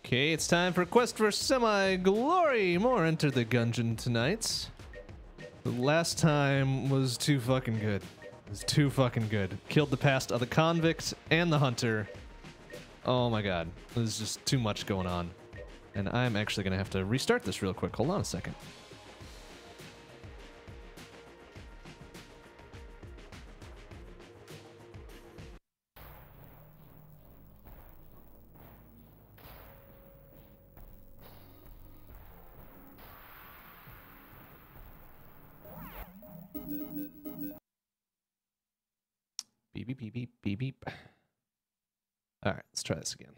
Okay, it's time for Quest for Semi-Glory. More Enter the Gungeon tonight. The last time was too fucking good. It was too fucking good. Killed the past of the Convict and the Hunter. Oh my god. There's just too much going on. And I'm actually going to have to restart this real quick. Hold on a second. Beep, beep, beep, beep, beep, beep. All right, let's try this again.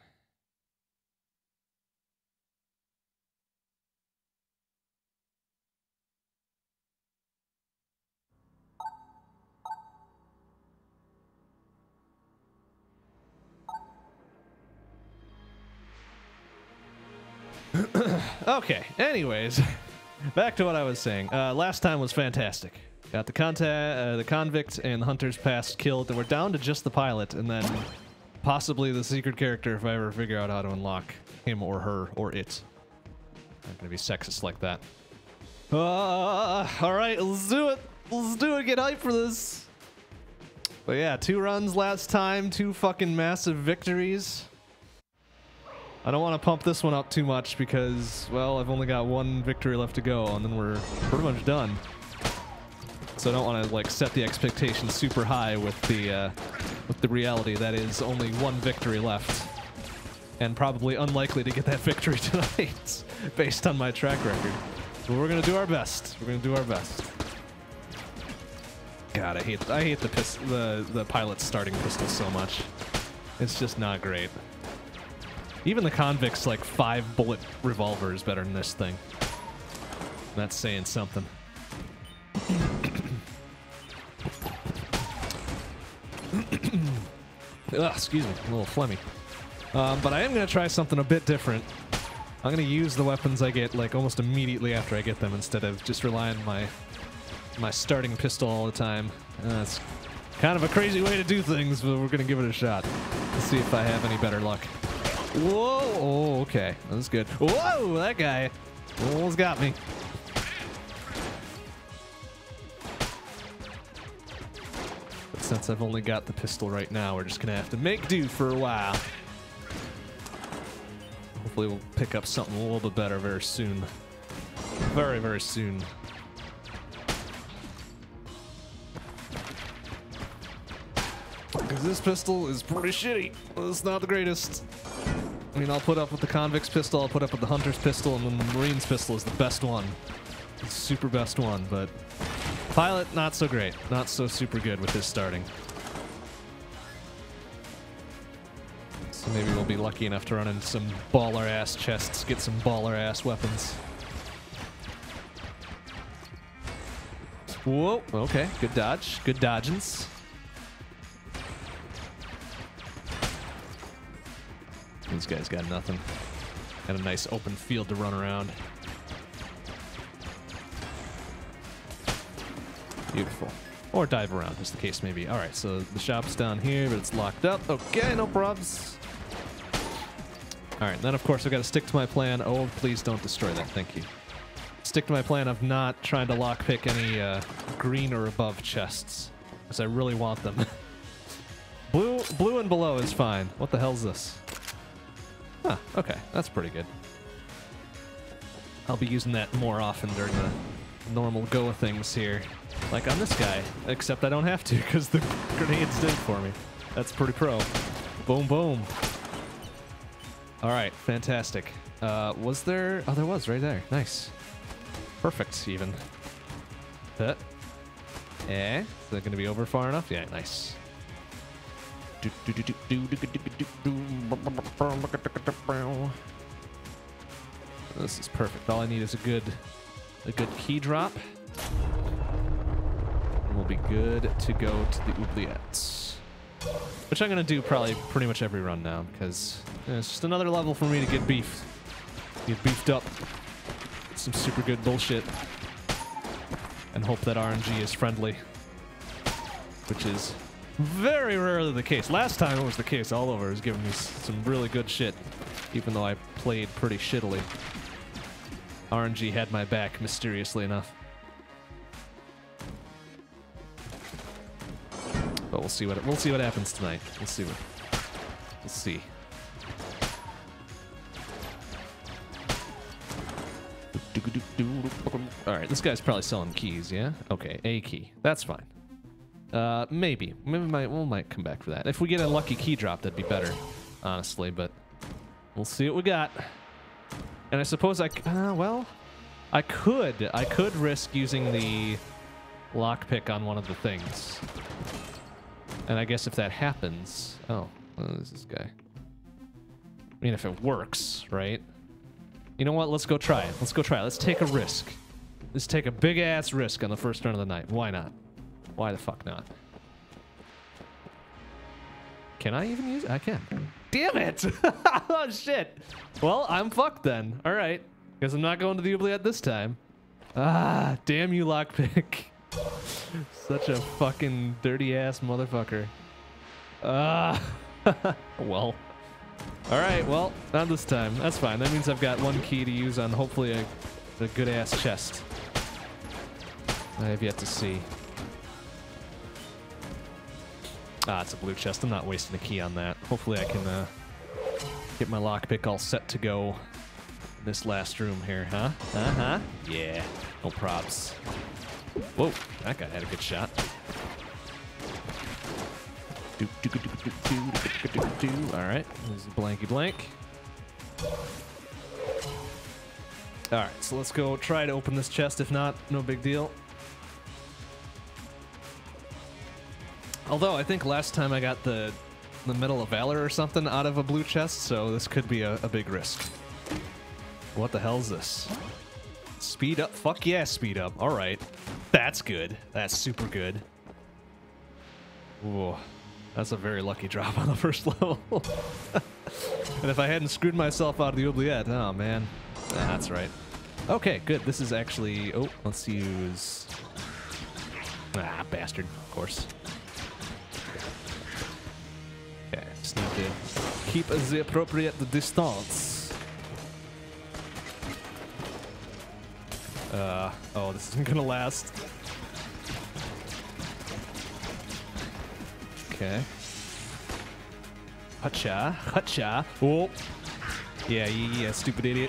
Okay, anyways, back to what I was saying. Last time was fantastic. Got the convict and the hunter's past killed, and we're down to just the pilot, and then possibly the secret character if I ever figure out how to unlock him or her or it. I'm not gonna be sexist like that. All right, let's do it. Let's do it. Get hyped for this. But yeah, 2 runs last time, 2 fucking massive victories. I don't want to pump this one up too much because, well, I've only got 1 victory left to go, and then we're pretty much done. So I don't want to like set the expectations super high with the reality that is only 1 victory left, and probably unlikely to get that victory tonight, based on my track record. But we're gonna do our best. We're gonna do our best. God, I hate the pilot's starting pistol so much. It's just not great. Even the Convict's like 5-bullet revolver is better than this thing. That's saying something. Ugh, excuse me, a little phlegmy. But I am going to try something a bit different. I'm going to use the weapons I get like almost immediately after I get them instead of just relying on my starting pistol all the time. It's kind of a crazy way to do things, but we're going to give it a shot. Let's see if I have any better luck. Whoa! Oh, okay. That was good. Whoa! That guy almost got me. But since I've only got the pistol right now, we're just gonna have to make do for a while. Hopefully we'll pick up something a little bit better very soon. Very, very soon. Because this pistol is pretty shitty. It's not the greatest. I mean, I'll put up with the Convict's pistol, I'll put up with the Hunter's pistol, and then the Marine's pistol is the best one. The super best one, but Pilot, not so great. Not so super good with his starting. So maybe we'll be lucky enough to run into some baller-ass chests, get some baller-ass weapons. Whoa, okay, good dodge. Good dodgins. These guys got nothing. Got a nice open field to run around. Beautiful. Or dive around, as the case may be. Alright, so the shop's down here, but it's locked up. Okay, no probs. Alright, then of course I've got to stick to my plan. Oh, please don't destroy that. Thank you. Stick to my plan of not trying to lockpick any green or above chests, because I really want them. Blue and below is fine. What the hell's this? Huh, okay, that's pretty good. I'll be using that more often during the normal go of things here. Like on this guy, except I don't have to because the grenades did it for me. That's pretty pro. Boom, boom. Alright, fantastic. Was there... Oh, there was right there. Nice. Perfect, even. Is that going to be over far enough? Yeah, nice. This is perfect. All I need is a good key drop. And we'll be good to go to the oubliettes. Which I'm going to do probably pretty much every run now, because it's just another level for me to get beefed. Get beefed up. Some super good bullshit. And hope that RNG is friendly. Which is very rarely the case. Last time it was the case all over. It was giving me some really good shit. even though I played pretty shittily. RNG had my back, mysteriously enough. But we'll see what happens tonight. We'll see. All right, this guy's probably selling keys, yeah? Okay, a key. That's fine. Maybe we might come back for that. If we get a lucky key drop, that'd be better, honestly. But we'll see what we got. And I suppose I could risk using the lockpick on one of the things. And I guess if that happens, oh, who's this guy? I mean, if it works, right? You know what? Let's go try it. Let's take a risk. Let's take a big ass risk on the first run of the night. Why not? Why the fuck not? Can I even use it? I can. Damn it! Oh shit! Well, I'm fucked then. All right. Guess I'm not going to the oubliette this time. Ah, damn you, lockpick. Such a fucking dirty ass motherfucker. Well. Alright, well, not this time. That's fine. That means I've got one key to use on hopefully a good ass chest. I have yet to see. Ah, it's a blue chest. I'm not wasting a key on that. Hopefully I can get my lockpick all set to go in this last room here, huh? Uh-huh. Yeah. No props. Whoa, that guy had a good shot. Alright, there's a blanky blank. Alright, so let's go try to open this chest. If not, no big deal. Although, I think last time I got the Medal of Valor or something out of a blue chest, so this could be a big risk. What the hell is this? Speed up? Fuck yeah, speed up. Alright. That's good. That's super good. Whoa. That's a very lucky drop on the first level. And if I hadn't screwed myself out of the oubliette, oh man. That's right. Okay, good. This is actually... Oh, let's use... Ah, bastard, of course. Okay, just need to keep the appropriate distance. Oh, this isn't gonna last. Okay. Hacha, hacha. Oh. Yeah, stupid idiot.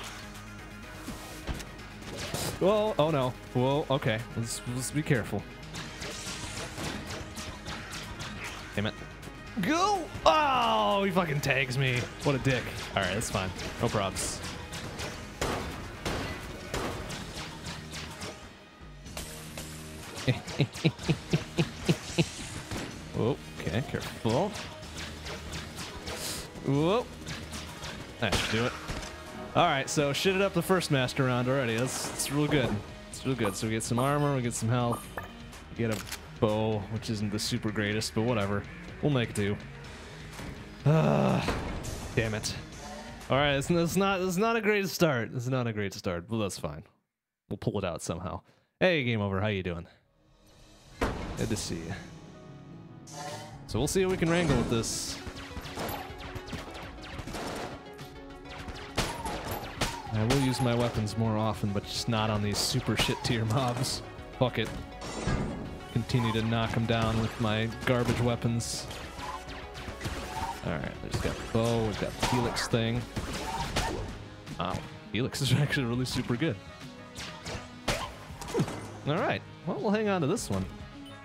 Whoa, oh no. Whoa, okay. Let's be careful. Damn it. Go! Oh, he fucking tags me. What a dick. Alright, that's fine. No probs. Oh, okay, careful. Whoa. That should do it. Alright, so shit it up the first master round already. That's real good. It's real good. So we get some armor, we get some health, we get a bow, which isn't the super greatest, but whatever. We'll make do. Damn it. Alright, it's not a great start. It's not a great start, but that's fine. We'll pull it out somehow. Hey, Game Over, how you doing? Good to see you. So we'll see what we can wrangle with this. I will use my weapons more often, but just not on these super shit tier mobs. Fuck it. Continue to knock them down with my garbage weapons. Alright, we just got the bow, we've got the Helix thing. Wow, Helix is actually really super good. Alright, well, we'll hang on to this one.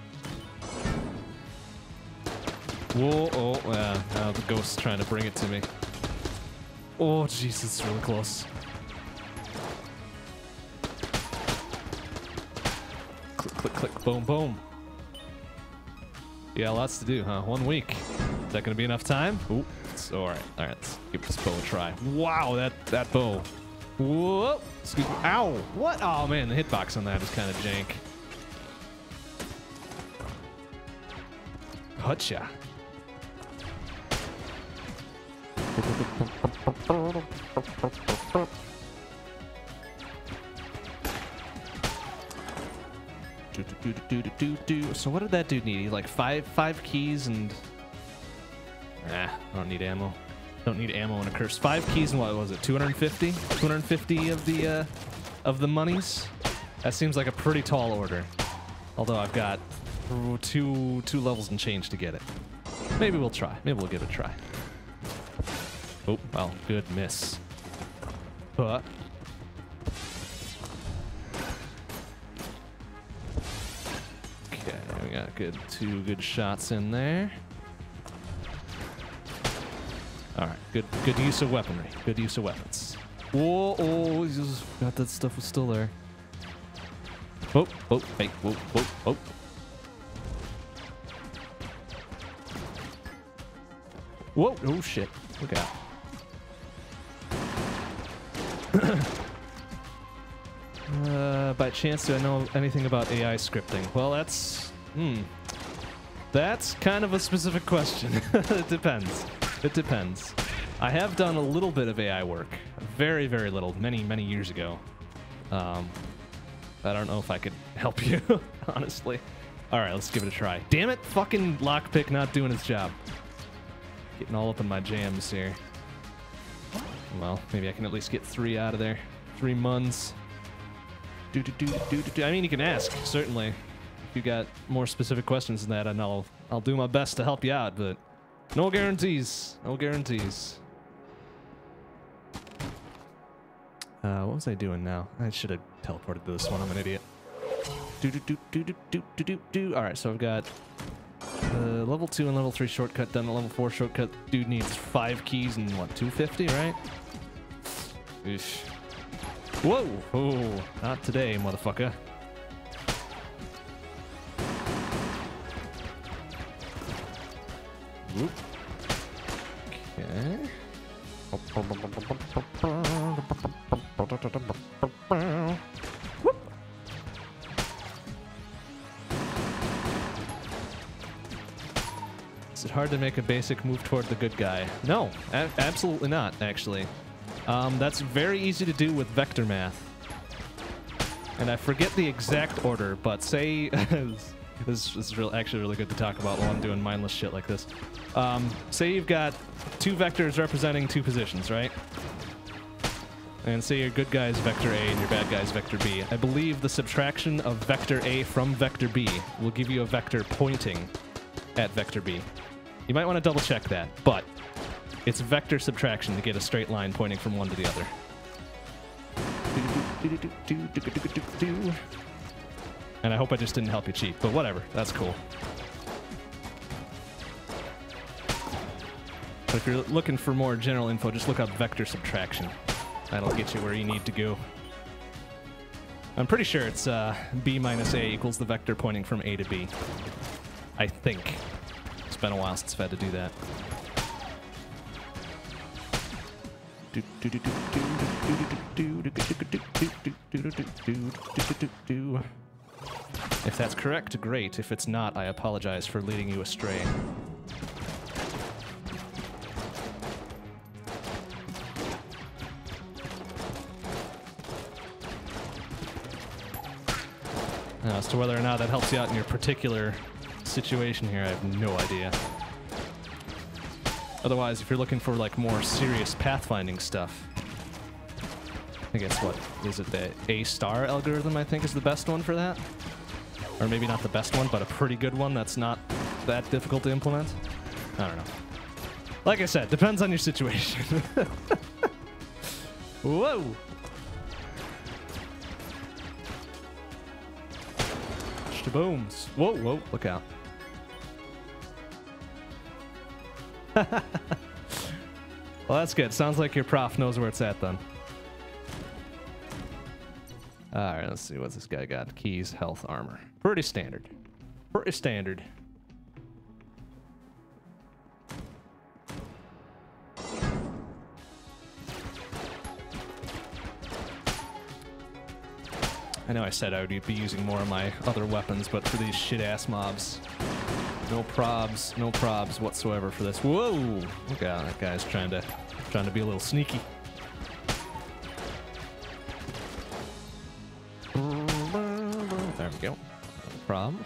Whoa, oh, yeah, now the ghost's trying to bring it to me. Oh, jeez, it's really close. Click, click, click, boom, boom. Yeah, lots to do, huh? 1 week. Is that gonna be enough time? Ooh, alright, let's give this bow a try. Wow, that bow. Whoa, excuse me. Ow, what? Oh man, the hitbox on that is kind of jank. Gotcha. So what did that dude need? Like five keys and... Nah, I don't need ammo. Don't need ammo and a curse. 5 keys and what was it? 250? 250 of the monies? That seems like a pretty tall order. Although I've got two levels and change to get it. Maybe we'll try. Maybe we'll give it a try. Oh, well, good miss. But okay, we got two good shots in there. All right, good use of weaponry. Good use of weapons. Whoa, oh, just got that stuff was still there. Oh, oh, hey, whoa, whoa, oh. Whoa, oh shit. Look out. By chance, do I know anything about AI scripting? Well, that's kind of a specific question. It depends. It depends. I have done a little bit of AI work. Very, very little. Many, many years ago. I don't know if I could help you, honestly. Alright, let's give it a try. Damn it! Fucking lockpick not doing its job. Getting all up in my jams here. Well, maybe I can at least get 3 out of there. 3 muns. I mean, you can ask, certainly. If you got more specific questions than that, and I'll do my best to help you out, but no guarantees. No guarantees. What was I doing now? I should have teleported to this one. I'm an idiot. Alright, so I've got level 2 and level 3 shortcut done. The level 4 shortcut dude needs 5 keys and what, 250, right? Oof. Whoa! Oh, not today, motherfucker. Whoop. Okay. Whoop. Is it hard to make a basic move toward the good guy? No, absolutely not, actually. That's very easy to do with vector math. And I forget the exact order, but say... this is actually really good to talk about while I'm doing mindless shit like this. Say you've got 2 vectors representing 2 positions, right? And say your good guy is vector A and your bad guy is vector B. I believe the subtraction of vector A from vector B will give you a vector pointing at vector B. You might want to double check that, but it's vector subtraction to get a straight line pointing from one to the other. And I hope I just didn't help you cheat, but whatever, that's cool. But if you're looking for more general info, just look up vector subtraction. That'll get you where you need to go. I'm pretty sure it's B minus A equals the vector pointing from A to B. I think. It's been a while since I've had to do that. If that's correct, great. If it's not, I apologize for leading you astray. As to whether or not that helps you out in your particular situation here, I have no idea. Otherwise, if you're looking for like more serious pathfinding stuff, I guess what is it, the A-star algorithm I think is the best one for that? Or maybe not the best one, but a pretty good one that's not that difficult to implement? I don't know. Like I said, depends on your situation. Whoa! Shabooms. Whoa, whoa, look out. Well, that's good. Sounds like your prof knows where it's at then. Alright, let's see. What's this guy got? Keys, health, armor. Pretty standard. Pretty standard. I know I said I would be using more of my other weapons, but for these shit-ass mobs, no probs whatsoever for this. Whoa! Look out, that guy's trying to be a little sneaky. There we go. No problem.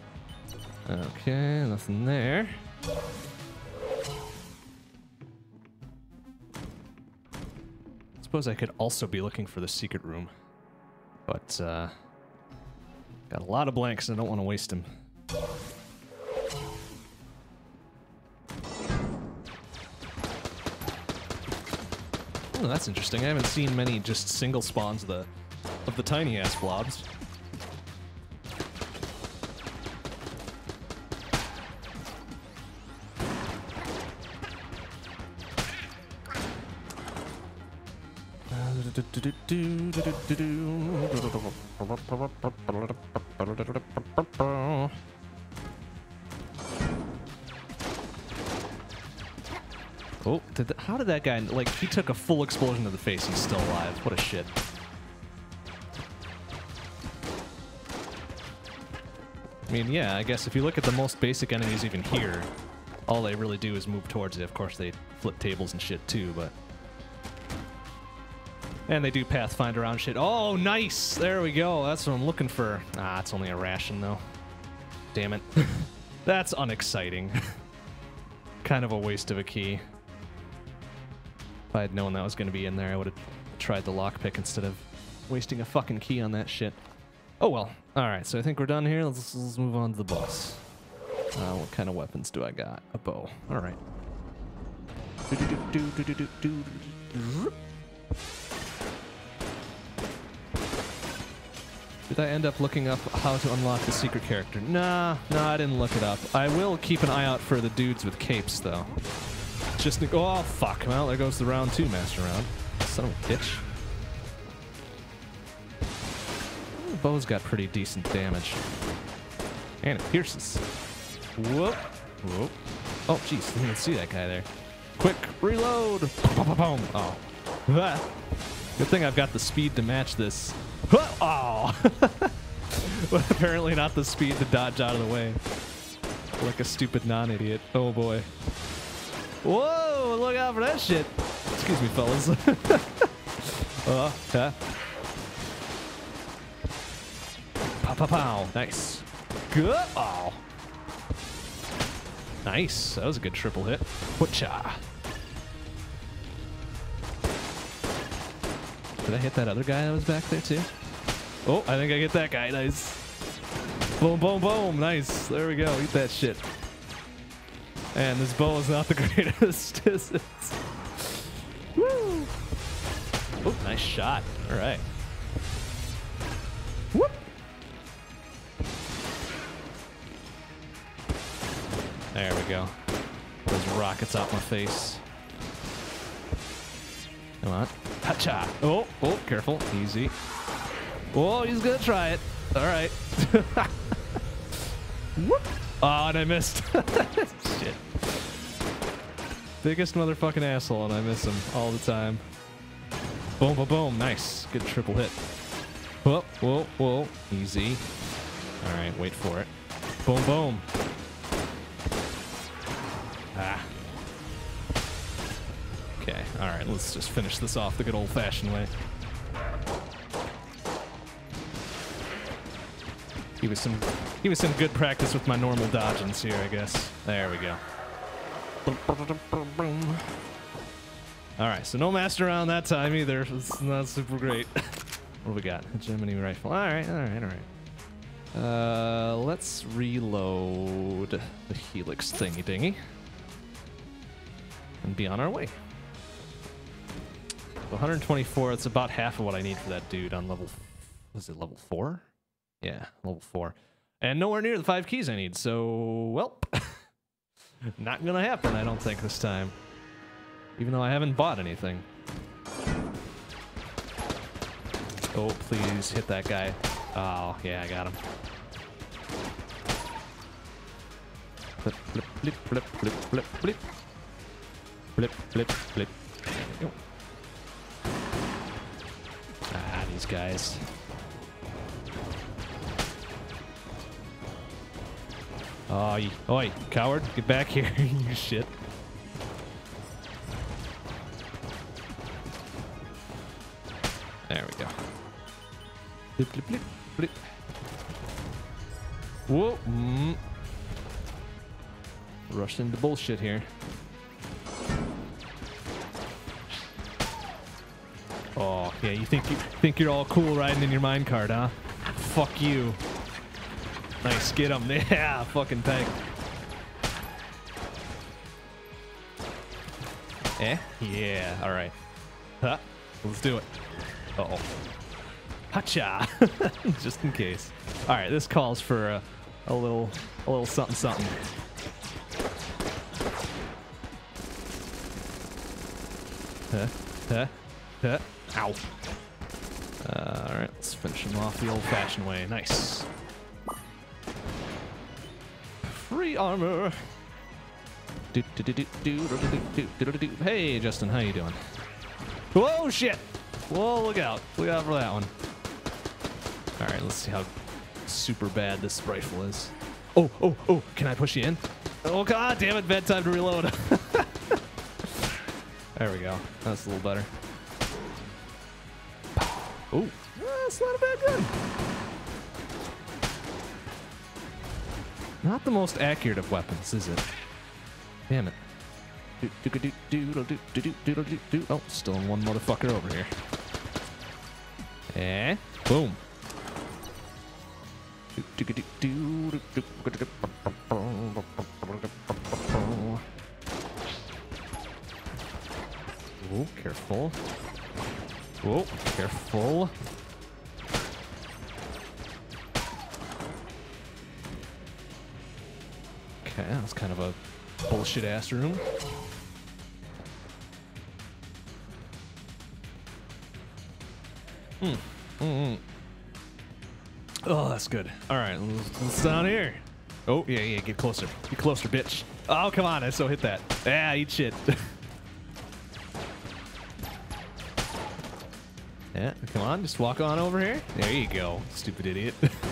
Okay, nothing there. suppose I could also be looking for the secret room. But, got a lot of blanks and I don't want to waste them. Oh, that's interesting. I haven't seen many just single spawns of the tiny ass blobs. Oh, how did that guy, like, he took a full explosion to the face, he's still alive. What a shit. I mean, yeah, I guess if you look at the most basic enemies even here, all they really do is move towards it. Of course, they flip tables and shit too, but... And they do Pathfinder around shit. Oh, nice! There we go. That's what I'm looking for. Ah, it's only a ration, though. Damn it. That's unexciting. Kind of a waste of a key. If I had known that was going to be in there, I would have tried the lockpick instead of wasting a fucking key on that shit. Oh, well. Alright, so I think we're done here. Let's move on to the boss. What kind of weapons do I got? A bow. Alright. Did I end up looking up how to unlock the secret character? Nah, I didn't look it up. I will keep an eye out for the dudes with capes, though. Just to go, oh, fuck. Well, there goes the round 2 master round. Son of a bitch. The bow's got pretty decent damage. And it pierces. Whoop. Whoop. Oh, jeez. Didn't even see that guy there. Quick, reload. Oh. Good thing I've got the speed to match this. Oh! But apparently not the speed to dodge out of the way. Like a stupid non-idiot. Oh boy. Whoa! Look out for that shit! Excuse me, fellas. Okay. Pow pow pow. Nice. Good. Oh. Nice. That was a good triple hit. Whatcha? Did I hit that other guy that was back there too? Oh, I think I get that guy. Nice. Boom, boom, boom. Nice. There we go. Eat that shit. And this bow is not the greatest, is it? Woo! Oh, nice shot. All right. Whoop! There we go. Those rockets off my face. Come on. Hacha! Oh, careful. Easy. Oh, he's gonna try it. All right. Whoop! Oh, and I missed. Shit. Biggest motherfucking asshole, and I miss him all the time. Boom, boom, boom. Nice. Good triple hit. Whoa, whoa, whoa. Easy. All right, wait for it. Boom, boom. Ah. Okay, all right, let's just finish this off the good old-fashioned way. He was some good practice with my normal dodgings here, I guess. There we go. All right, so no master round that time either. It's not super great. What do we got? A Gemini rifle. All right. Let's reload the Helix thingy dingy and be on our way. 124. That's about half of what I need for that dude on level. Was it level 4? Yeah, level 4. And nowhere near the 5 keys I need, so, well, not gonna happen, I don't think, this time. Even though I haven't bought anything. Oh, please, hit that guy. Oh, yeah, I got him. Flip, flip, flip, flip, flip, flip, flip. Flip, flip, flip. There we go. Ah, these guys. Oh, oi, coward, get back here, you shit. There we go. Blip, blip, blip, blip. Whoa. Rushed into bullshit here. Oh, yeah, you think you're all cool riding in your minecart, huh? Fuck you. Nice, get him. Yeah, fucking peg. Eh? Yeah, alright. Huh? Let's do it. Uh-oh. Hacha! Just in case. Alright, this calls for a little something something. Huh? Ow. Alright, let's finish him off the old-fashioned way. Nice. Free armor. Hey, Justin, how you doing? Whoa, shit! Whoa, look out. Look out for that one. Alright, let's see how super bad this rifle is. Oh, can I push you in? Oh, god damn it, bad time to reload. There we go. That's a little better. Oh, that's not a bad gun. Not the most accurate of weapons, is it? Damn it. Oh, still one motherfucker over here. Eh? Boom. Oh, careful. Oh, careful. Okay, that was kind of a bullshit ass room. Oh, that's good. All right, let's down here. Oh, yeah, get closer. Get closer, bitch. Oh, come on, I so hit that. Yeah, eat shit. Yeah, come on, just walk on over here. There you go, stupid idiot.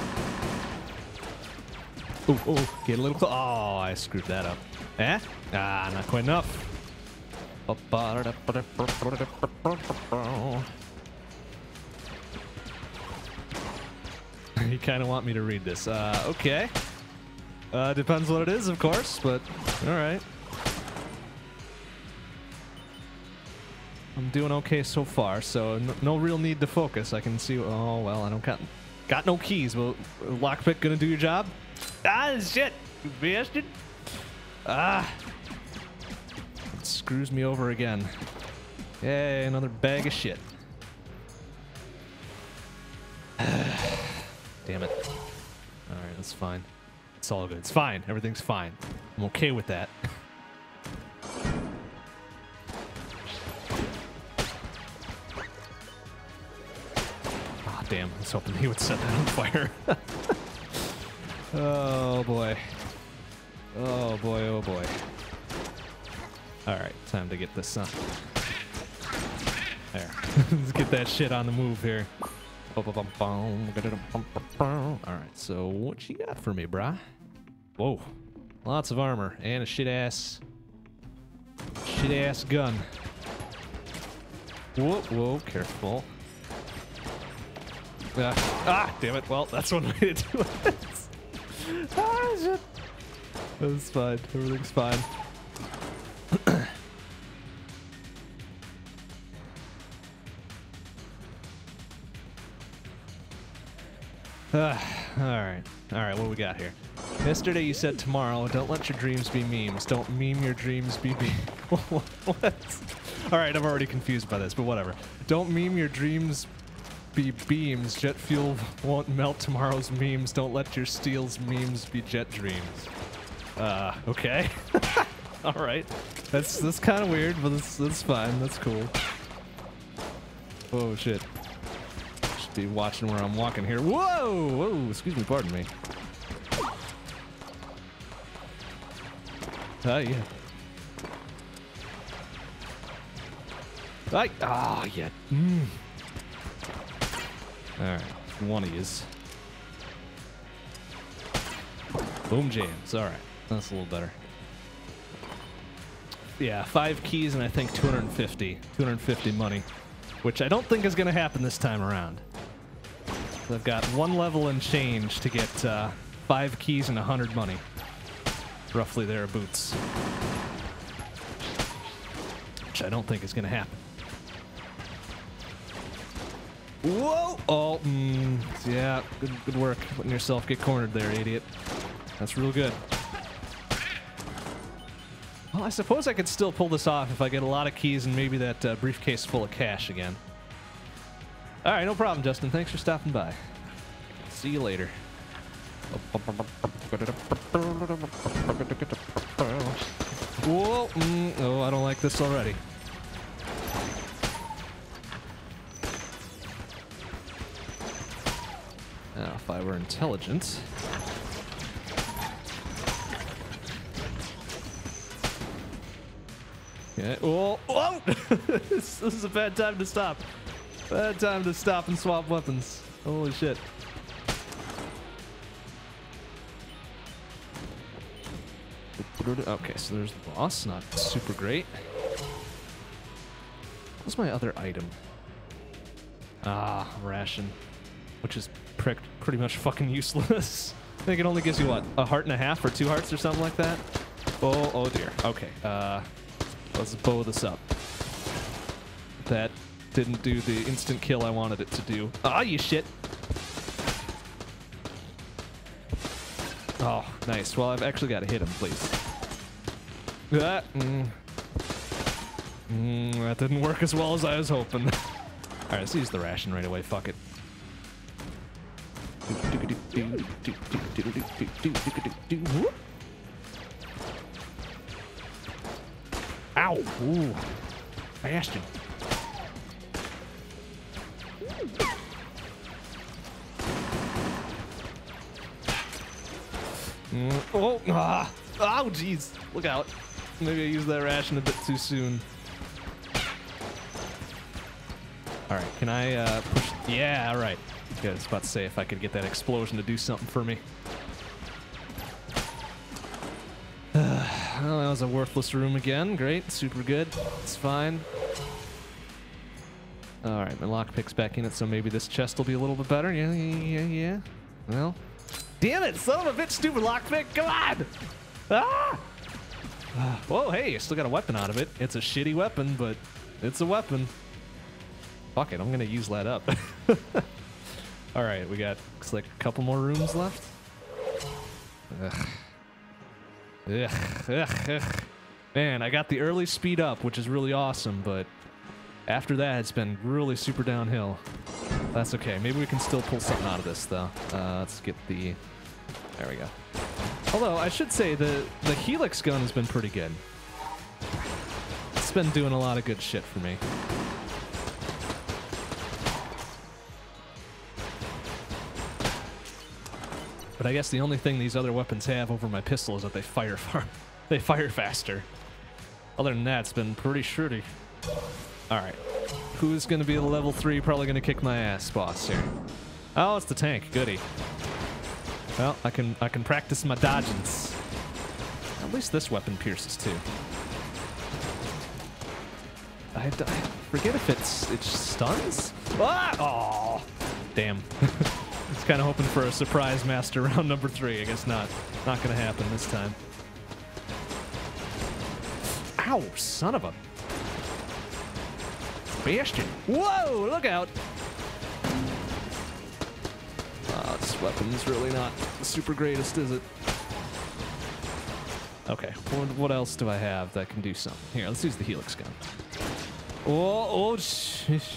Oh, get a little close. Oh, I screwed that up. Eh? Ah, not quite enough. You kind of want me to read this. Okay. Depends what it is, of course, but all right. I'm doing okay so far, so no real need to focus. I can see. Oh well, I don't got no keys. Well, lockpick gonna do your job? Ah, shit, you bastard! Ah, it screws me over again. Yay, another bag of shit. Damn it. All right, that's fine. It's all good. It's fine. Everything's fine. I'm okay with that. Damn, I was hoping he would set that on fire. Oh boy. Oh boy, oh boy. Alright, time to get this there. Let's get that shit on the move here. Alright, so what you got for me, brah? Whoa. Lots of armor and a shit-ass gun. Whoa, careful. Damn it. Well, that's one way to do it. Ah, shit. That's fine. Everything's fine. Alright, what do we got here? Yesterday you said tomorrow, don't let your dreams be memes. Don't meme your dreams be What? Alright, I'm already confused by this, but whatever. Don't meme your dreams be beams. Jet fuel won't melt tomorrow's memes. Don't let your steel's memes be jet dreams. Okay. Alright. That's kind of weird, but that's fine. That's cool. Oh, shit. Should be watching where I'm walking here. Whoa! Excuse me, pardon me. Yeah. Yeah. Alright, one of yous. Boom jams. Alright, that's a little better. Yeah, 5 keys and I think 250 money, which I don't think is going to happen this time around. So I've got 1 level and change to get 5 keys and 100 money. Roughly there boots. Which I don't think is going to happen. Whoa! Oh, yeah. Good work. Letting yourself get cornered there, idiot. That's real good. Well, I suppose I could still pull this off if I get a lot of keys and maybe that briefcase full of cash again. All right, no problem, Justin. Thanks for stopping by. See you later. Whoa! Oh, I don't like this already. Now, if I were intelligent... Okay. Whoa! Whoa! This is a bad time to stop. Bad time to stop and swap weapons. Holy shit. Okay, so there's the boss. Not super great. What's my other item? Ah, ration. Which is pretty much fucking useless. I think it only gives you, what, a heart and a half or 2 hearts or something like that? Oh dear. Okay, let's bow this up. That didn't do the instant kill I wanted it to do. Ah, you shit! Oh, nice. Well, I've actually got to hit him, please. That didn't work as well as I was hoping. Alright, let's use the ration right away. Fuck it. Ow! Ooh. Bastion. Oh! Ah! Oh, jeez! Look out. Maybe I used that ration a bit too soon. Alright, can I push... Yeah, alright. Good, I was about to say if I could get that explosion to do something for me. Well, that was a worthless room again. Great, super good. It's fine. Alright, my lockpick's back in it, so maybe this chest will be a little bit better. Yeah. Well... Damn it, son of a bitch, stupid lockpick! Come on! Ah! Whoa, hey, I still got a weapon out of it. It's a shitty weapon, but it's a weapon. Fuck it, I'm gonna use that up. Alright, we got, looks like a couple more rooms left. Ugh. Man, I got the early speed up, which is really awesome, but after that, it's been really super downhill. That's okay. Maybe we can still pull something out of this, though. Let's get the... There we go. Although, I should say, the Helix gun has been pretty good. It's been doing a lot of good shit for me. But I guess the only thing these other weapons have over my pistol is that they fire faster. Other than that, it's been pretty shitty. Alright. Who's gonna be the level 3, probably gonna kick my ass boss here? Oh, it's the tank. Goody. Well, I can practice my dodgings. At least this weapon pierces too. I forget if it stuns? Ah! Oh, damn. I was kind of hoping for a surprise master round number 3. I guess not. Not gonna happen this time. Ow, son of a bastion. Whoa, look out. This weapon's really not the super greatest, is it? Okay, what else do I have that can do something? Here, let's use the Helix gun. Oh, shish.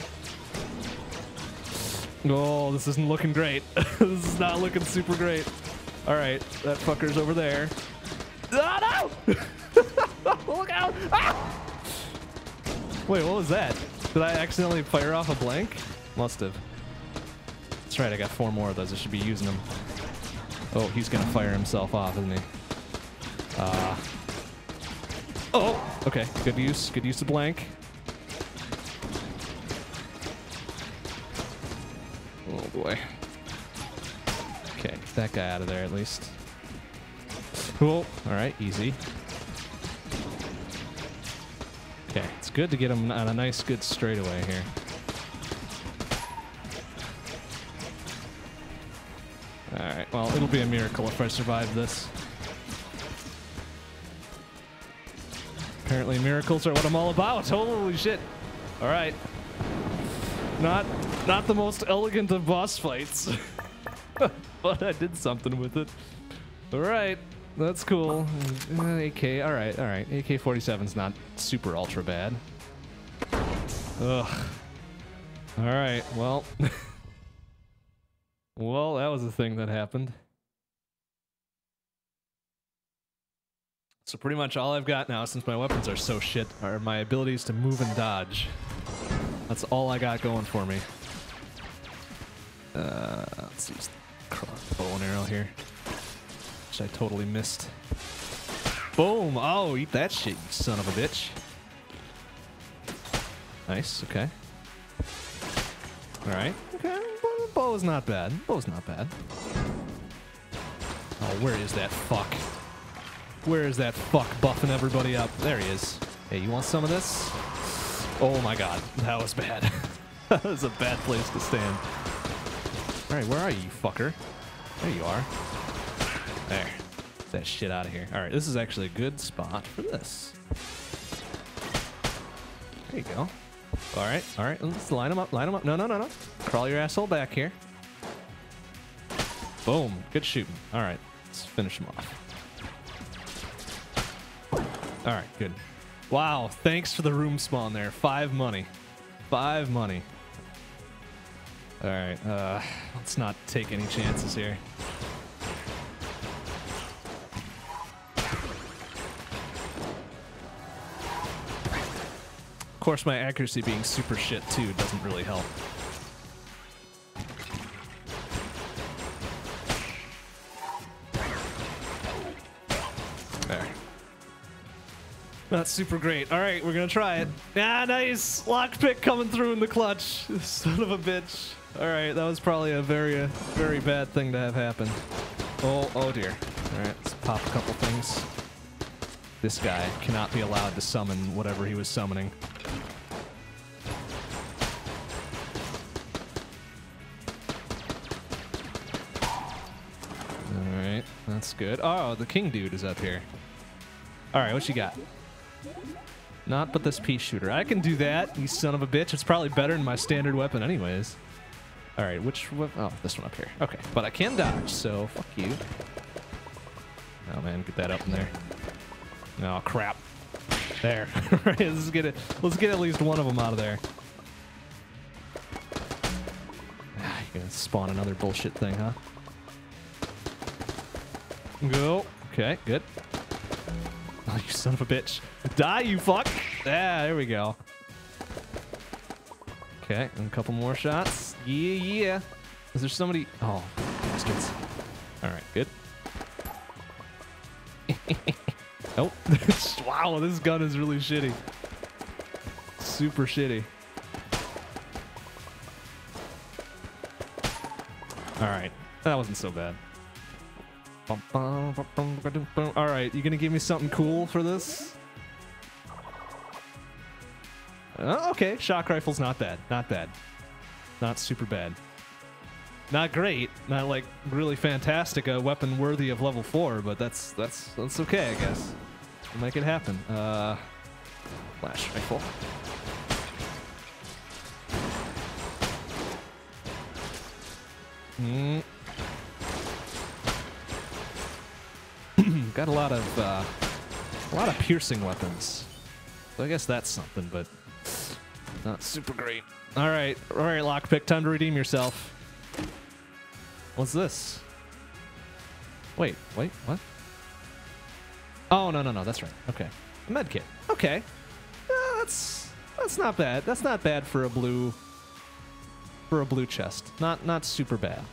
Oh, this isn't looking great. This is not looking super great. All right, that fucker's over there. Oh, no! Look out! Ah! Wait, what was that? Did I accidentally fire off a blank? Must have. That's right, I got 4 more of those. I should be using them. Oh, he's gonna fire himself off, isn't he? Oh, okay. Good use of blank. Oh boy. Okay, get that guy out of there at least. Cool. All right, easy. Okay, it's good to get him on a nice, good straightaway here. All right, well, it'll be a miracle if I survive this. Apparently miracles are what I'm all about. Holy shit. All right. Not the most elegant of boss fights. But I did something with it. Alright, that's cool. AK, alright. AK-47's not super ultra bad. Ugh. Alright, well. Well, that was a thing that happened. So pretty much all I've got now, since my weapons are so shit, are my abilities to move and dodge. That's all I got going for me. Let's use the bow and arrow here, which I totally missed. Boom! Oh, eat that shit, you son of a bitch. Nice, okay. Alright, okay. Bow's not bad. Bow's not bad. Oh, where is that fuck? Where is that fuck buffing everybody up? There he is. Hey, you want some of this? Oh my god, that was bad. That was a bad place to stand. Alright, where are you, fucker? There you are. There. Get that shit out of here. Alright, this is actually a good spot for this. There you go. Alright, let's line them up, No. Crawl your asshole back here. Boom, good shooting. Alright, let's finish him off. Alright, good. Wow, thanks for the room spawn there. 5 money. 5 money. Alright, let's not take any chances here. Of course, my accuracy being super shit too doesn't really help. There. Not super great. All right, we're gonna try it. Ah, nice! Lockpick coming through in the clutch. Son of a bitch. All right, that was probably a very bad thing to have happen. Oh dear. All right, let's pop a couple things. This guy cannot be allowed to summon whatever he was summoning. Alright, that's good. Oh, the king dude is up here. Alright, what you got? Not but this pea shooter. I can do that, you son of a bitch. It's probably better than my standard weapon anyways. Alright, which weapon? Oh, this one up here. Okay, but I can dodge, so fuck you. Oh man, get that up in there. Oh crap. There. Alright, let's get at least one of them out of there. You're gonna spawn another bullshit thing, huh? Go. Okay, good. Oh, you son of a bitch. Die, you fuck! Ah, there we go. Okay, and a couple more shots. Yeah. Is there somebody? Oh, bastards. Alright, good. Nope. Wow, this gun is really shitty. Super shitty. Alright, that wasn't so bad. Alright, you gonna give me something cool for this? Okay, shock rifle's not bad. Not bad. Not super bad. Not great. Not like really fantastic, a weapon worthy of level 4, but that's okay, I guess. We'll make it happen. Flash rifle. Got a lot of piercing weapons. So I guess that's something, but not super great. All right, Lockpick, time to redeem yourself. What's this? Wait, what? Oh, no, that's right. Okay. A med kit. Okay. That's not bad. That's not bad for a blue chest. Not super bad.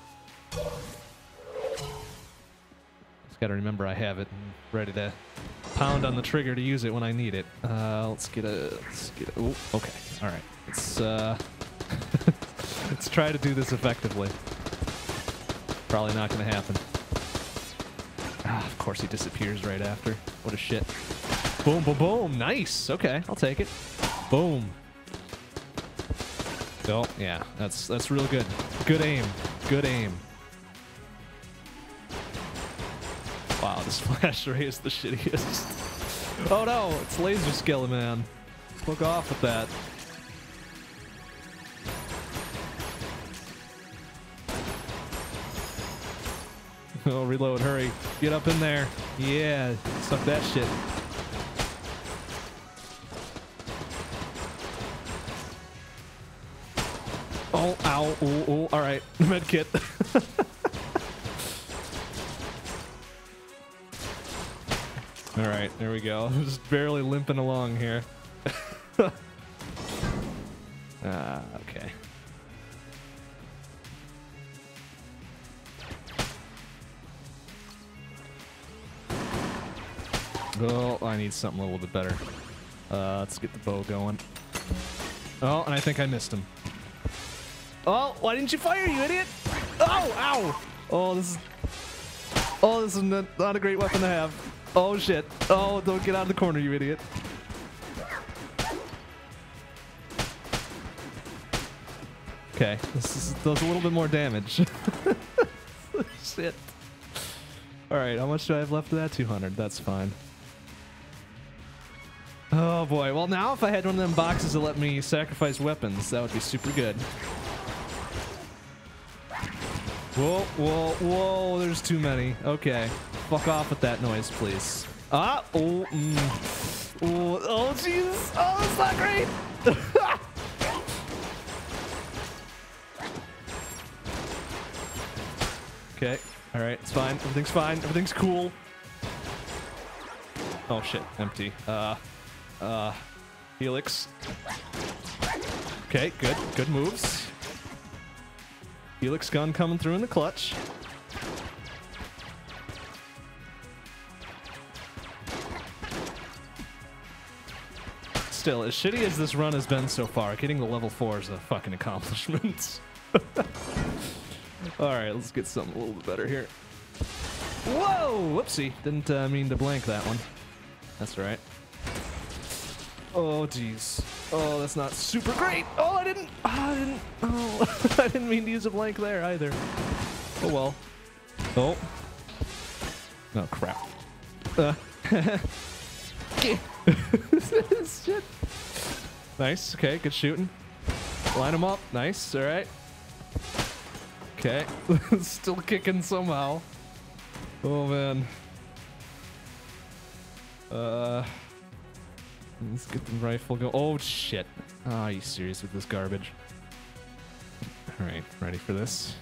Just gotta remember I have it and ready to pound on the trigger to use it when I need it. Let's get a oh, okay. All right. Let's try to do this effectively. Probably not gonna happen. Ah, of course he disappears right after. What a shit. Boom, boom, boom. Nice. Okay, I'll take it. Boom. Oh, yeah. That's real good. Good aim. Good aim. Wow, this flash ray is the shittiest. Oh no, it's Laser Skeleton Man. Fuck off with that. Oh, reload, hurry. Get up in there. Yeah, suck that shit. Oh, ow, ooh, ooh. All right, med kit. All right, there we go. I'm just barely limping along here. Okay. Oh, I need something a little bit better. Let's get the bow going. Oh, and I think I missed him. Oh, why didn't you fire, you idiot? Oh, ow! Oh, this is not a great weapon to have. Oh, shit. Oh, don't get out of the corner, you idiot. Okay, this does a little bit more damage. Shit. Alright, how much do I have left of that? 200. That's fine. Oh boy. Well, now if I had one of them boxes that let me sacrifice weapons, that would be super good. Whoa, whoa, whoa. There's too many. Okay. Fuck off with that noise, please. Ah! Oh, oh, oh, Jesus! Oh, that's not great! Okay. Alright, it's fine. Everything's fine. Everything's cool. Oh shit, empty. Helix. Okay, good. Good moves. Helix gun coming through in the clutch. Still, as shitty as this run has been so far, getting the level 4 is a fucking accomplishment. Alright, let's get something a little bit better here. Whoa! Whoopsie. Didn't mean to blank that one. That's right. Oh, jeez. Oh, that's not super great. Oh, I didn't. Oh, I didn't mean to use a blank there either. Oh, well. Oh. Oh, crap. Shit. Nice. Okay, good shooting. Line them up. Nice. All right. Okay. Still kicking somehow. Oh, man. Let's get the rifle go. Oh, shit. Oh, are you serious with this garbage? All right, ready for this?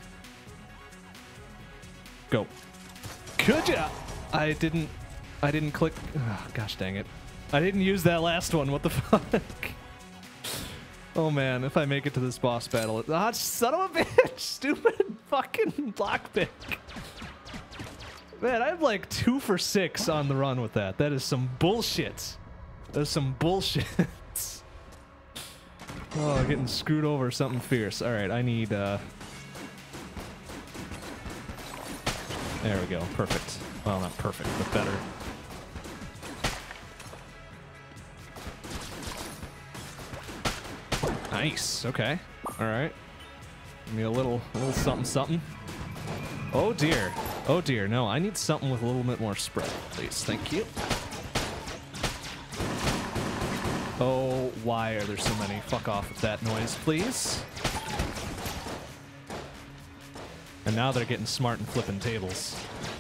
Go. Could ya? I didn't click. Oh, gosh dang it. I didn't use that last one. What the fuck? Oh, man. If I make it to this boss battle. Ah, son of a bitch. Stupid fucking lockpick. Man, I have like 2 for 6 on the run with that. That is some bullshit. That's some bullshit. Oh, getting screwed over something fierce. All right, I need, there we go. Perfect. Well, not perfect, but better. Nice. Okay. All right. Give me a little something, something. Oh, dear. Oh, dear. No, I need something with a little bit more spread, please. Thank you. Oh, why are there so many? Fuck off with that noise, please. And now they're getting smart and flipping tables.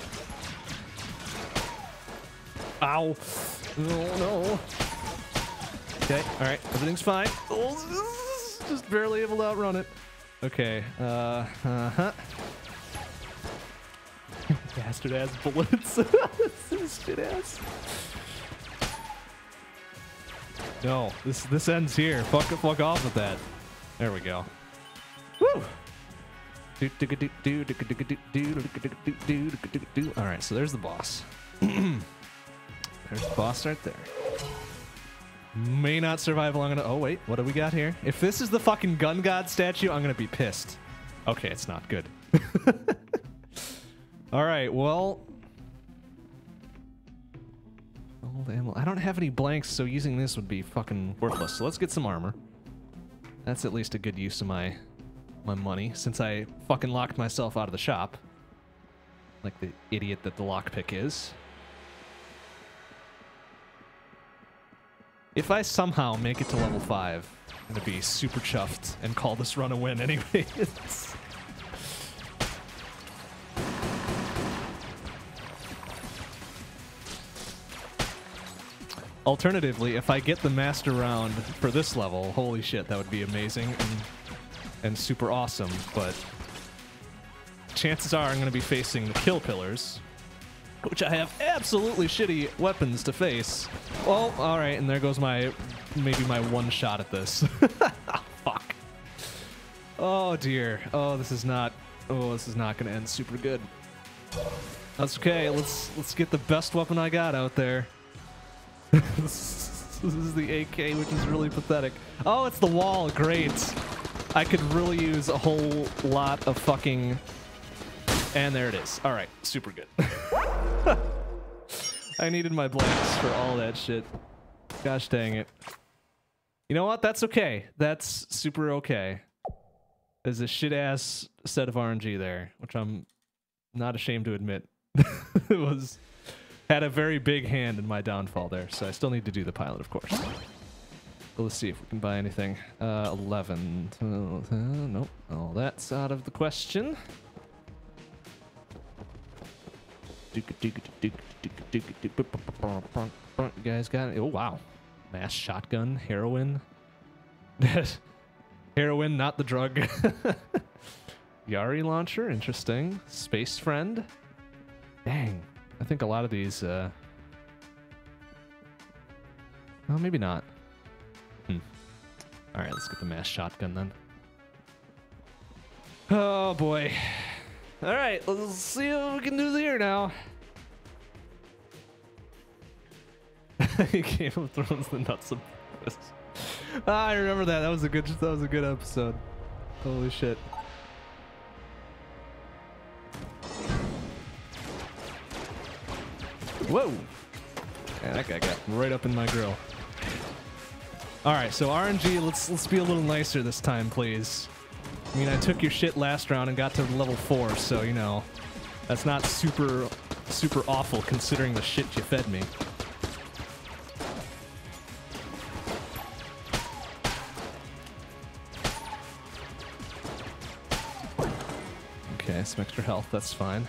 Ow. Oh, no. Okay, alright. Everything's fine. Oh, just barely able to outrun it. Okay, Bastard ass bullets. This shit ass. No, this ends here. Fuck off with that. There we go. Woo! Alright, so there's the boss. There's the boss right there. May not survive long enough. Oh, wait. What do we got here? If this is the fucking gun god statue, I'm gonna be pissed. Okay, it's not good. Alright, well... Old ammo. I don't have any blanks, so using this would be fucking worthless. So let's get some armor. That's at least a good use of my money, since I fucking locked myself out of the shop. Like the idiot that the lockpick is. If I somehow make it to level 5, I'm gonna be super chuffed and call this run a win anyways. Alternatively, if I get the master round for this level, holy shit, that would be amazing and super awesome, but chances are I'm going to be facing the kill pillars, which I have absolutely shitty weapons to face. Well, alright, and there goes maybe my one shot at this. Fuck. Oh dear. Oh, this is not going to end super good. That's okay. Let's get the best weapon I got out there. This is the AK, which is really pathetic. Oh, it's the wall. Great. I could really use a whole lot of fucking... And there it is. All right, super good. I needed my blanks for all that shit. Gosh dang it. You know what? That's okay. That's super okay. There's a shit-ass set of RNG there, which I'm not ashamed to admit. It had a very big hand in my downfall there, so I still need to do the pilot, of course. So let's see if we can buy anything. 11. Nope. Oh, that's out of the question. You guys got it? Oh, wow. Mass shotgun, heroin. Heroin, not the drug. Yari launcher, interesting. Space friend. Dang. I think a lot of these, well, maybe not. Alright, let's get the mass shotgun then. Oh, boy. Alright, let's see what we can do here now. Game of Thrones, the nuts of this. I remember that. That was a good episode. Holy shit. Whoa! Man, that guy got right up in my grill. Alright, so RNG, let's be a little nicer this time, please. I mean, I took your shit last round and got to level 4, so, you know, that's not super awful considering the shit you fed me. Okay, some extra health, that's fine.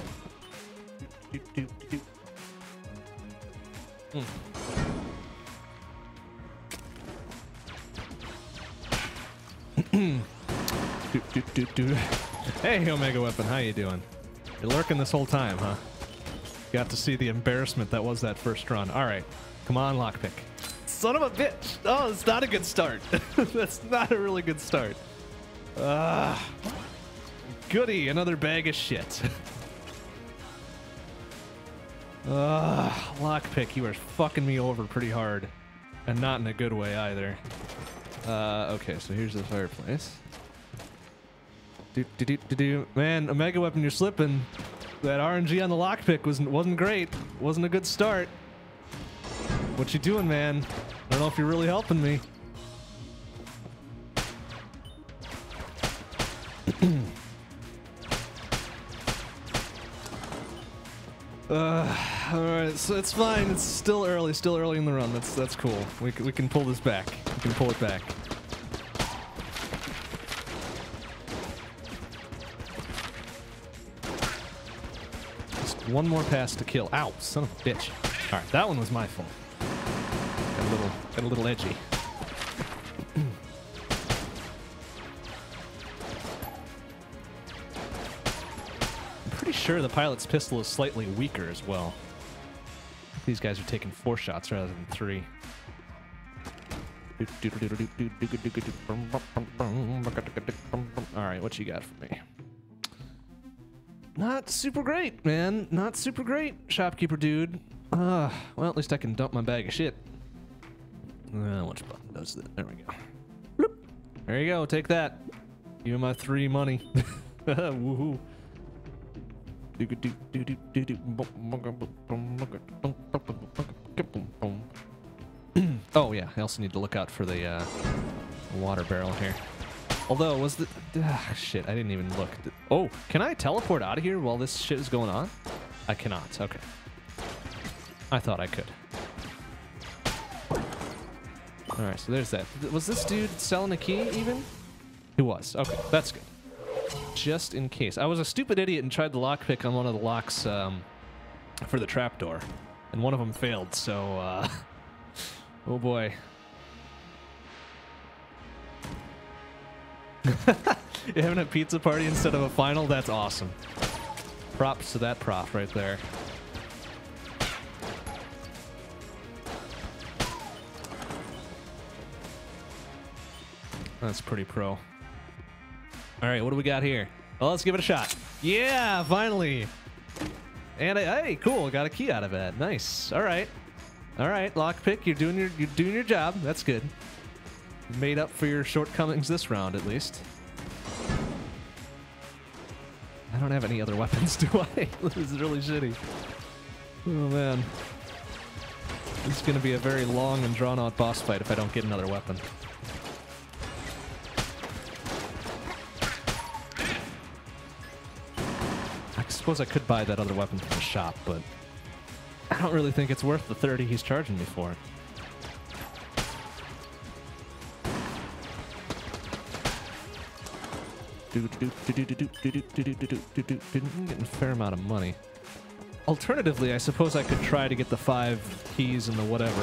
Hey, Omega Weapon, how you doing? You're lurking this whole time, huh? Got to see the embarrassment that was that first run. Alright, come on, lockpick. Son of a bitch! Oh, it's not a good start. That's not a really good start. Goody, another bag of shit. Lockpick, you are fucking me over pretty hard. And not in a good way either. Okay, so here's the fireplace. Man, Omega Weapon, you're slipping. That RNG on the lockpick wasn't great. Wasn't a good start. What you doing, man? I don't know if you're really helping me. Alright, so it's fine. It's still early in the run. That's cool. We can pull this back. We can pull it back. Just one more pass to kill. Ow, son of a bitch. Alright, that one was my fault. Got a little edgy. Sure, the pilot's pistol is slightly weaker as well. These guys are taking 4 shots rather than 3. Alright, what you got for me? Not super great, man. Not super great, shopkeeper dude. Well, at least I can dump my bag of shit. Which button does that? There we go. Bloop. There you go, take that. Give me my 3 money. Woohoo. Oh yeah, I also need to look out for the water barrel here. Although, was the... shit, I didn't even look. Oh, can I teleport out of here while this shit is going on? I cannot, okay. I thought I could. Alright, so there's that. Was this dude selling a key even? He was, okay, that's good. Just in case. I was a stupid idiot and tried the lockpick on one of the locks for the trapdoor, and one of them failed, so Oh boy. You're having a pizza party instead of a final? That's awesome. Props to that prof right there. That's pretty pro. All right, what do we got here? Well, let's give it a shot. Yeah, finally. And hey, cool, got a key out of it. Nice. All right, lockpick, you're doing your job. That's good. Made up for your shortcomings this round, at least. I don't have any other weapons, do I? This is really shitty. Oh man, this is gonna be a very long and drawn-out boss fight if I don't get another weapon. I suppose I could buy that other weapon from the shop, but I don't really think it's worth the 30 he's charging me for it. I'm getting a fair amount of money. Alternatively, I suppose I could try to get the 5 keys and the whatever.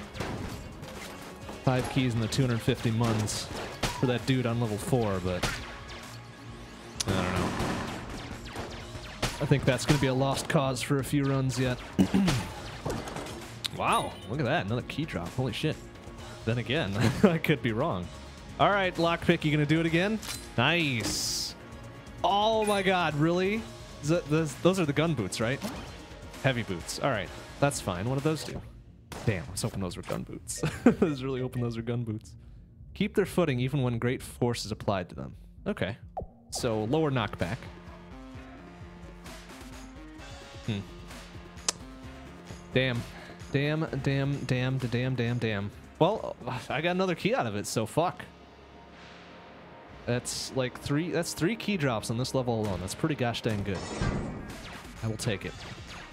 5 keys and the 250 muns for that dude on level 4, but I don't know. I think that's going to be a lost cause for a few runs yet. Wow, look at that, another key drop. Holy shit. Then again, I could be wrong. All right, lockpick, you gonna do it again? Nice. Oh my god, really? Those are the gun boots, right? Heavy boots. All right, that's fine. What do those do? Damn, I was hoping those were gun boots. I was really hoping those were gun boots. Keep their footing even when great force is applied to them. Okay, so lower knockback. Damn. Damn. Well, I got another key out of it, so fuck. That's like 3 key drops on this level alone. That's pretty gosh dang good. I will take it.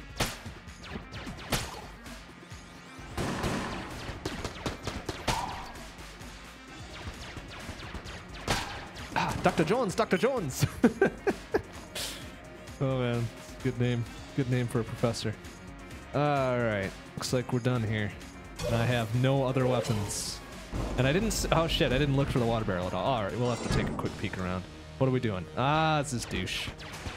Ah, Dr. Jones, Dr. Jones! Oh man, good name. Good name for a professor. Alright, looks like we're done here. And I have no other weapons. And I didn't... Oh shit, I didn't look for the water barrel at all. Alright, we'll have to take a quick peek around. What are we doing? Ah, it's this douche.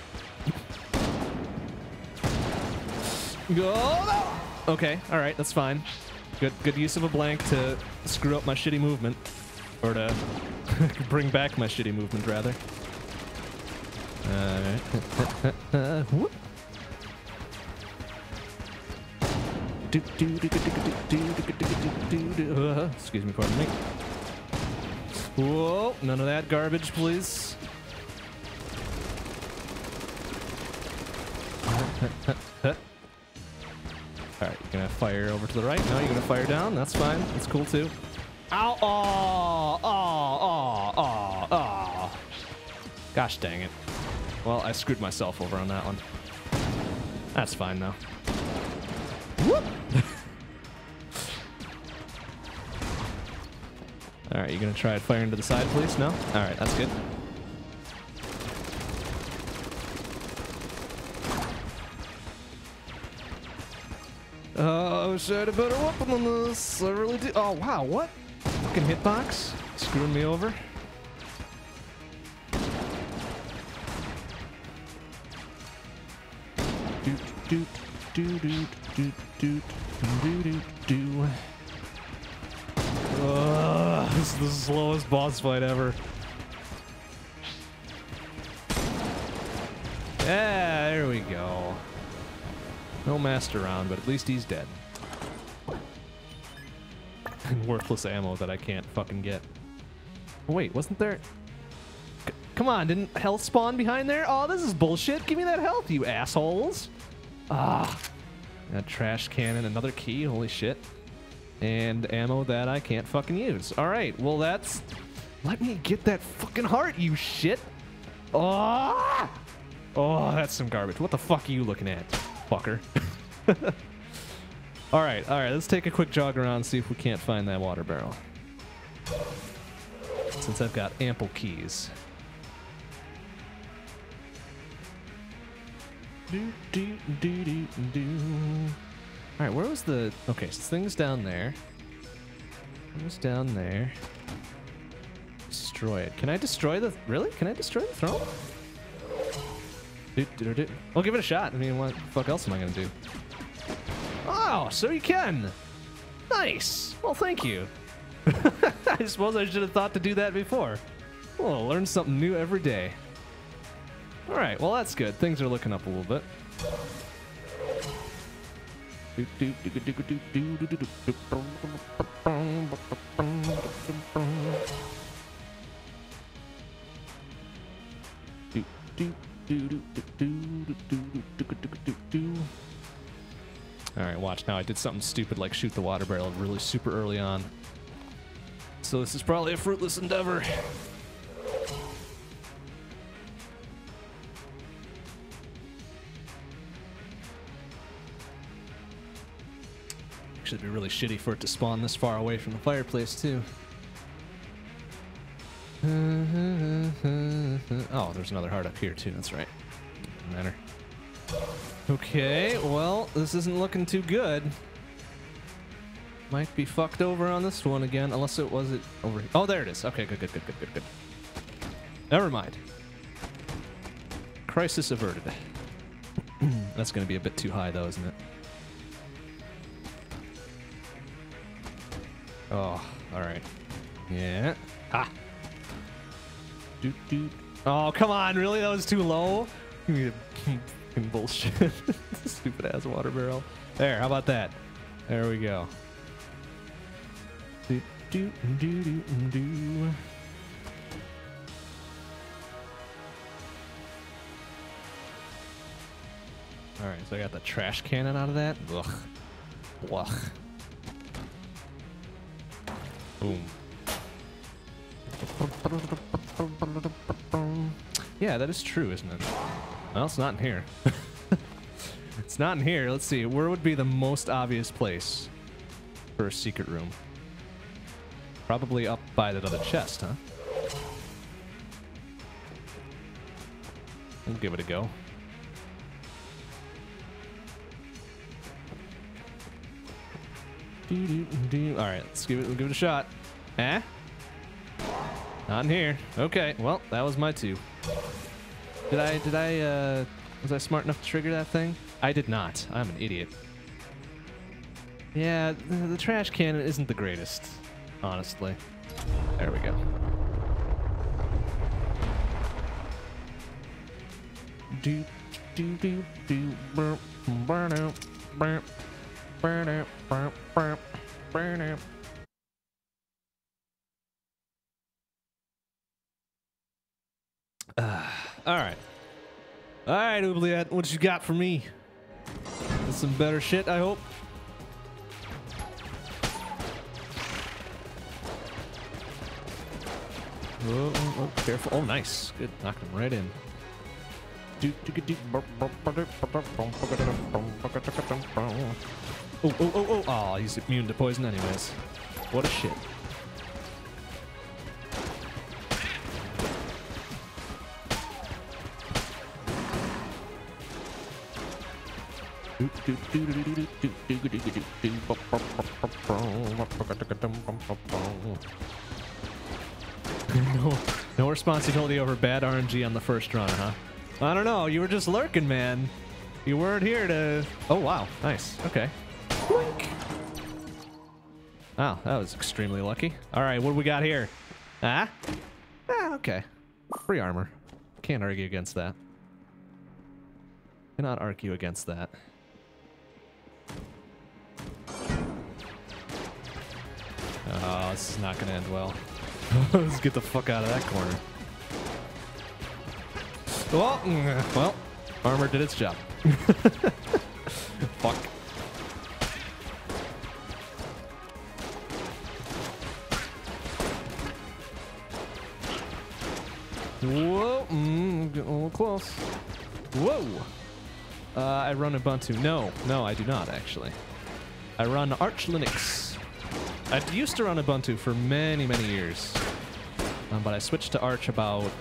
Go! No! Okay, alright, that's fine. Good use of a blank to screw up my shitty movement. Or to bring back my shitty movement, rather. Alright. Whoop. Excuse me, pardon me. Whoa, none of that garbage, please. Alright, you're gonna fire over to the right. No, you're gonna fire down. That's fine. That's cool too. Ow! Oh! Gosh dang it. Well, I screwed myself over on that one. That's fine though. Whoop! Alright, you gonna try and fire into the side, please? No? Alright, that's good. Oh, I wish I had a better weapon than this. I really do. Oh, wow, what? Fucking hitbox? Screwing me over? This is the slowest boss fight ever. Yeah, there we go. No master round, but at least he's dead. And worthless ammo that I can't fucking get. Oh, wait, wasn't there... Come on, didn't health spawn behind there? Oh, this is bullshit. Give me that health, you assholes. Ah. That trash cannon, another key, holy shit. And ammo that I can't fucking use. Alright, well that's... Let me get that fucking heart, you shit! Oh! Oh, that's some garbage. What the fuck are you looking at, fucker? Alright, let's take a quick jog around and see if we can't find that water barrel. Since I've got ample keys. Alright, where was the... Okay, so things down there. Almost down there. Destroy it. Can I destroy the... Really? Can I destroy the throne? Well, give it a shot. I mean, what the fuck else am I going to do? Oh, so you can. Nice. Well, thank you. I suppose I should have thought to do that before. Well, learn something new every day. All right, well, that's good. Things are looking up a little bit. All right, watch now. I did something stupid like shoot the water barrel really super early on. So this is probably a fruitless endeavor. Actually, it'd be really shitty for it to spawn this far away from the fireplace too. Oh, there's another heart up here too. That's right. Doesn't matter. Okay, well, this isn't looking too good. Might be fucked over on this one again, unless it was it over here. Oh, there it is. Okay, good. Never mind. Crisis averted. That's gonna be a bit too high though, isn't it? Oh, alright. Yeah. Ha! Doot. Oh, come on, really? That was too low? Bullshit. Stupid ass water barrel. There, how about that? There we go. Do. Alright, so I got the trash cannon out of that. Ugh. Ugh. Boom. Yeah, that is true, isn't it? Well, it's not in here. It's not in here. Let's see. Where would be the most obvious place for a secret room? Probably up by that other chest, huh? We'll give it a go. Alright, let's give it a shot. Eh? Not in here. Okay, well, that was my two. Was I smart enough to trigger that thing? I did not. I'm an idiot. Yeah, the trash cannon isn't the greatest, honestly. There we go. Burn out. Alright. Alright, Oubliette, what you got for me? Some better shit, I hope. Oh, careful. Oh, nice. Good. Knocked him right in. Oh. Oh, he's immune to poison anyways. What a shit. No responsibility over bad RNG on the first run, huh? I don't know. You were just lurking, man. You weren't here to... Oh, wow. Nice. Okay. Blink. Wow, that was extremely lucky. All right, what do we got here? Ah? Ah, okay. Free armor. Can't argue against that. Cannot argue against that. Oh, this is not going to end well. Let's get the fuck out of that corner. Well, armor did its job. Fuck. Whoa, getting a little close. Whoa. I run Ubuntu. No, I do not, actually. I run Arch Linux. I used to run Ubuntu for many, many years. But I switched to Arch about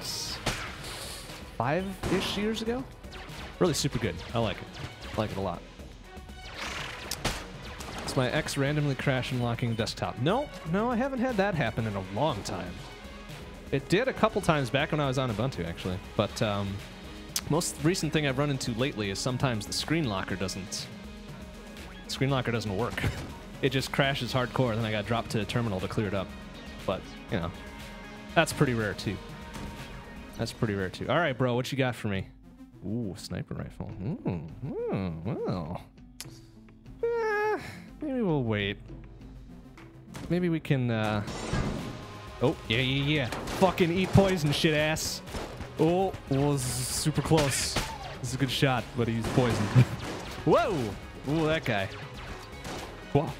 5-ish years ago. Really super good. I like it. I like it a lot. Does my X randomly crash and locking desktop? No, I haven't had that happen in a long time. It did a couple times back when I was on Ubuntu, actually. But most recent thing I've run into lately is sometimes the screen locker doesn't work. It just crashes hardcore, then I got dropped to a terminal to clear it up. But, you know, that's pretty rare too. All right, bro, what you got for me? Ooh, sniper rifle. Well. Maybe we'll wait. Maybe we can, Oh, yeah. Fucking eat poison, shit ass. Oh, this is super close. This is a good shot, but he's poisoned. Whoa! Ooh, that guy. Whoa.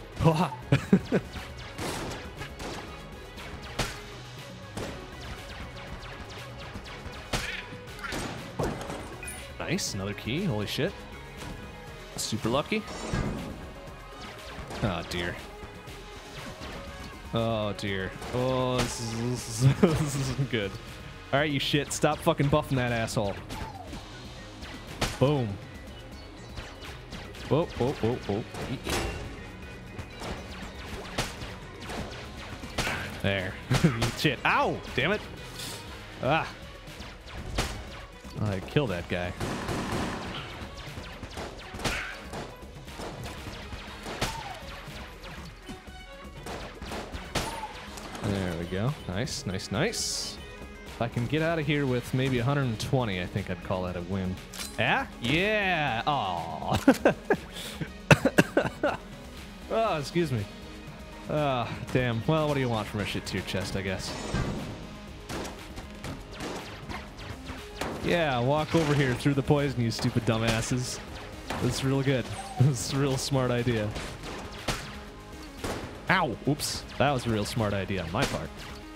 Nice, another key. Holy shit. Super lucky. Oh, dear. Oh, dear. Oh, this isn't good. All right, you shit. Stop fucking buffing that asshole. Boom. Whoa. There. Shit. Ow! Damn it. Ah. I killed that guy. There we go. Nice. If I can get out of here with maybe 120, I think I'd call that a win. Yeah? Yeah! Aw. Oh, excuse me. Oh, damn. Well, what do you want from a shit tier chest, I guess? Yeah, walk over here through the poison, you stupid dumbasses. That's real good. That's a real smart idea. Ow! Oops. That was a real smart idea on my part.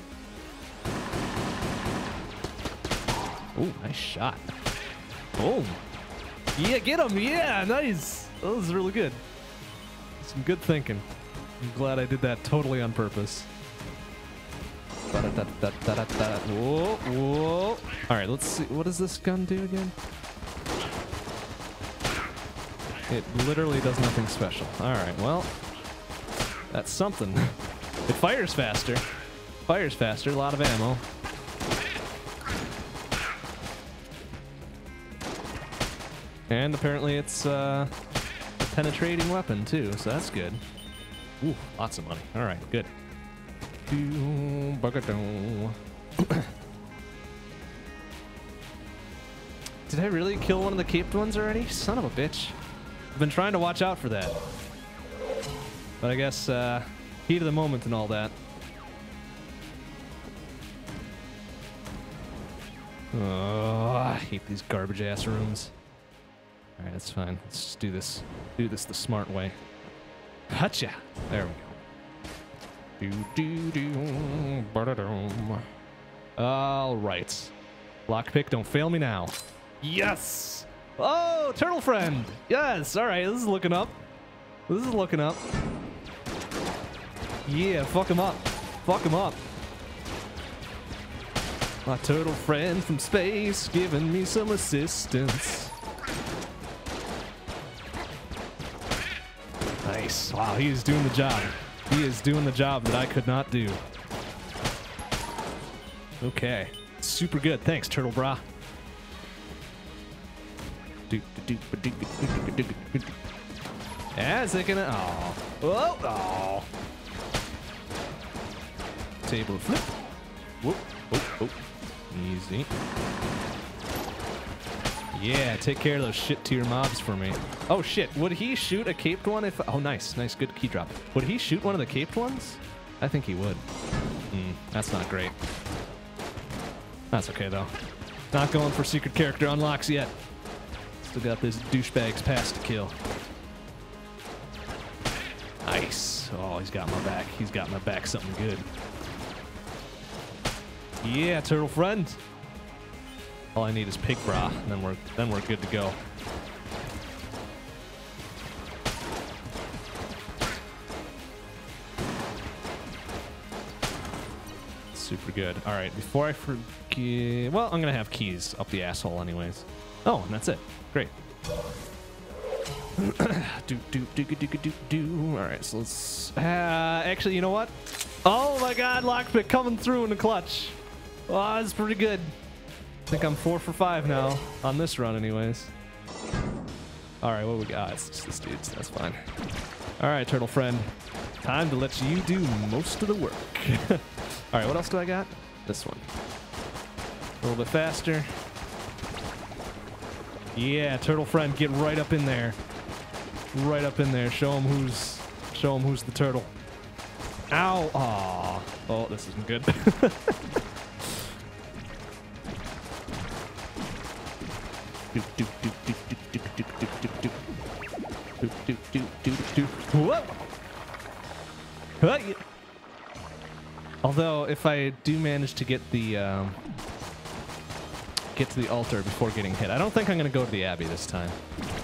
Oh, nice shot. Boom. Yeah, get him. Yeah, nice. That was really good. Some good thinking. I'm glad I did that totally on purpose. Whoa. All right, let's see. What does this gun do again? It literally does nothing special. All right, well, that's something. It fires faster. A lot of ammo. And apparently it's a penetrating weapon too, so that's good. Ooh, lots of money. All right, good. Did I really kill one of the caped ones already? Son of a bitch. I've been trying to watch out for that. But I guess heat of the moment and all that. Oh, I hate these garbage ass rooms. All right, that's fine. Let's just do this. Do this the smart way. Gotcha. There we go. All right. Lockpick, don't fail me now. Yes. Oh, turtle friend. Yes. All right. This is looking up. Yeah. Fuck him up. My turtle friend from space giving me some assistance. Nice. Wow, he is doing the job. He is doing the job that I could not do. Okay. Super good. Thanks, Turtle Bra. Yeah, is it gonna... Oh. Oh. Table flip. Whoop. Oh. Easy. Yeah, take care of those shit tier mobs for me. Oh shit, would he shoot a caped one if... Oh, nice, good key drop. Would he shoot one of the caped ones? I think he would. That's not great. That's okay though. Not going for secret character unlocks yet. Still got this douchebag's pass to kill. Nice. Oh, he's got my back. He's got my back something good. Yeah, turtle friend. All I need is pig bra, and then we're good to go. Super good. All right, before I forget, well, I'm gonna have keys up the asshole anyways. Oh, and that's it. Great. All right, so let's. Actually, you know what? Oh my God, lockpick coming through in the clutch. Oh, that's pretty good. I think I'm 4 for 5 now on this run, anyways. All right, what we got? It's just this dude's. That's fine. All right, turtle friend. Time to let you do most of the work. All right, what else do I got? This one. A little bit faster. Yeah, turtle friend, get right up in there. Right up in there. Show him who's the turtle. Ow! Aw. Oh, this isn't good. Whoa! Although, if I do manage to get the to the altar before getting hit, I don't think I'm going to go to the Abbey this time.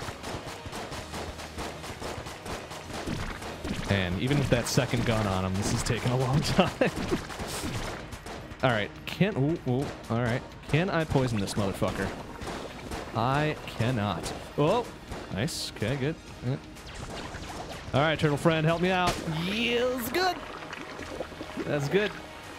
And even with that second gun on him, this is taking a long time. All right, all right. Can I poison this motherfucker? I cannot. Oh, nice. Okay, good. Yeah. All right, turtle friend, help me out. Yes, good. That's good.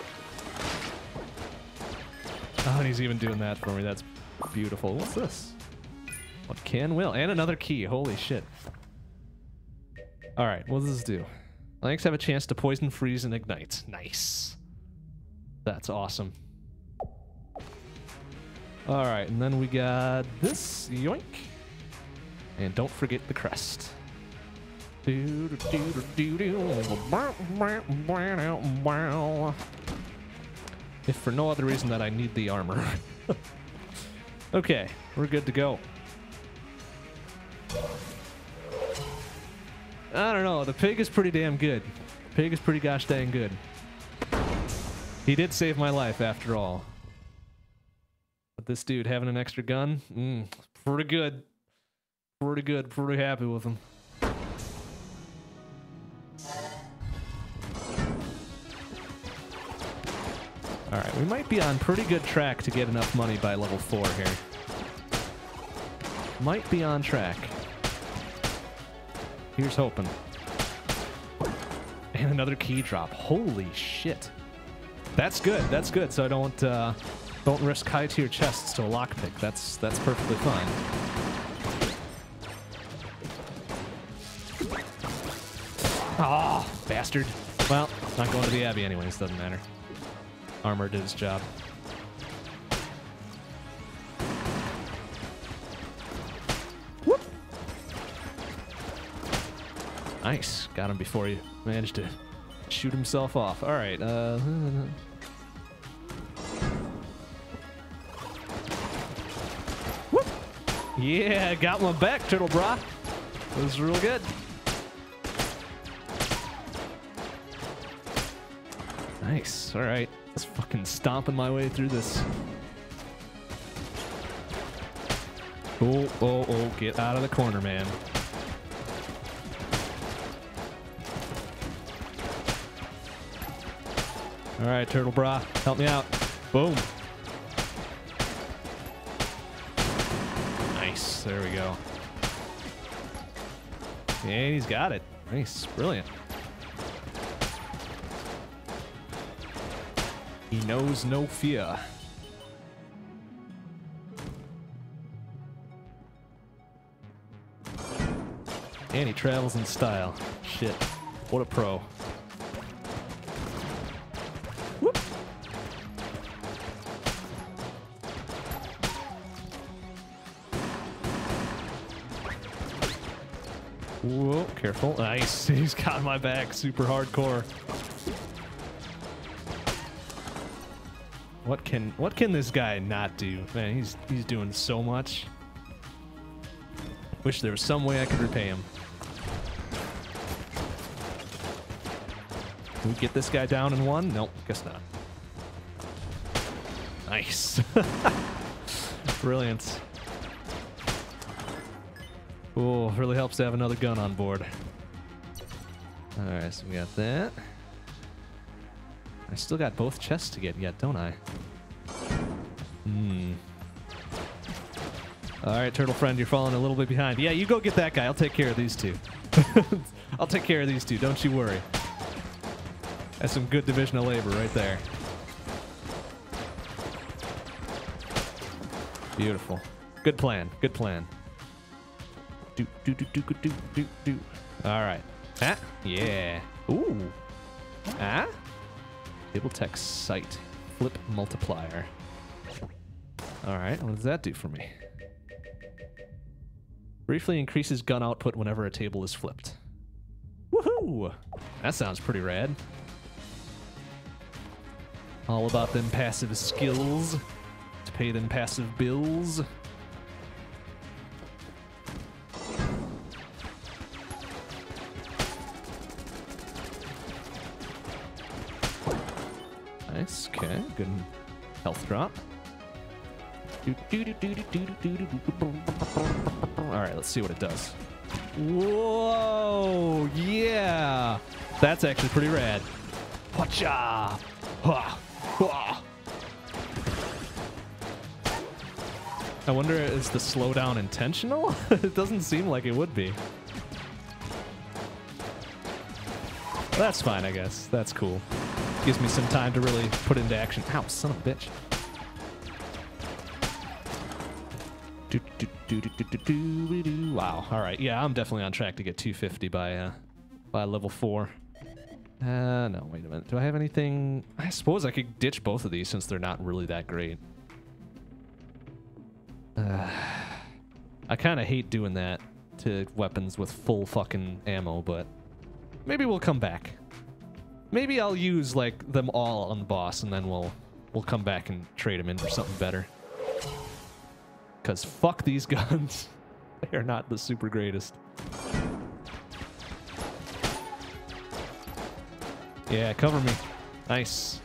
Oh, and he's even doing that for me. That's beautiful. What's this? What can will? And another key. Holy shit. All right, what does this do? Lanks have a chance to poison, freeze, and ignite. Nice. That's awesome. All right, and then we got this. Yoink. And don't forget the crest. If for no other reason that I need the armor. Okay, we're good to go. I don't know, the pig is pretty damn good. Pig is pretty gosh dang good. He did save my life after all. But this dude having an extra gun, pretty good. Pretty good, pretty happy with him. Alright, we might be on pretty good track to get enough money by level 4 here. Might be on track. Here's hoping. And another key drop. Holy shit. That's good, so I don't risk high tier chests to a lockpick. That's perfectly fine. Oh, bastard. Well, not going to the Abbey anyways, doesn't matter. Armor did its job. Whoop. Nice. Got him before he managed to shoot himself off. All right. Whoop. Yeah, got one back, turtle bra. That was real good. Nice. All right. Just fucking stomping my way through this. Oh, get out of the corner, man. All right, turtle bra, help me out. Boom. Nice, there we go. And he's got it. Nice, brilliant. He knows no fear. And he travels in style. Shit. What a pro. Whoop. Whoa, careful. Nice. He's got my back super hardcore. What can this guy not do? Man, he's doing so much. Wish there was some way I could repay him. Can we get this guy down in one? Nope, guess not. Nice. Brilliant. Oh, really helps to have another gun on board. Alright, so we got that. I still got both chests to get yet, don't I? All right, turtle friend, you're falling a little bit behind. Yeah, you go get that guy. I'll take care of these two. I'll take care of these two. Don't you worry. That's some good division of labor right there. Beautiful. Good plan. Good plan. Do do do do do do do. All right. Ah, yeah. Ooh. Ah. Table text site. Flip multiplier. All right. What does that do for me? Briefly increases gun output whenever a table is flipped. Woohoo! That sounds pretty rad. All about them passive skills to pay them passive bills. Nice. Okay. Good health drop. Alright, let's see what it does. Whoa! Yeah! That's actually pretty rad. Whatcha! I wonder, is the slowdown intentional? It doesn't seem like it would be. That's fine, I guess. That's cool. Gives me some time to really put into action. Ow, son of a bitch. Wow. All right. Yeah, I'm definitely on track to get 250 by level 4. No, wait a minute. Do I have anything? I suppose I could ditch both of these since they're not really that great. I kind of hate doing that to weapons with full fucking ammo, but maybe we'll come back. Maybe I'll use like them all on the boss, and then we'll come back and trade them in for something better. Because fuck these guns. They are not the super greatest. Yeah, cover me. Nice.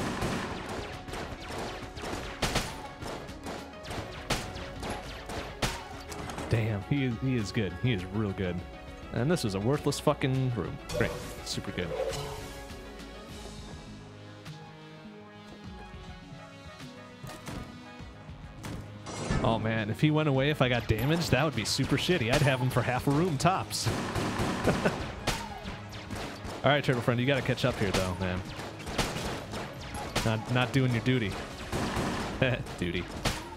Damn, he is good. He is real good. And this was a worthless fucking room. Great. Super good. Oh man, if he went away, if I got damaged, that would be super shitty. I'd have him for half a room tops. All right, turtle friend, you gotta catch up here though, man. Not doing your duty. Duty.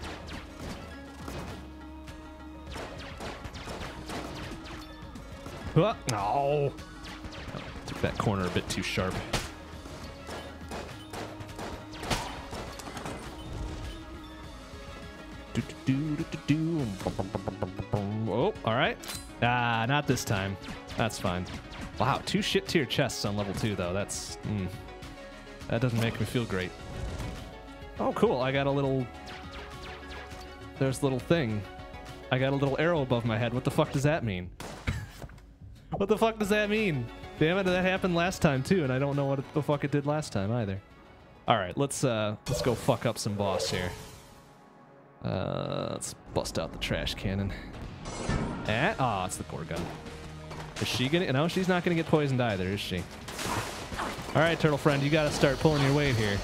No. Took that corner a bit too sharp. Oh, all right. Ah, not this time. That's fine. Wow, 2 shit tier chests on level 2 though. That's that doesn't make me feel great. Oh, cool. I got a little. There's a little thing. I got a little arrow above my head. What the fuck does that mean? What the fuck does that mean? Damn it, that happened last time too, and I don't know what the fuck it did last time either. All right, let's go fuck up some boss here. Let's bust out the trash cannon. Ah, it's the Gorgon. Is she gonna? No, she's not gonna get poisoned either, is she? All right, turtle friend, you gotta start pulling your weight here.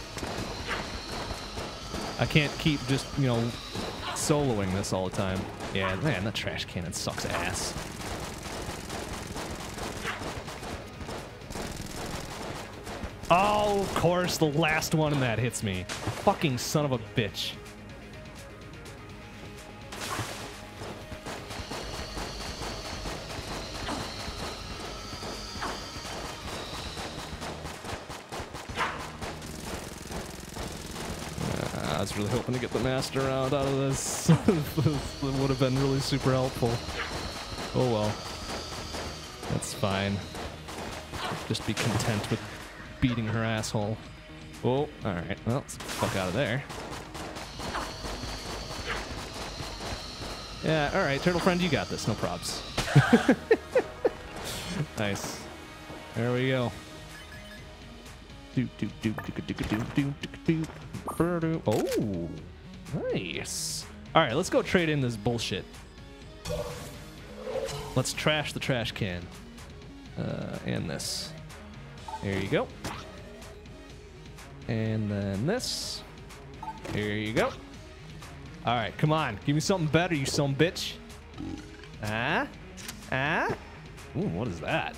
I can't keep just, you know, soloing this all the time. Yeah, man, that trash cannon sucks ass. Oh, of course, the last one in that hits me. Fucking son of a bitch. I was really hoping to get the master round out of this. This would have been really super helpful. Oh well. That's fine. Just be content with beating her asshole. Oh, alright. Well, let's fuck out of there. Yeah, alright, turtle friend, you got this. No probs. Nice. There we go. Oh, nice. Alright, let's go trade in this bullshit. Let's trash the trash can. And this. There you go. And then this. Here you go. All right, come on. Give me something better, you son bitch. Ah? Ah? Ooh, what is that?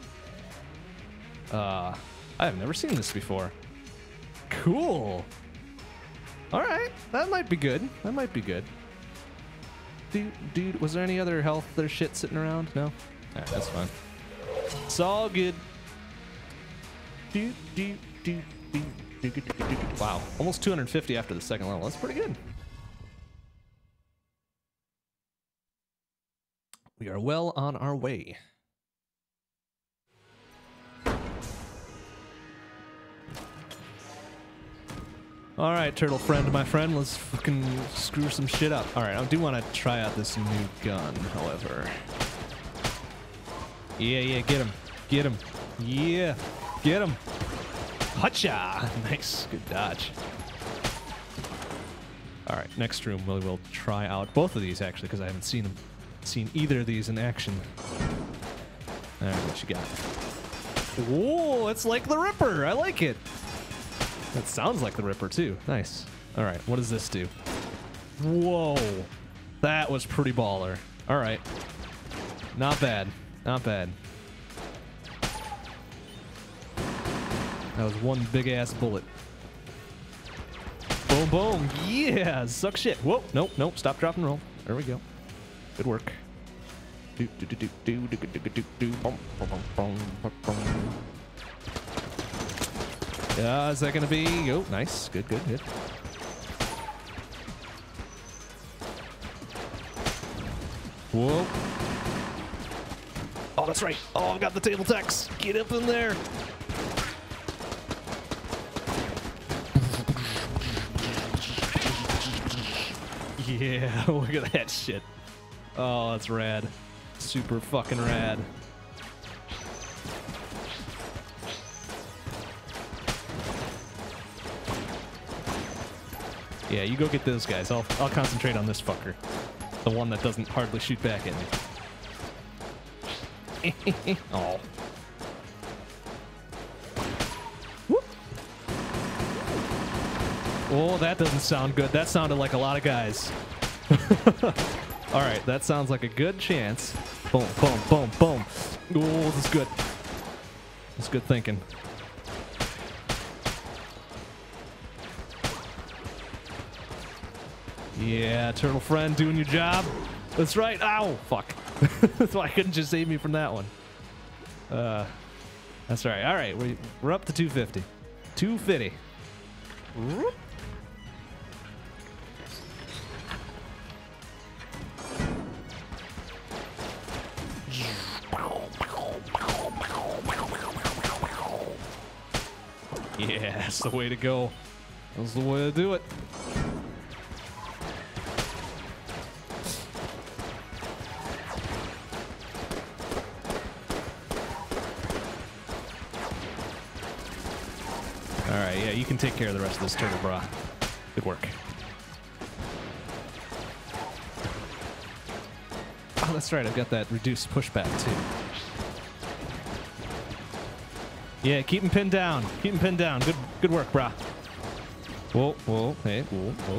I have never seen this before. Cool. All right, that might be good. That might be good. Dude, was there any other health or shit sitting around? No? All right, that's fine. It's all good. Wow, almost 250 after the second level. That's pretty good. We are well on our way. All right, turtle friend, my friend, let's fucking screw some shit up. All right, I do want to try out this new gun, however. Yeah, get him. Get him. Yeah, get him. Hacha! Nice, good dodge. All right, next room, we'll try out both of these, actually, because I haven't seen either of these in action. All right, what you got? Whoa, it's like the Ripper. I like it. That sounds like the Ripper, too. Nice. All right, what does this do? Whoa. That was pretty baller. All right. Not bad. Not bad. That was one big-ass bullet. Boom, boom. Yeah, suck shit. Whoa, nope. Stop, drop, and roll. There we go. Good work. Yeah, is that gonna be? Oh, nice. Good. Whoa. Oh, that's right. Oh, I've got the table text. Get up in there. Yeah, look at that shit. Oh, that's rad. Super fucking rad. Yeah, you go get those guys. I'll concentrate on this fucker. The one that doesn't hardly shoot back at me. Oh. Whoop. Oh, that doesn't sound good. That sounded like a lot of guys. All right, that sounds like a good chance. Boom, boom, boom, boom. Oh, this is good. That's good thinking. Yeah, turtle friend, doing your job. That's right. Ow, fuck. That's why I couldn't just save me from that one. That's right. All right, we're up to 250. 250. Yeah, that's the way to go. That's the way to do it. Alright, yeah, you can take care of the rest of this turtle bra. Good work. Oh, that's right, I've got that reduced pushback too. Yeah, keep him pinned down. Keep him pinned down. Good work, brah. Whoa, hey, whoa.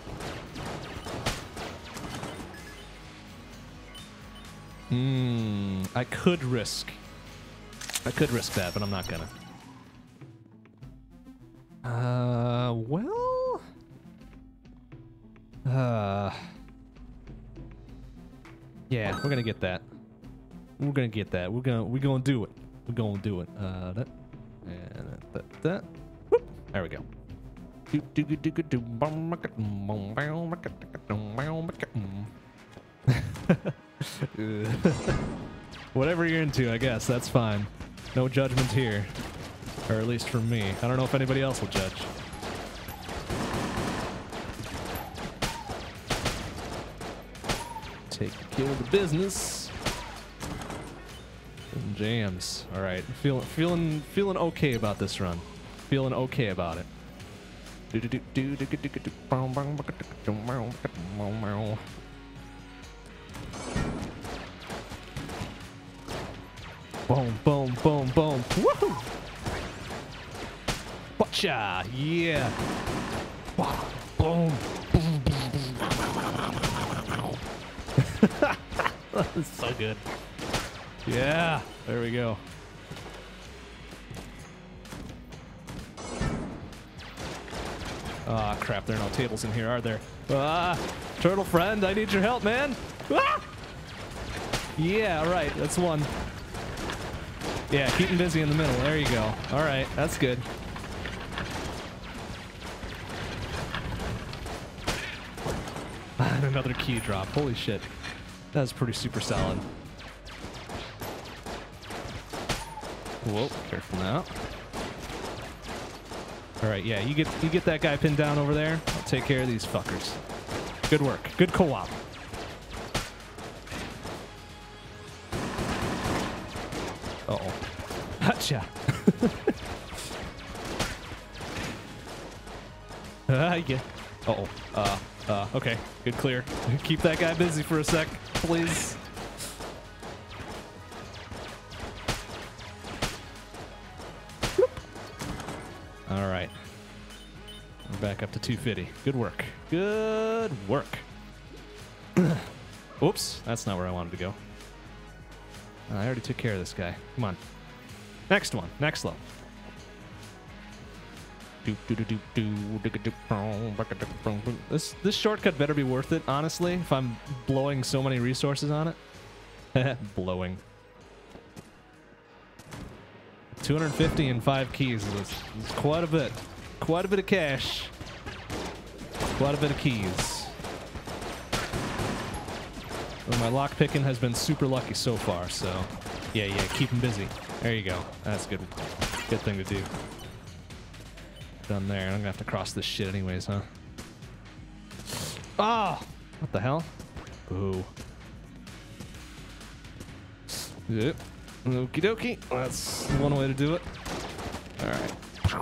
I could risk that, but I'm not gonna. Well. Yeah, we're gonna get that. We're gonna do it. We're gonna do it. That and that. Whoop. There we go. Whatever you're into, I guess. That's fine. No judgment here. Or at least from me. I don't know if anybody else will judge. Take care of the business. Some jams. All right, feeling okay about this run. Feeling okay about it. Boom, boom, boom, boom. Woohoo! Gotcha! Yeah! Boom! Boom! It's so good. Yeah, there we go. Ah, crap, there are no tables in here, are there? Ah, turtle friend, I need your help, man. Ah! Yeah, right, that's one. Yeah, keep him busy in the middle. There you go. All right, that's good. And another key drop. Holy shit. That's pretty super solid. Whoa, careful now. All right, yeah, you get that guy pinned down over there. I'll take care of these fuckers. Good work. Good co-op. Uh-oh. Gotcha. Yeah. Uh-oh. Okay. Good clear. Keep that guy busy for a sec, please. All right. We're back up to 250. Good work. Good work. Oops. That's not where I wanted to go. I already took care of this guy. Come on. Next one. Next level. This shortcut better be worth it, honestly, if I'm blowing so many resources on it. Blowing. 250 and 5 keys is quite a bit. Quite a bit of cash. Quite a bit of keys. Well, my lock picking has been super lucky so far, so yeah, keep him busy. There you go. That's good. Good thing to do. Done there. I'm gonna have to cross this shit anyways, huh? Oh! What the hell? Boo. Yep. Okie dokie. That's one way to do it. Alright.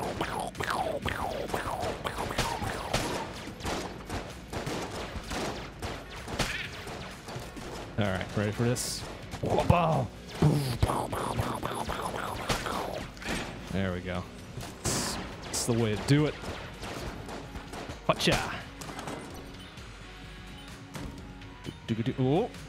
Alright, ready for this? Whoa! There we go. That's the way to do it. Gotcha. Oh.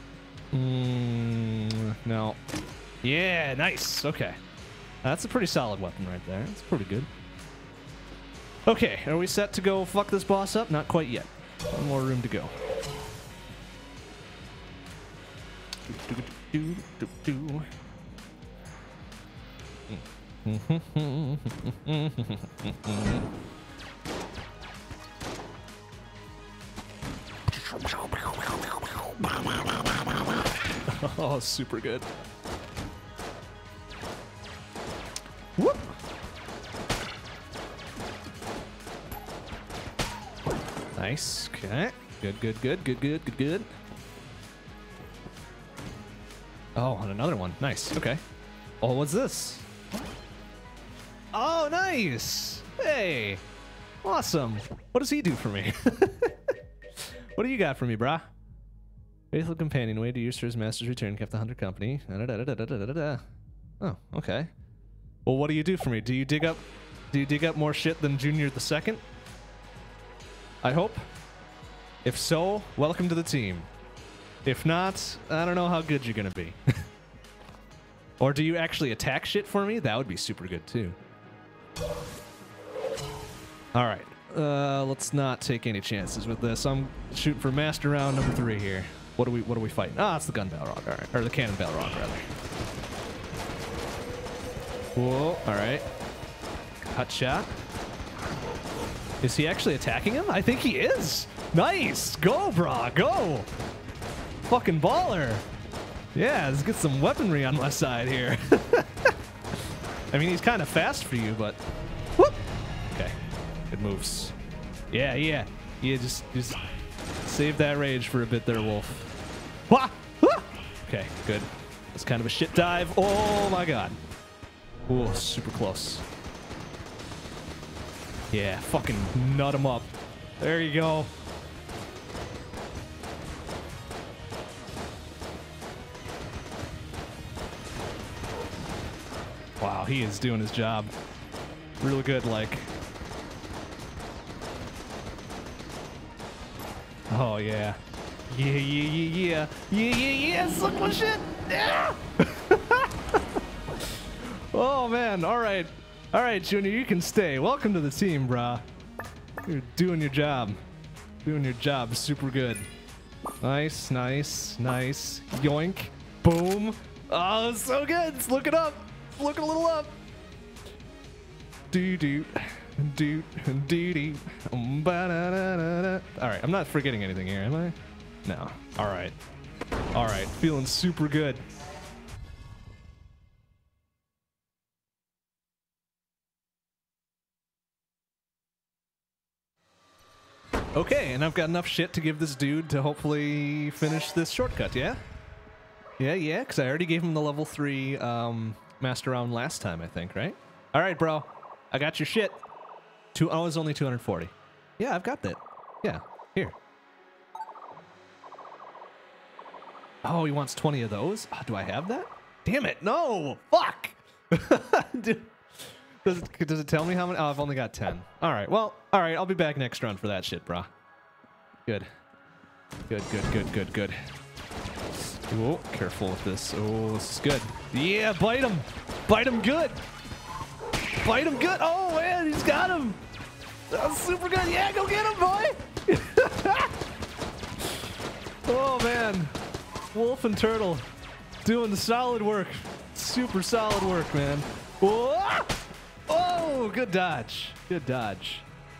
No. Yeah, nice. Okay. That's a pretty solid weapon right there. That's pretty good. Okay, are we set to go fuck this boss up? Not quite yet. One more room to go. Oh, super good. Whoop. Nice. Okay. Good. Oh, and another one. Nice. Okay. Oh, what's this? Oh, nice. Hey. Awesome. What does he do for me? What do you got for me, brah? Faithful companion, way to use for his master's return, kept the hunter company. Oh, okay. Well, what do you do for me? Do you dig up more shit than Junior the Second? I hope. If so, welcome to the team. If not, I don't know how good you're gonna be. Or do you actually attack shit for me? That would be super good too. All right, let's not take any chances with this. I'm shooting for master round number 3 here. What are we fighting? Ah, it's the gun Balrog. All right, or the cannon Balrog rather. Whoa! All right. Hot shot. Is he actually attacking him? I think he is. Nice. Go, brah. Go. Fucking baller. Yeah, let's get some weaponry on my side here. I mean, he's kind of fast for you, but whoop. Okay. Good moves. Yeah. Yeah, just save that rage for a bit there, Wolf. Wah! Wah! Okay, good. That's kind of a shit dive. Oh my god. Oh, super close. Yeah, fucking nut him up. There you go. Wow, he is doing his job. Real good, like. Oh, yeah. Yeah, yeah, yeah, yeah. Yeah, yeah, yeah. Suck my shit. Yeah. Oh, man. All right. All right, Junior, you can stay. Welcome to the team, brah. You're doing your job. Doing your job super good. Nice, nice, nice. Yoink. Boom. Oh, it's so good. It's looking up. It's looking a little up. Doo-doo. Doo-doo-doo. All right, I'm not forgetting anything here, am I? No. All right. All right, feeling super good. Okay, and I've got enough shit to give this dude to hopefully finish this shortcut, yeah? Yeah, because I already gave him the level 3 master round last time, I think, right? All right, bro. I got your shit. Oh, it's only 240. Yeah, I've got that. Yeah, here. Oh, he wants 20 of those? Oh, do I have that? Damn it, no! Fuck! Dude. Does it tell me how many? Oh, I've only got 10. All right, well, all right, I'll be back next round for that shit, brah. Good. Good, good, good, good, good. Oh, careful with this. Oh, this is good. Yeah, bite him. Bite him good. Bite him good. Oh, man, he's got him. That's super good. Yeah, go get him, boy. Oh, man. Wolf and Turtle doing the solid work. Super solid work, man. Whoa! Oh, good dodge. Good dodge.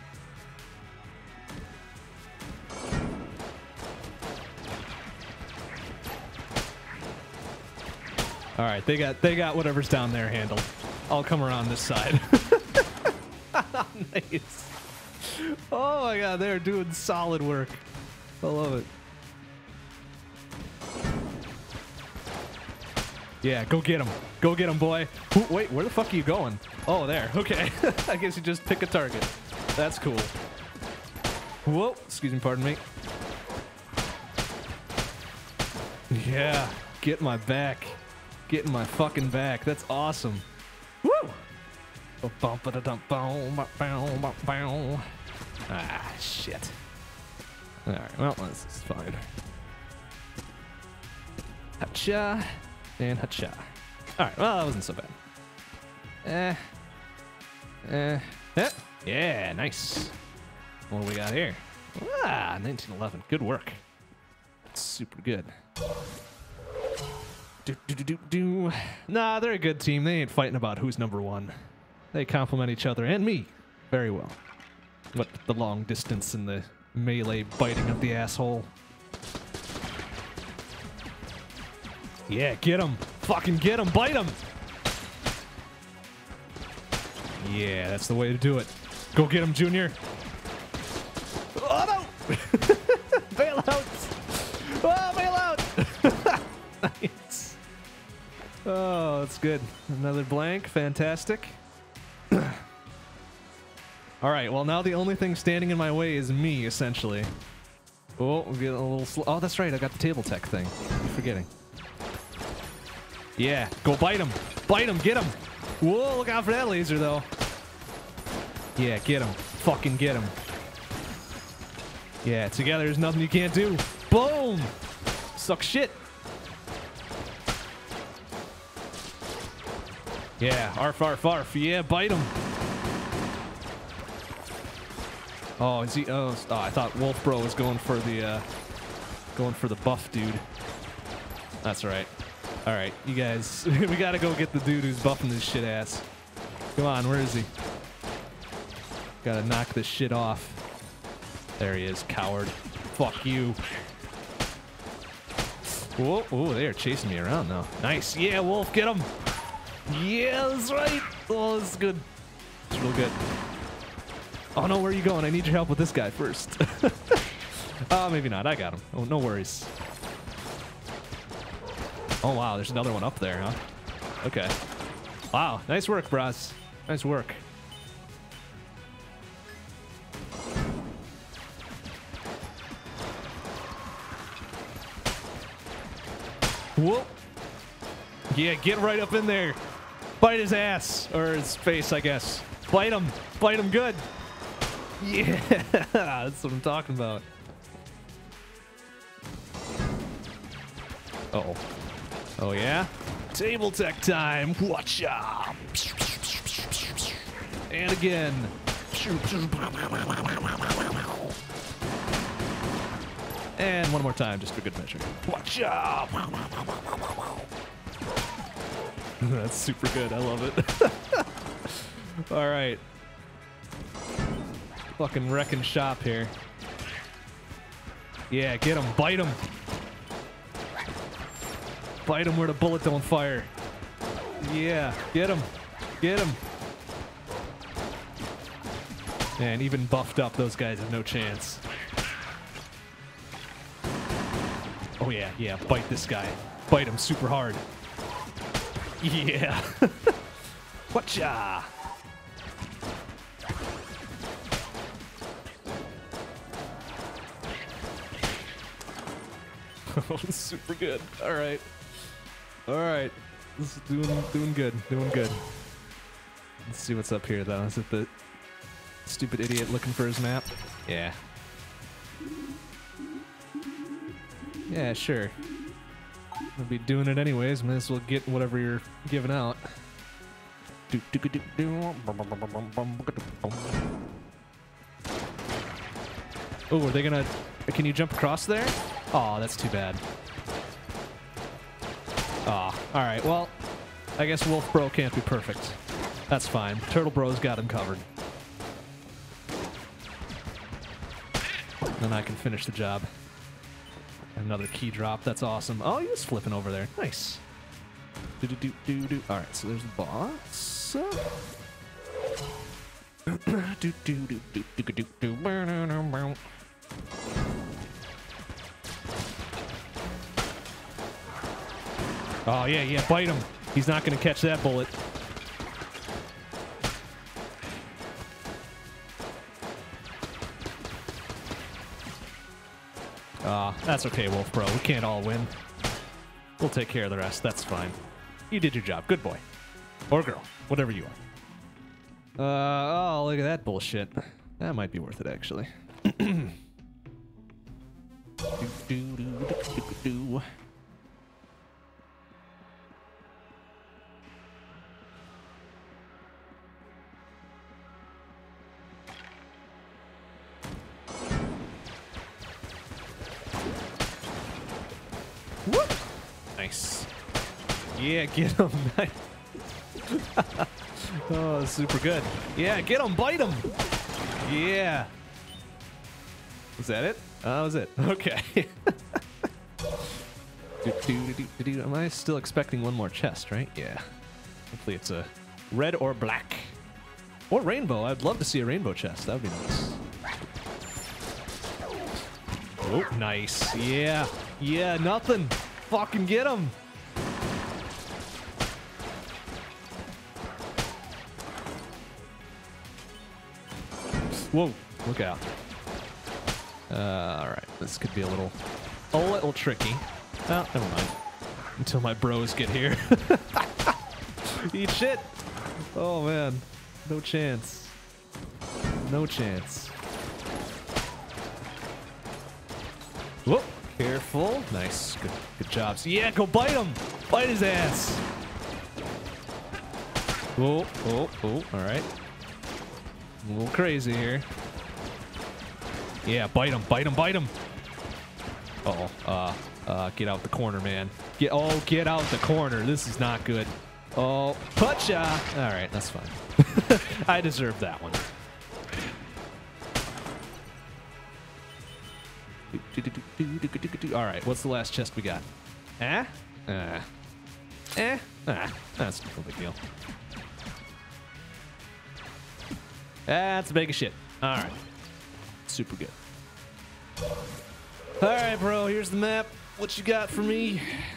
All right, they got whatever's down there handled. I'll come around this side. Nice. Oh my god, they're doing solid work. I love it. Yeah, go get him. Go get him, boy. Ooh, wait, where the fuck are you going? Oh, there. Okay. I guess you just pick a target. That's cool. Whoa. Excuse me, pardon me. Yeah. Get my back. Get in my fucking back. That's awesome. Woo! Ah, shit. Alright, well, this is fine. Hacha. And hacha. Alright, well, that wasn't so bad. Yeah, nice. What do we got here? Ah, 1911. Good work. That's super good. Nah, they're a good team. They ain't fighting about who's #1. They complement each other and me very well. What the long distance and the melee biting of the asshole. Yeah, get him. Fucking get him. Bite him. Yeah, that's the way to do it. Go get him, Junior. Oh, no. Bail out. Oh, bail out. Nice. Oh, that's good. Another blank. Fantastic. All right, well, now the only thing standing in my way is me, essentially. Oh, we'll get a little oh, that's right. I got the table tech thing. I'm forgetting. Yeah, go bite him. Bite him. Get him. Whoa, look out for that laser, though. Yeah, get him. Fucking get him. Yeah, together there's nothing you can't do. Boom! Suck shit. Yeah, arf, arf, arf. Yeah, bite him. Oh, is he? Oh, I thought Wolf Bro was going for the buff dude. That's right. All right, you guys, we gotta go get the dude who's buffing this shit ass. Come on, where is he? Gotta knock this shit off. There he is, coward. Fuck you. Whoa, oh, they are chasing me around now. Nice, yeah, Wolf, get him. Yeah, that's right. Oh, this is good. It's real good. Oh no, where are you going? I need your help with this guy first. Oh, maybe not. I got him. Oh, no worries. Oh wow, there's another one up there, huh? Okay. Wow, nice work, bros. Nice work. Whoa. Yeah, get right up in there. Bite his ass, or his face, I guess. Bite him. Bite him good. Yeah, that's what I'm talking about. Uh-oh. Oh, yeah? Table tech time. Watcha! And again. And one more time, just for good measure. Watcha! That's super good. I love it. All right. Fucking wrecking shop here. Yeah, get him. Bite him. Bite him where the bullet don't fire. Yeah, get him. Get him. Man, even buffed up, those guys have no chance. Oh yeah, yeah, bite this guy. Bite him super hard. Yeah. Whatcha? Oh, super good. All right. All right. This is doing good. Doing good. Let's see what's up here, though. Is it the stupid idiot looking for his map? Yeah. Yeah, sure. I'll be doing it anyways. Might as well get whatever you're giving out. Oh, are they gonna... Can you jump across there? Oh, that's too bad. Oh, alright, well, I guess Wolf Bro can't be perfect. That's fine. Turtle Bro's got him covered. Then I can finish the job. Another key drop, that's awesome. Oh, he was flipping over there. Nice. Alright, so there's the boss. Oh, yeah, yeah, bite him. He's not going to catch that bullet. That's okay, Wolf Bro. We can't all win. We'll take care of the rest. That's fine. You did your job. Good boy. Or girl. Whatever you are. Oh, look at that bullshit. That might be worth it, actually. Whoop! Nice. Yeah, get him. Oh, super good. Yeah, get him. Bite him. Yeah. Was that it? That was it. Okay. Am I still expecting one more chest, right? Yeah. Hopefully it's a red or black. Or rainbow. I'd love to see a rainbow chest. That would be nice. Oh, nice. Yeah. Yeah, nothing. Fucking get him. Whoa. Look out. Alright. This could be a little tricky. Oh, never mind. Until my bros get here. Eat shit. Oh, man. No chance. No chance. Whoop. Careful. Nice. Good job. Yeah, go bite him. Bite his ass. Whoa. Oh. All right. A little crazy here. Yeah, bite him. Bite him. Bite him. Uh-oh. Get out the corner, man. Get out the corner. This is not good. Oh, putcha. All right, that's fine. I deserve that one. All right, what's the last chest we got? That's no big deal. That's a bag of shit. All right, super good. All right, bro, here's the map. What you got for me?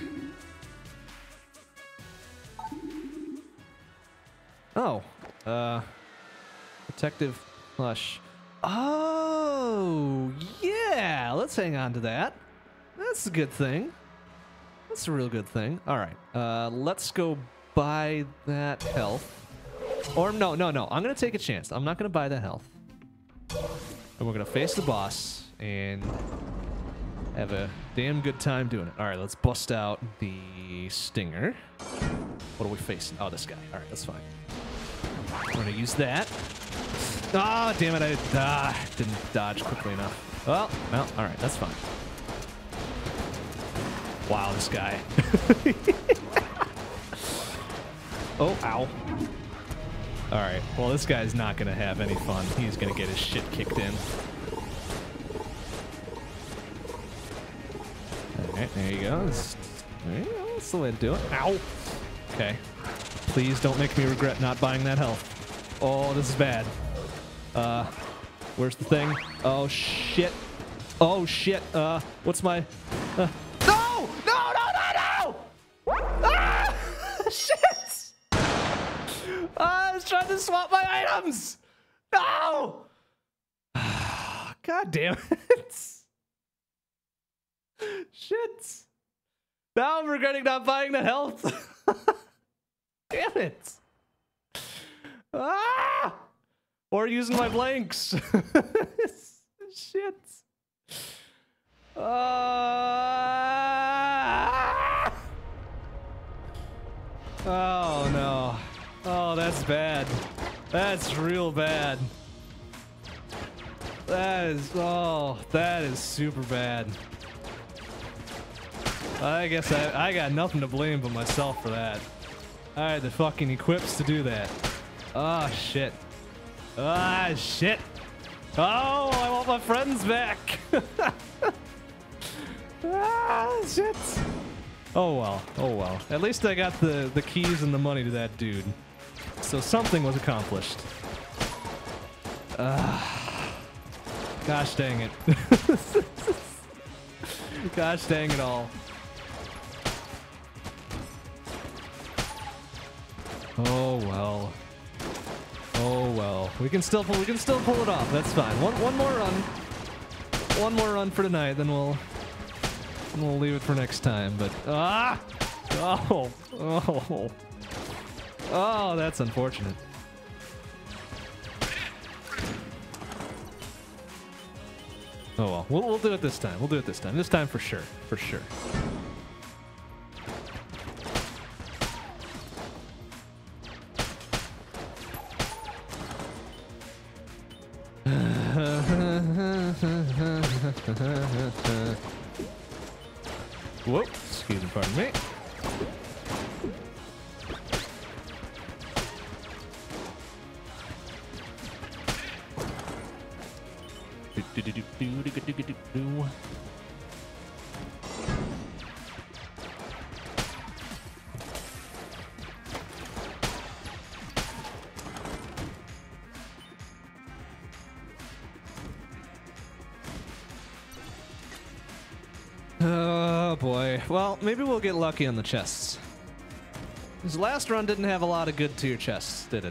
Oh, protective plush. Oh, yeah. Let's hang on to that. That's a good thing. That's a real good thing. All right. Let's go buy that health. Or no. I'm going to take a chance. I'm not going to buy that health. And we're going to face the boss. And Have a damn good time doing it. All right, let's bust out the stinger. What are we facing? Oh, this guy. All right, that's fine. I'm gonna use that. Ah, oh, damn it! I didn't dodge quickly enough. Well, all right, that's fine. Wow, this guy. Oh, ow. All right. Well, this guy's not gonna have any fun. He's gonna get his shit kicked in. Alright, there you go. That's the way to do it. Ow! Okay. Please don't make me regret not buying that health. Oh, this is bad. Where's the thing? Oh, shit. Oh, shit. What's my... No! No, no, no, no! Ah! Shit! I was trying to swap my items! No! God damn it. Shit. Now I'm regretting not buying the health. Damn it. Ah! Or using my blanks. Shit. Oh no. Oh, that's bad. That's real bad. That is super bad. I guess I got nothing to blame but myself for that. I had the fucking equips to do that. Ah, shit. Ah, shit. Oh, I want my friends back. Ah, shit. Oh well. Oh well. At least I got the keys and the money to that dude. So something was accomplished. Gosh dang it. Gosh dang it all. Oh well. Oh well. We can still pull it off. That's fine. One more run. One more run for tonight, then we'll leave it for next time. But oh, that's unfortunate. Oh well, we'll do it this time. We'll do it this time. This time for sure. For sure. Whoop, excuse me, pardon me. Oh boy. Well, maybe we'll get lucky on the chests. This last run didn't have a lot of good tier chests, did it?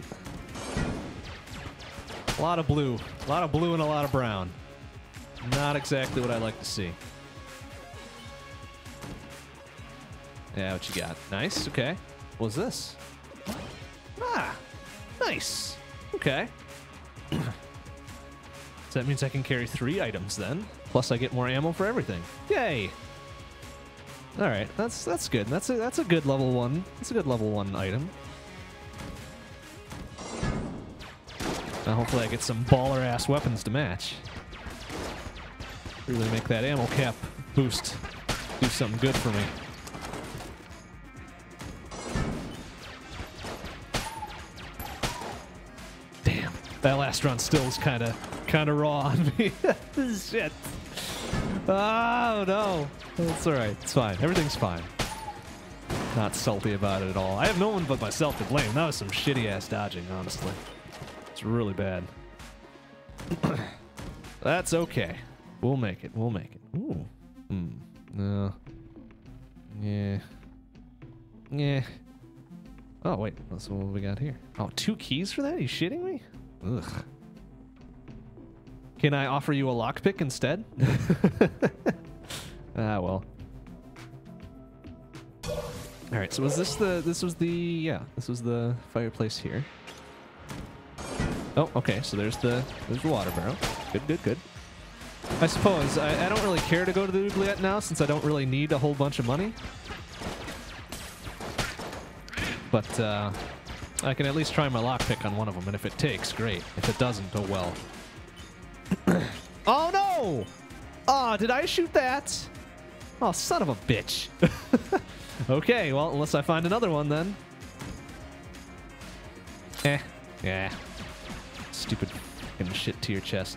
A lot of blue. A lot of blue and a lot of brown. Not exactly what I like to see. Yeah, what you got? Nice, okay. What's this? Ah, nice. Okay. So that means I can carry 3 items then. Plus I get more ammo for everything. Yay! All right, that's good. That's a good level 1. That's a good level 1 item. Now hopefully I get some baller ass weapons to match. Really make that ammo cap boost do something good for me. Damn, that last run still is kind of raw on me. Shit. Oh no. It's alright. It's fine. Everything's fine. Not salty about it at all. I have no one but myself to blame. That was some shitty ass dodging, honestly. It's really bad. That's okay. We'll make it. We'll make it. Ooh. No. Yeah. Yeah. Oh, wait. That's what we got here. Oh, 2 keys for that? Are you shitting me? Ugh. Can I offer you a lockpick instead? Ah, well. All right, so was this this was the fireplace here. Oh, okay, so there's the water barrel. Good, good, good. I suppose. I don't really care to go to the oubliette now since I don't really need a whole bunch of money. But I can at least try my lockpick on one of them, and if it takes, great. If it doesn't, oh well. Oh no! Oh, did I shoot that? Oh, son of a bitch. Okay, well, unless I find another one then. Yeah. Stupid fucking shit to your chest.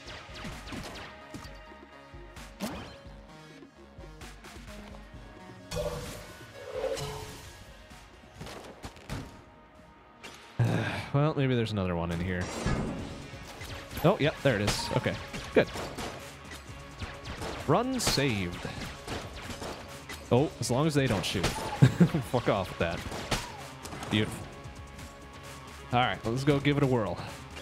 Well, maybe there's another one in here. Oh, yep, there it is. Okay, good. Run saved. Oh, as long as they don't shoot. Fuck off with that. Beautiful. Alright, let's go give it a whirl.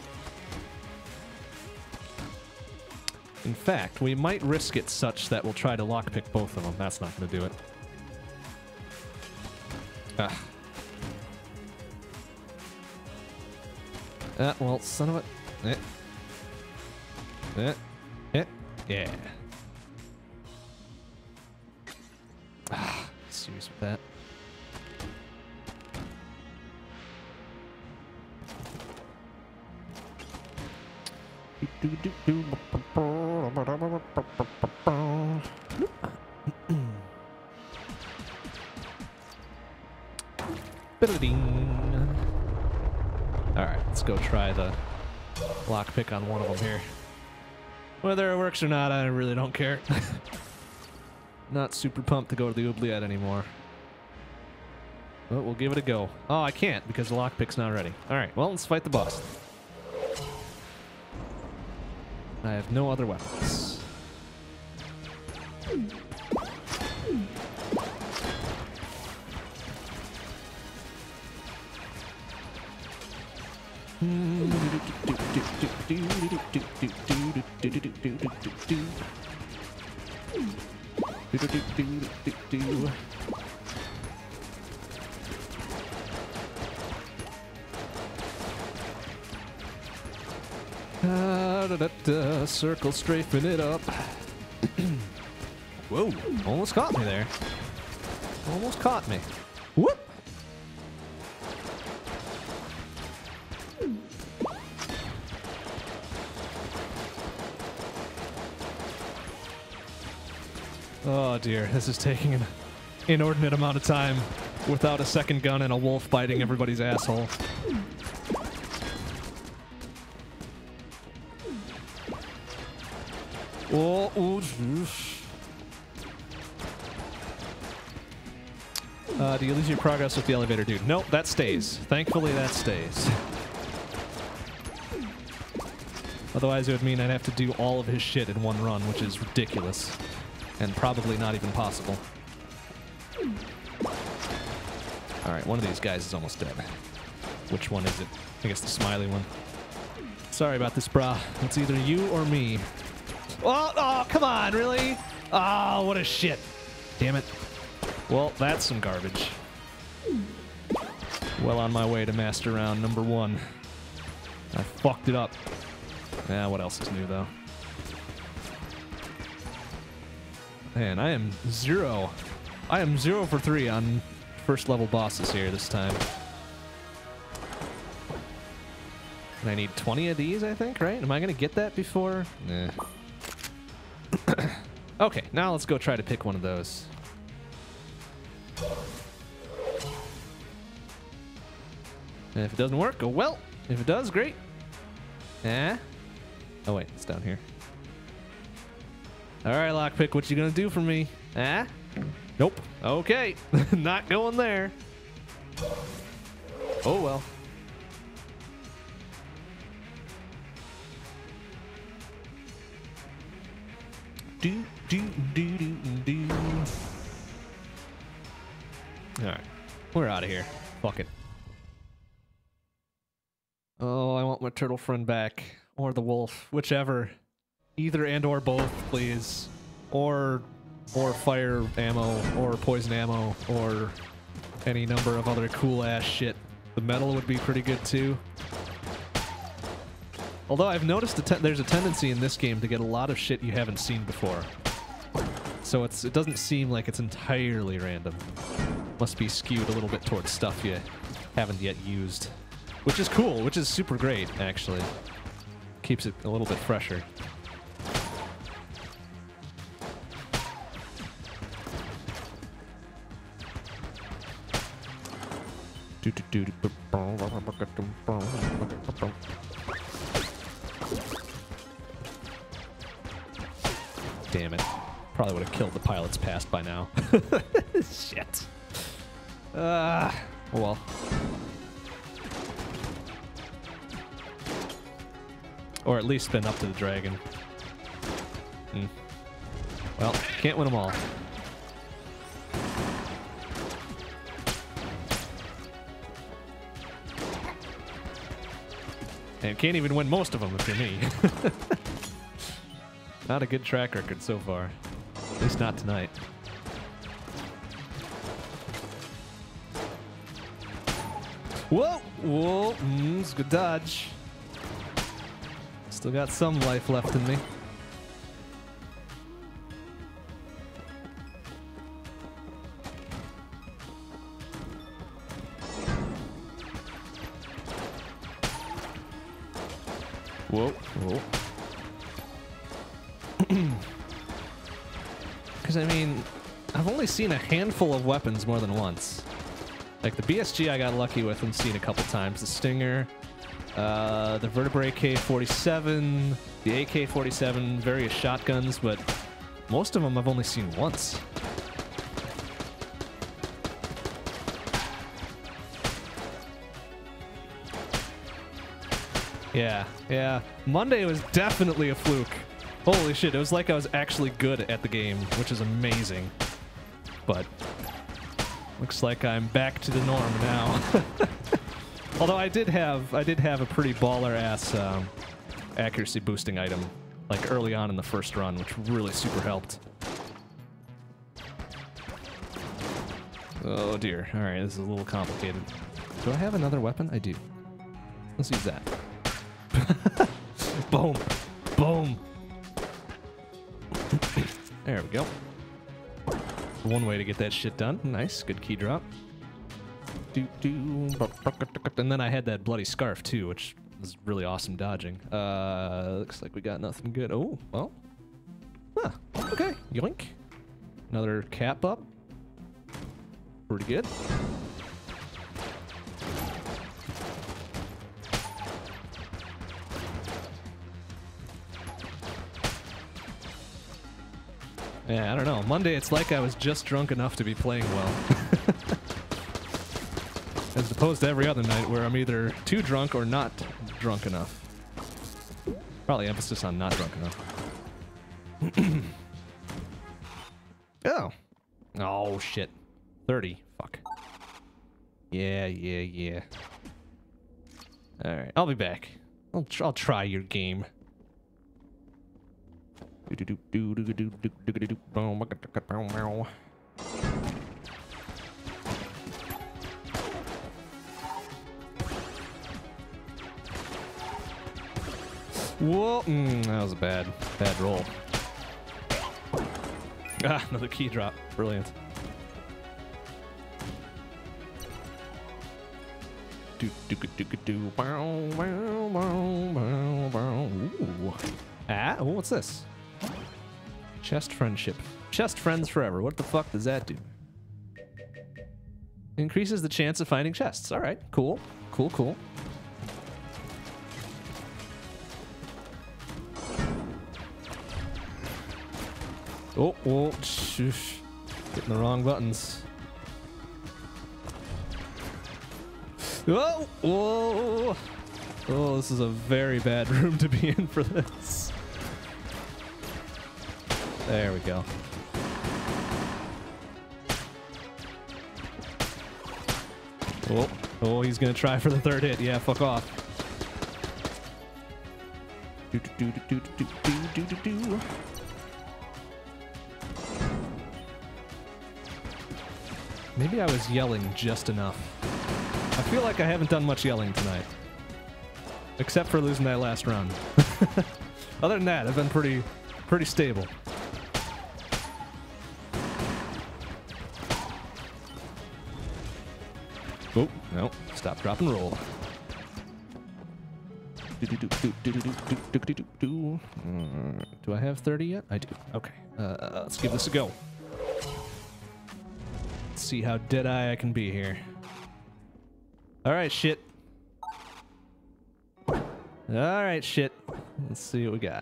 In fact, we might risk it such that we'll try to lockpick both of them. That's not going to do it. Well, son of a... Yeah. Serious with that. Alright, let's go try the lockpick on one of them here. Whether it works or not, I really don't care. Not super pumped to go to the oubliette anymore. But we'll give it a go. Oh, I can't because the lockpick's not ready. Alright, well, let's fight the boss. I have no other weapons. Circle strafing it up. Whoa, almost caught me there. Almost caught me. Whoop! Oh dear, this is taking an inordinate amount of time without a second gun and a wolf biting everybody's asshole. Oh, do you lose your progress with the elevator, dude? Nope, that stays. Thankfully, that stays. Otherwise, it would mean I'd have to do all of his shit in one run, which is ridiculous. And probably not even possible. Alright, one of these guys is almost dead. Which one is it? I guess the smiley one. Sorry about this, brah. It's either you or me. Oh, come on, really? Oh, what a shit. Damn it. Well, that's some garbage. Well on my way to master round number 1. I fucked it up. What else is new, though? Man, I am 0 for 3 on first level bosses here this time. And I need 20 of these, I think, right? Am I going to get that before? Nah. Okay, now let's go try to pick one of those. And if it doesn't work, oh well. If it does, great. Oh wait, it's down here. Alright, lockpick, what you gonna do for me? Nope. Okay. Not going there. Oh well. Do. Alright. We're out of here. Fuck it. Oh, I want my turtle friend back. Or the wolf. Whichever. Either and or both, please. Or fire ammo, or poison ammo, or any number of other cool ass shit. The metal would be pretty good too. Although I've noticed there's a tendency in this game to get a lot of shit you haven't seen before. So it doesn't seem like it's entirely random. Must be skewed a little bit towards stuff you haven't yet used. Which is cool, which is super great, actually. Keeps it a little bit fresher. Damn it. Probably would have killed the pilot's past by now. Shit. Well. Or at least been up to the dragon. Well, can't win them all. And can't even win most of them if you're me. Not a good track record so far. At least not tonight. Whoa! Whoa! It's a good dodge. Still got some life left in me. Whoa, whoa. Because, I mean, I've only seen a handful of weapons more than once. Like, the BSG I got lucky with and seen a couple times. The Stinger, the Vertebrae AK-47, the AK-47, various shotguns, but most of them I've only seen once. Yeah. Monday was definitely a fluke. Holy shit, it was like I was actually good at the game, which is amazing. But looks like I'm back to the norm now. Although I did have a pretty baller-ass accuracy boosting item, like early on in the first run, which really super helped. Oh dear. Alright, this is a little complicated. Do I have another weapon? I do. Let's use that. Boom. Boom. There we go. One way to get that shit done. Nice. Good key drop. And then I had that bloody scarf too, which was really awesome dodging. Looks like we got nothing good. Oh, well. Huh. Okay. Yoink. Another cap up. Pretty good. Yeah, I don't know. Monday, it's like I was just drunk enough to be playing well. As opposed to every other night where I'm either too drunk or not drunk enough. Probably emphasis on not drunk enough. Oh. Oh, shit. 30. Fuck. Yeah. Alright, I'll be back. I'll try your game. Whoa, that was a bad roll. Ah, another key drop. Brilliant. Ooh. Ah, what's this? Chest friendship. Chest friends forever. What the fuck does that do? Increases the chance of finding chests. All right, cool. Cool. Oh, shush. Hitting the wrong buttons. Whoa. Oh, this is a very bad room to be in for this. There we go. Oh, he's gonna try for the third hit. Yeah, fuck off. Maybe I was yelling just enough. I feel like I haven't done much yelling tonight. Except for losing that last round. Other than that, I've been pretty stable. Oh, no. Stop, drop, and roll. Do I have 30 yet? I do. Okay. Let's give this a go. Let's see how dead-eye I can be here. Alright, shit. Alright, shit. Let's see what we got.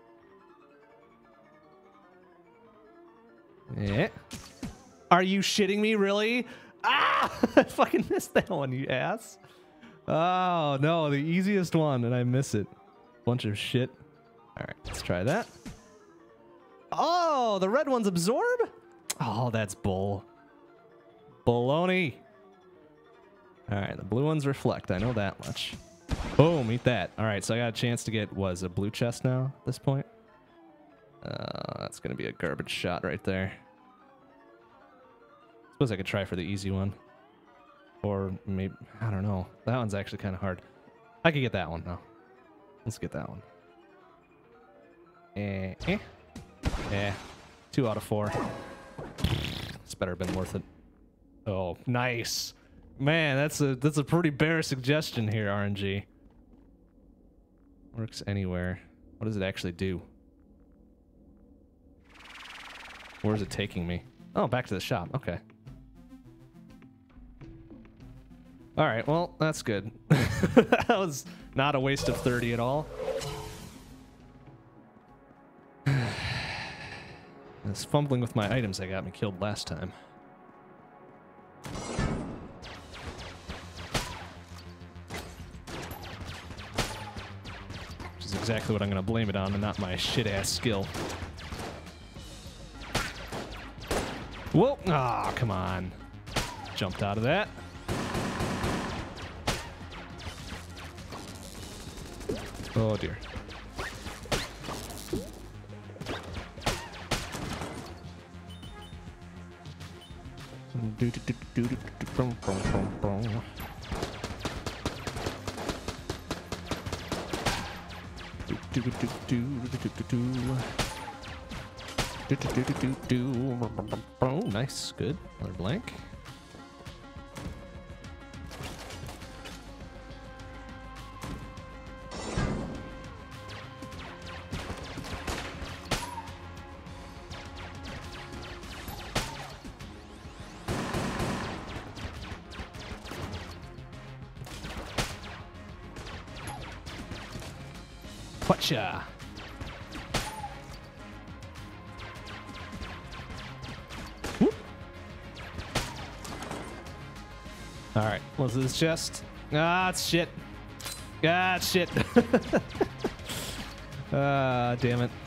Yeah. Are you shitting me, really? Ah! I fucking missed that one, you ass. Oh, no, the easiest one, and I miss it. Bunch of shit. Alright, let's try that. Oh, the red ones absorb? Oh, that's bull. Baloney. Alright, the blue ones reflect. I know that much. Boom, eat that. Alright, so I got a chance to get, a blue chest now at this point? That's gonna be a garbage shot right there. Suppose I could try for the easy one. Or maybe, I don't know. That one's actually kind of hard. I could get that one, though. Let's get that one. Yeah. 2 out of 4. It's better been worth it. Oh, nice. Man, that's a pretty bare suggestion here, RNG. Works anywhere. What does it actually do? Where is it taking me? Oh, back to the shop. Okay. Alright, well, that's good. That was not a waste of 30 at all. This fumbling with my items that got me killed last time. Which is exactly what I'm gonna blame it on and not my shit-ass skill. Whoa! Ah, come on. Jumped out of that. Oh dear. Oh, nice, good. Another blank. Whatcha? All right, what's this chest? Ah, it's shit. Ah, it's shit. Ah, damn it.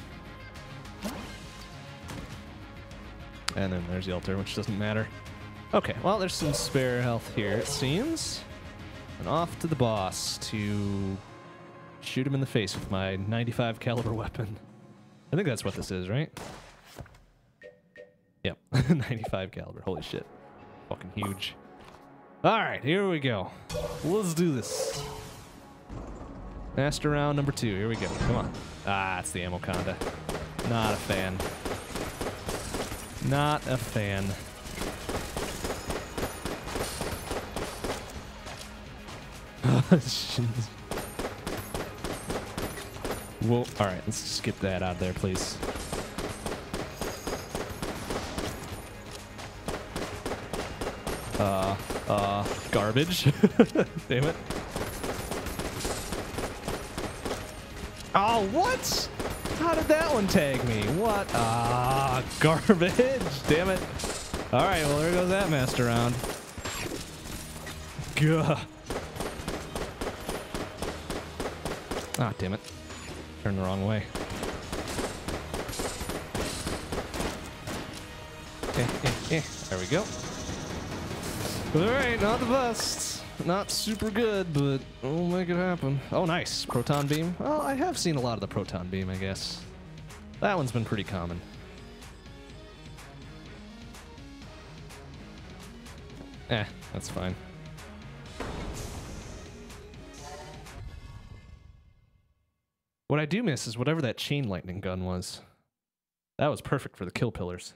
And then there's the altar, which doesn't matter. Okay, well, there's some spare health here, it seems. And off to the boss to shoot him in the face with my 95 caliber weapon. I think that's what this is, right? Yep, 95 caliber. Holy shit. Fucking huge. Alright, here we go. Let's do this. Master round number 2. Here we go. Come on. Ah, it's the ammo conda. Not a fan. Not a fan. Whoa. Alright, let's just get that out of there, please. Garbage. Damn it. Oh, what? How did that one tag me? What? Ah, garbage. Damn it. Alright, well, there goes that master round. Gah. Ah, damn it. Turned the wrong way. There we go. Alright, not the best. Not super good, but we'll make it happen. Oh, nice. Proton beam. Well, I have seen a lot of the proton beam, I guess. That one's been pretty common. That's fine. What I do miss is whatever that chain lightning gun was. That was perfect for the kill pillars.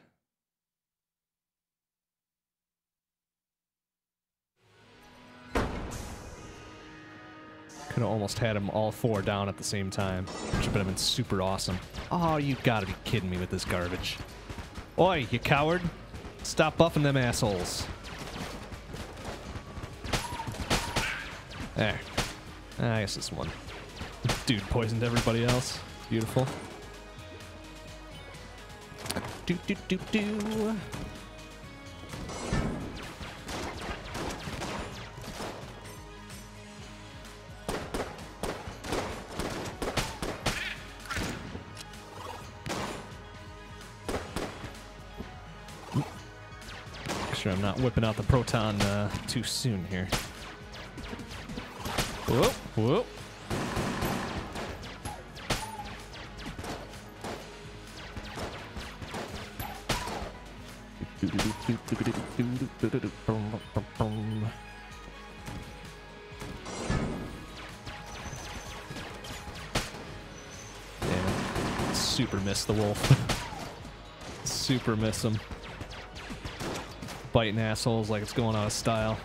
Could have almost had them all 4 down at the same time, which would have been super awesome. Oh, you gotta be kidding me with this garbage. Oi, you coward. Stop buffing them assholes. There. I guess this one. Dude poisoned everybody else. Beautiful. Do do do do. Make sure I'm not whipping out the proton too soon here. Whoa, whoa. Damn it. Super miss the wolf. Super miss him. Biting assholes like it's going out of style.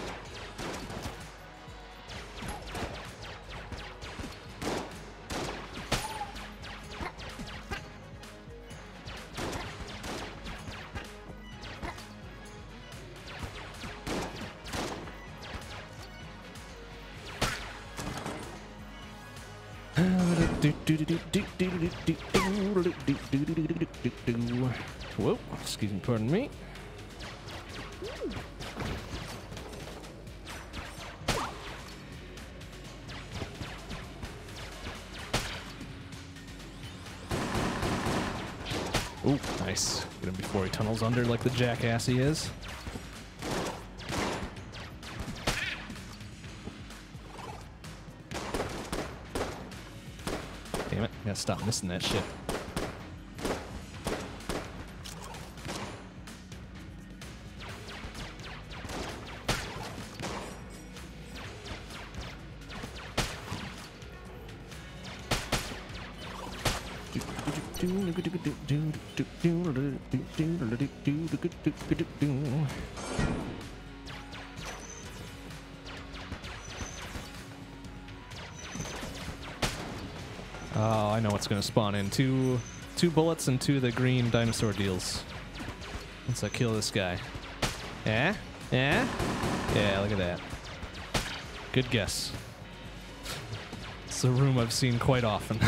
Whoa, excuse me, pardon me. Ooh, nice. Get him before he tunnels under like the jackass he is. Damn it, gotta stop missing that shit. Oh, I know what's gonna spawn in. Two bullets and 2 of the green dinosaur deals. Once I kill this guy. Yeah? Yeah? Yeah, look at that. Good guess. It's a room I've seen quite often.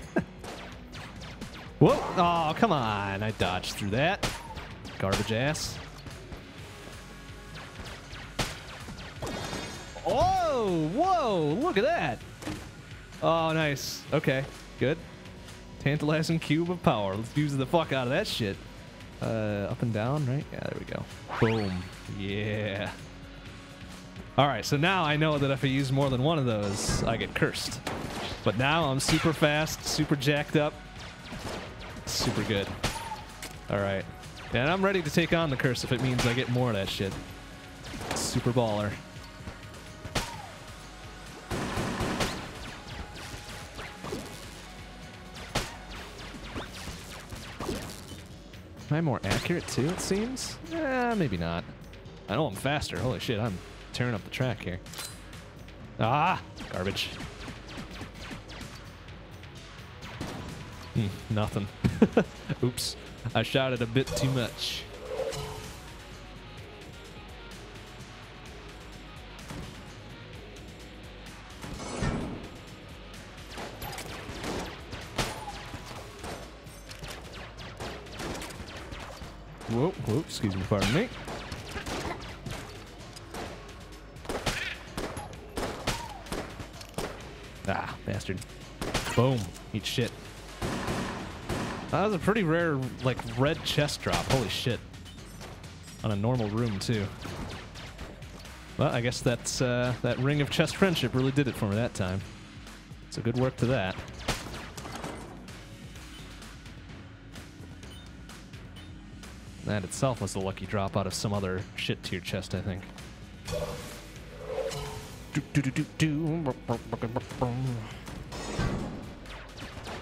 Whoa! Oh, come on! I dodged through that. Garbage ass. Oh! Whoa! Look at that! Oh, nice. Okay, good. Tantalizing cube of power. Let's use the fuck out of that shit. Up and down, right? Yeah, there we go. Boom. Yeah. Alright, so now I know that if I use more than one of those, I get cursed. But now I'm super fast, super jacked up. Super good. Alright. And I'm ready to take on the curse if it means I get more of that shit. Super baller. Am I more accurate too, it seems? Maybe not. I know I'm faster. Holy shit, I'm tearing up the track here. Ah! Garbage. Nothing. Oops. I shouted a bit too much. Whoa, whoa, excuse me, pardon me. Ah, bastard. Boom. Eat shit. That was a pretty rare, like, red chest drop. Holy shit. On a normal room, too. Well, I guess that's, that ring of chest friendship really did it for me that time. So good work to that. That itself was a lucky drop out of some other shit tier chest, I think.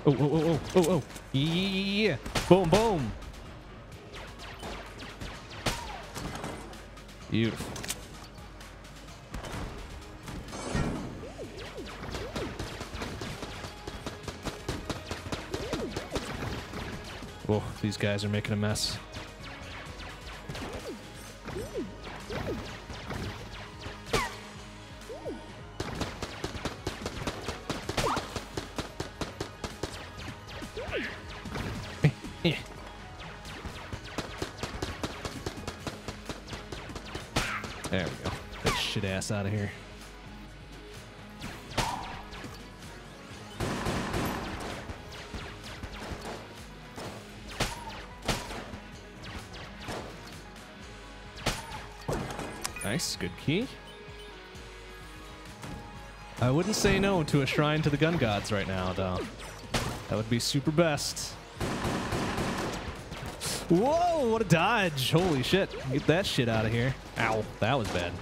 Oh, oh, oh, oh, oh, oh. Yeah. Boom, boom. Beautiful. Oh, these guys are making a mess. There we go. Get that shit ass out of here. Nice, good key. I wouldn't say no to a shrine to the gun gods right now, though. That would be super best. Whoa, what a dodge. Holy shit. Get that shit out of here. Ow, that was bad.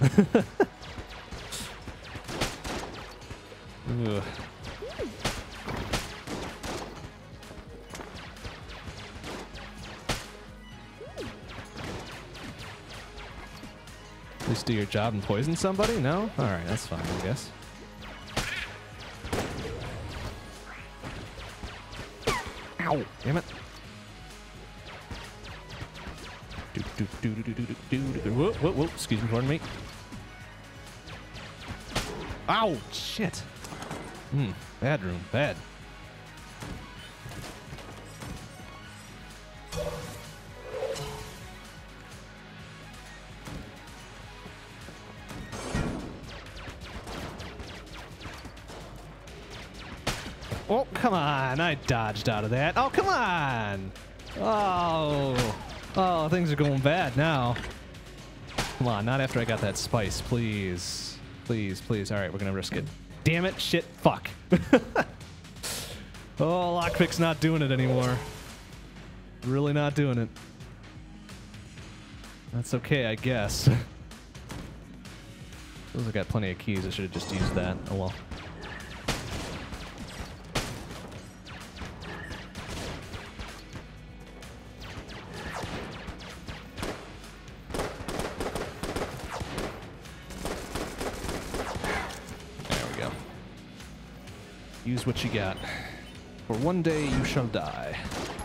Ugh. At least do your job and poison somebody? No? Alright, that's fine, I guess. Ow! Damn it. Whoa, whoa, whoa. Excuse me, pardon me. Ow! Shit. Bad room. Bad. Oh, come on. I dodged out of that. Oh, come on. Oh. Oh, things are going bad now. Come on, not after I got that spice, please. Please, please. All right, we're going to risk it. Damn it. Shit. Fuck. Oh, lockpick's not doing it anymore. Really not doing it. That's okay, I guess. Feels like I got plenty of keys. I should have just used that. Oh, well. Use what you got. For one day you shall die.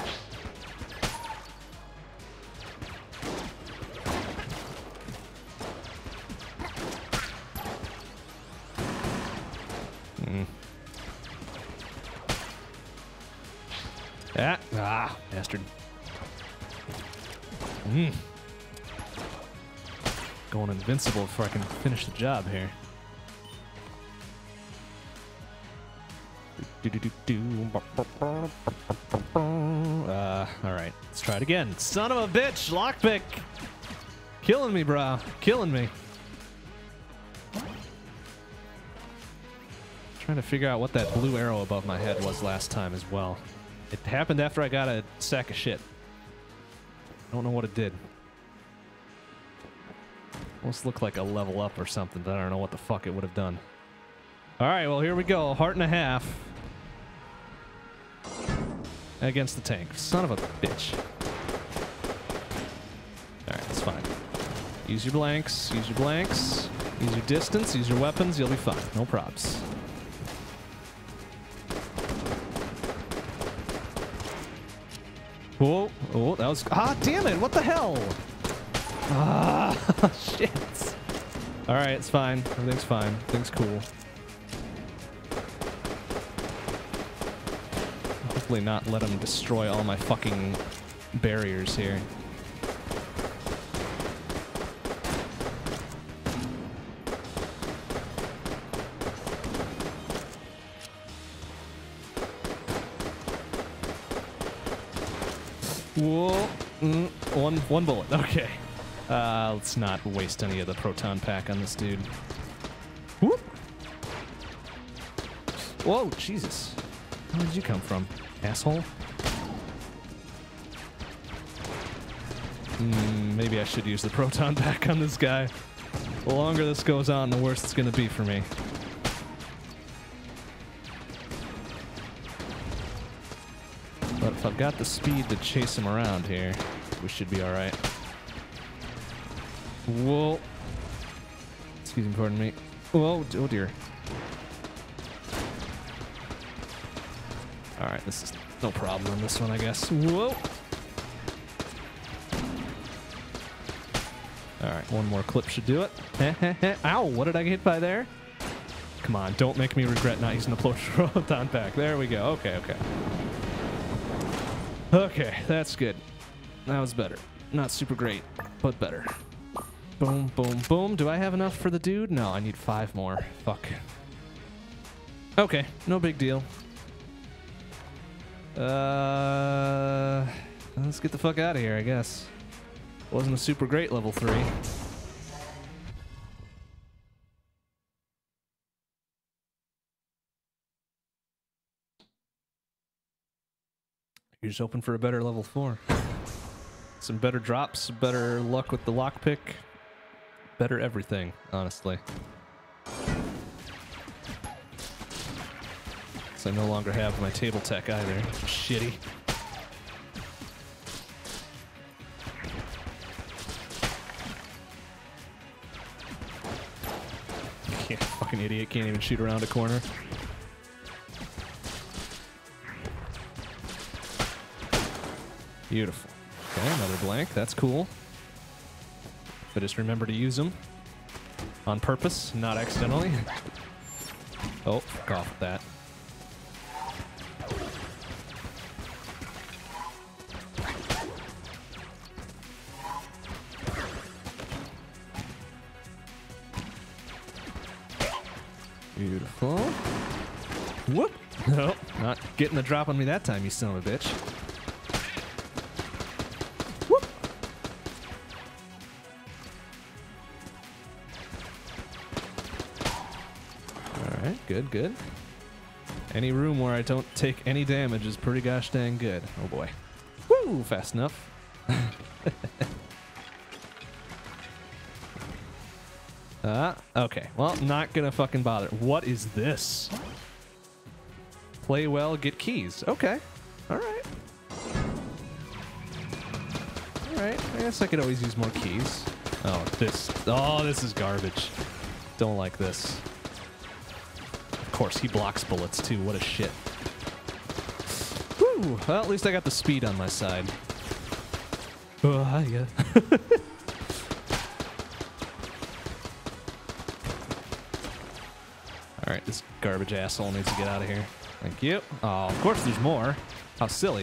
Ah, bastard. Going invincible before I can finish the job here. Alright, let's try it again. Son of a bitch, lockpick! Killing me, bro. Killing me. Trying to figure out what that blue arrow above my head was last time as well. It happened after I got a sack of shit. I don't know what it did. Almost looked like a level up or something, but I don't know what the fuck it would have done. Alright, well here we go. Heart and a half. Against the tank. Son of a bitch. Alright, that's fine. Use your blanks. Use your blanks. Use your distance. Use your weapons. You'll be fine. No probs. Oh, oh, that was... Ah, damn it! What the hell? Ah, shit. Alright, it's fine. Everything's fine. Everything's cool. Hopefully not let him destroy all my fucking barriers here. Whoa. One bullet. Okay. Let's not waste any of the proton pack on this dude. Whoop. Whoa, Jesus. Where did you come from, asshole? Maybe I should use the proton pack on this guy. The longer this goes on, the worse it's gonna be for me. If I've got the speed to chase him around here, we should be alright. Whoa. Excuse me, pardon me. Whoa, oh dear. Alright, this is no problem on this one, I guess. Whoa! Alright, one more clip should do it. Ow, what did I get hit by there? Come on, don't make me regret not using the proton pack. There we go. Okay, okay. Okay, that's good. That was better. Not super great, but better. Boom, boom, boom. Do I have enough for the dude? No, I need 5 more. Fuck. Okay, no big deal. Let's get the fuck out of here, I guess. Wasn't a super great level 3. You're just hoping for a better level 4. Some better drops, better luck with the lockpick, better everything, honestly. So I no longer have my table tech either. Shitty. Yeah, fucking idiot, can't even shoot around a corner. Beautiful. Okay, another blank. That's cool. But just remember to use them on purpose, not accidentally. Oh, fuck off with that. Beautiful. Whoop! Nope, not getting the drop on me that time, you son of a bitch. Whoop! Alright, good, good. Any room where I don't take any damage is pretty gosh dang good. Oh boy. Woo! Fast enough. Okay. Well, not gonna fucking bother. What is this? Play well, get keys. Okay. Alright. Alright. I guess I could always use more keys. Oh, this. Oh, this is garbage. Don't like this. Of course, he blocks bullets too. What a shit. Woo! Well, at least I got the speed on my side. Oh, yeah. Alright, this garbage asshole needs to get out of here. Thank you. Oh, of course there's more. How silly.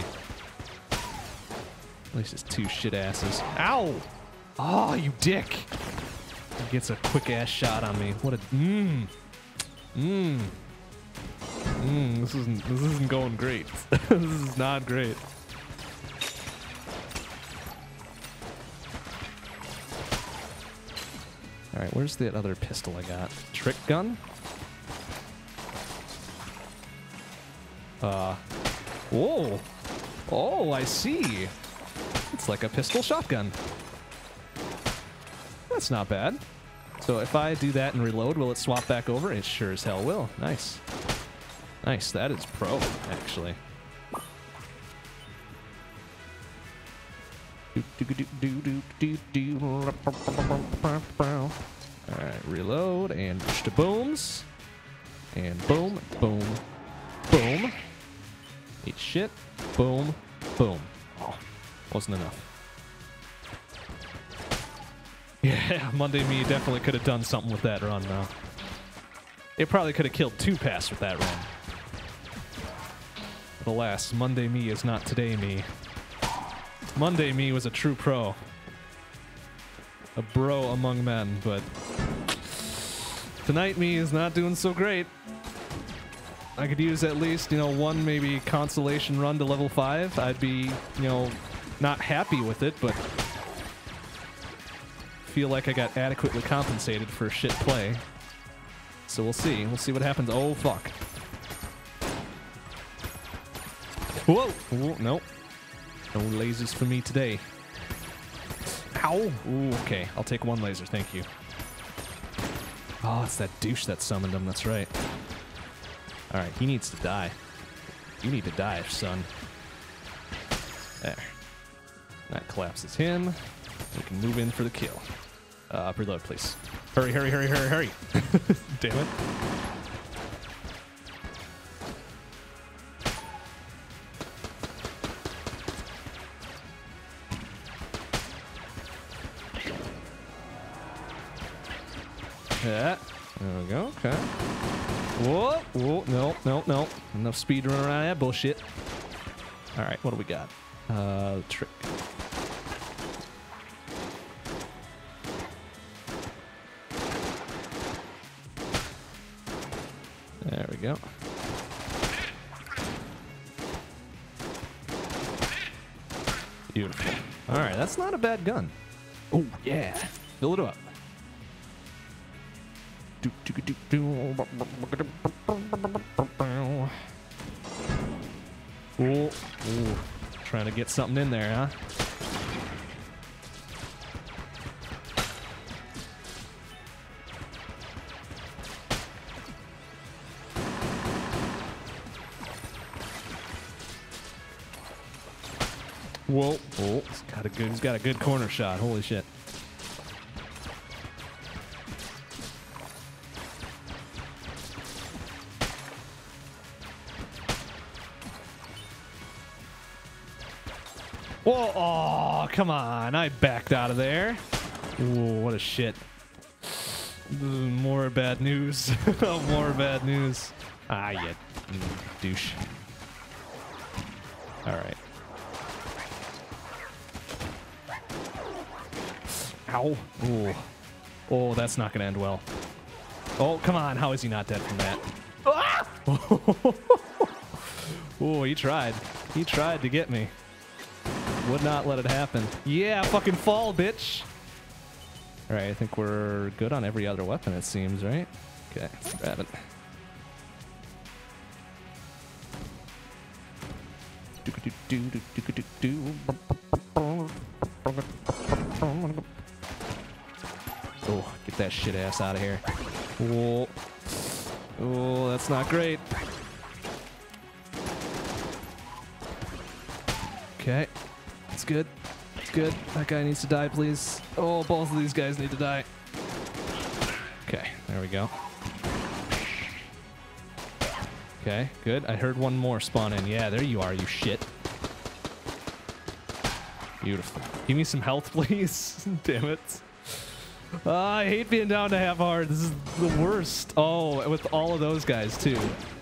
At least it's 2 shit asses. Ow! Oh, you dick! He gets a quick ass shot on me. What a this isn't going great. This is not great. Alright, where's that other pistol I got? Trick gun? Whoa. Oh, I see. It's like a pistol shotgun. That's not bad. So if I do that and reload, will it swap back over? It sure as hell will. Nice. Nice, that is pro, actually. Alright, reload, and to booms. And boom, boom, boom. Eat shit. Boom, boom. Oh, wasn't enough. Yeah, Monday Me definitely could have done something with that run, though. It probably could have killed 2 pass with that run. But alas, Monday Me is not today me. Monday Me was a true pro. A bro among men, but tonight Me is not doing so great. I could use at least, you know, 1 maybe consolation run to level 5. I'd be, you know, not happy with it, but feel like I got adequately compensated for shit play. So we'll see. We'll see what happens. Oh, fuck. Whoa! Whoa, nope. No lasers for me today. Ow! Ooh, okay. I'll take 1 laser, thank you. Oh, it's that douche that summoned him, that's right. Alright, he needs to die. You need to die, son. There. That collapses him. We can move in for the kill. Reload, please. Hurry, hurry, hurry, hurry, hurry. Damn it. Yeah. There we go. Okay. Whoa. Whoa. No, no, no. Enough speed to run around that bullshit. All right. What do we got? Trick. There we go. Beautiful. All right. That's not a bad gun. Oh, yeah. Fill it up. Ooh, ooh. Trying to get something in there, huh? Whoa. Oh, he's got a good corner shot. Holy shit. Whoa, oh, come on. I backed out of there. Whoa, what a shit. More bad news. More bad news. Ah, you douche. All right. Ow. Ooh. Oh, that's not going to end well. Oh, come on. How is he not dead from that? Ah! Oh, he tried. He tried to get me. Would not let it happen. Yeah, fucking fall, bitch. All right, I think we're good on every other weapon, it seems, right? Okay, let's grab it. Oh, get that shit ass out of here. Oh, oh, that's not great. Okay. It's good. It's good. That guy needs to die, please. Oh, both of these guys need to die. Okay, there we go. Okay, good. I heard one more spawn in. Yeah, there you are, you shit. Beautiful. Give me some health, please. Damn it. I hate being down to half hard. This is the worst. Oh, with all of those guys, too.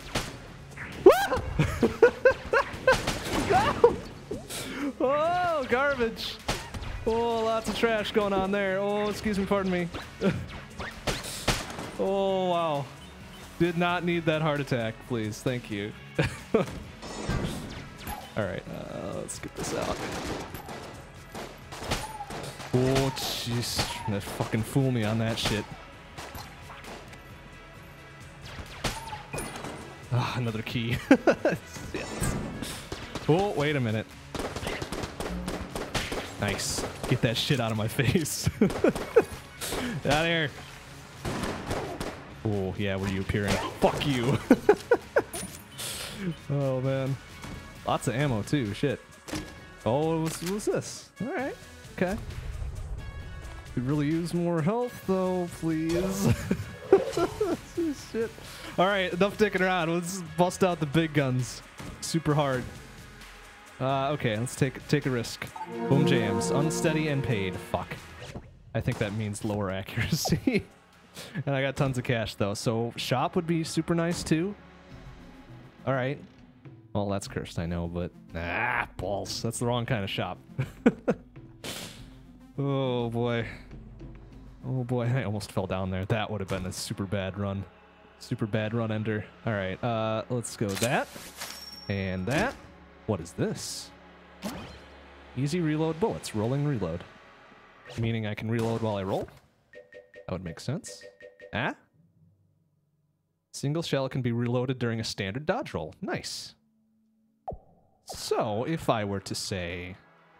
No! Oh, garbage. Oh, lots of trash going on there. Oh, excuse me, pardon me. Oh, wow. Did not need that heart attack, please. Thank you. All right, let's get this out. Oh, jeez. That fucking fool me on that shit. Ah, another key. Yes. Oh, wait a minute. Nice. Get that shit out of my face. Out of here. Oh, yeah, where you appearing? Fuck you. Oh, man. Lots of ammo, too. Shit. Oh, what's this? All right. Okay. Could really use more health, though, please. Shit. All right, enough dicking around. Let's bust out the big guns. Super hard. Okay, let's take a risk. Boom jams. Unsteady and paid. Fuck. I think that means lower accuracy. And I got tons of cash, though. So shop would be super nice, too. All right. Well, that's cursed, I know, but... Ah, balls. That's the wrong kind of shop. Oh, boy. Oh, boy. I almost fell down there. That would have been a super bad run. Super bad run ender. All right, let's go that. And that. What is this? Easy reload bullets. Rolling reload. Meaning I can reload while I roll? That would make sense. Ah? Single shell can be reloaded during a standard dodge roll. Nice. So, if I were to say...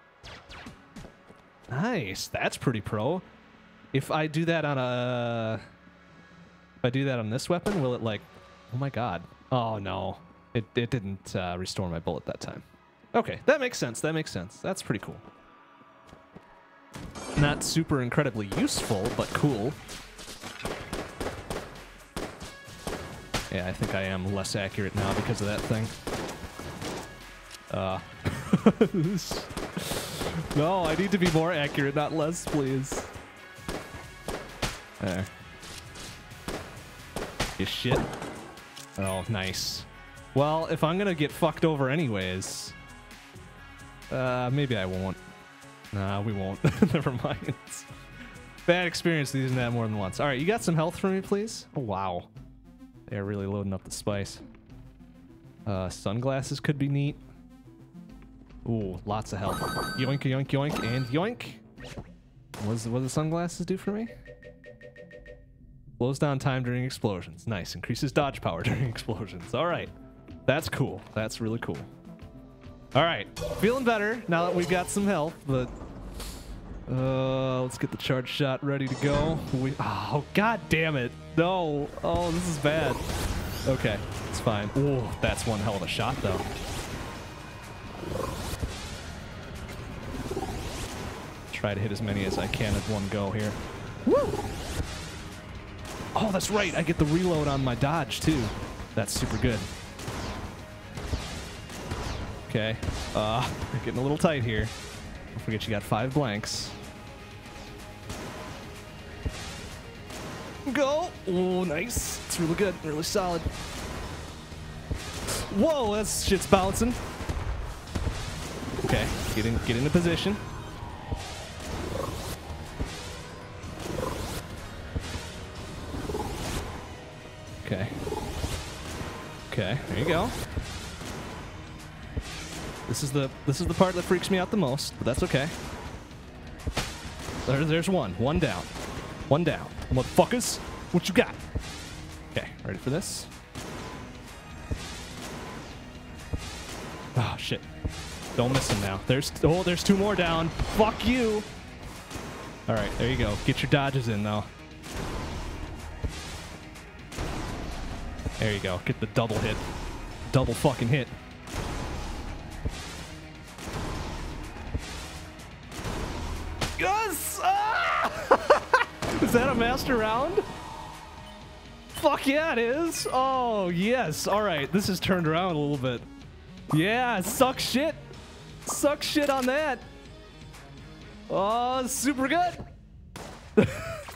Nice. That's pretty pro. If I do that on a... If I do that on this weapon, will it like... Oh my god. Oh no. It didn't restore my bullet that time. Okay, that makes sense. That makes sense. That's pretty cool. Not super incredibly useful, but cool. Yeah, I think I am less accurate now because of that thing. No, I need to be more accurate, not less, please. There. You shit. Oh, nice. Well, if I'm gonna get fucked over anyways, maybe I won't. Nah, we won't. Never mind. Bad experience using that more than once. All right, you got some health for me, please? Oh, wow. They're really loading up the spice. Sunglasses could be neat. Ooh, lots of health. Yoink, yoink, yoink, and yoink. What do the sunglasses do for me? Slows down time during explosions. Nice. Increases dodge power during explosions. All right. That's cool. That's really cool. All right. Feeling better now that we've got some health, but let's get the charge shot ready to go. Oh, god damn it. No. Oh, this is bad. Okay. It's fine. Ooh, that's one hell of a shot, though. Try to hit as many as I can at one go here. Woo! Oh, that's right. I get the reload on my dodge, too. That's super good. Okay. Getting a little tight here. Don't forget you got 5 blanks. Go! Oh, nice. It's really good. Really solid. Whoa, that shit's bouncing. Okay. Get into position. Okay. Okay, there you go. This is the part that freaks me out the most, but that's okay. There's one. One down. One down. Motherfuckers, what you got? Okay, ready for this? Oh shit. Don't miss him now. There's 2 more down. Fuck you. All right, there you go. Get your dodges in though. There you go. Get the double hit. Double fucking hit. Yes! Ah! Is that a master round? Fuck yeah, it is. Oh, yes. All right. This has turned around a little bit. Yeah, suck shit. Suck shit on that. Oh, super good.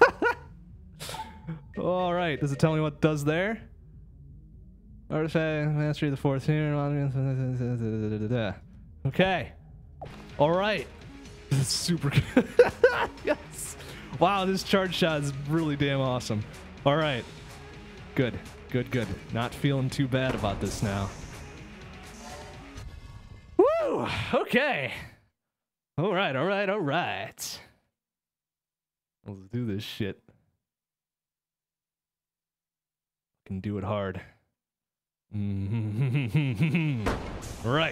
All right. Does it tell me what it does there? Artifact, mastery of the 4th here. Okay. All right. This is super good. Yes. Wow, this charge shot is really damn awesome. All right. Good. Good, good. Not feeling too bad about this now. Woo! Okay. All right, all right, all right. Let's do this shit. Can do it hard. Right.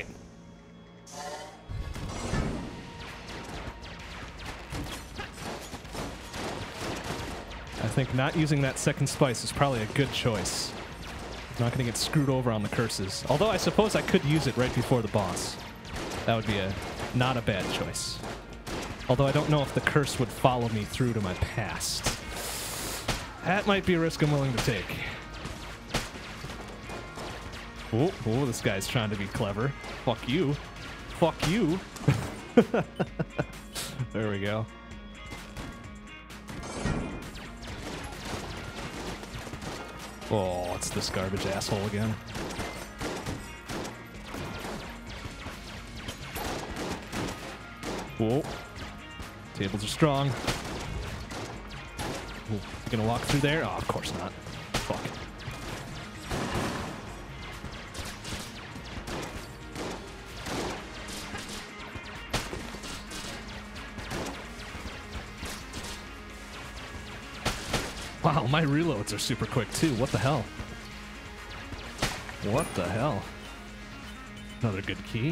I think not using that second spice is probably a good choice. I'm not going to get screwed over on the curses. Although I suppose I could use it right before the boss. That would be not a bad choice. Although I don't know if the curse would follow me through to my past. That might be a risk I'm willing to take. Oh, this guy's trying to be clever. Fuck you. Fuck you. There we go. Oh, it's this garbage asshole again. Whoa. Tables are strong. Ooh, you gonna walk through there? Oh, of course not. Fuck. Wow, my reloads are super quick too. What the hell? What the hell? Another good key.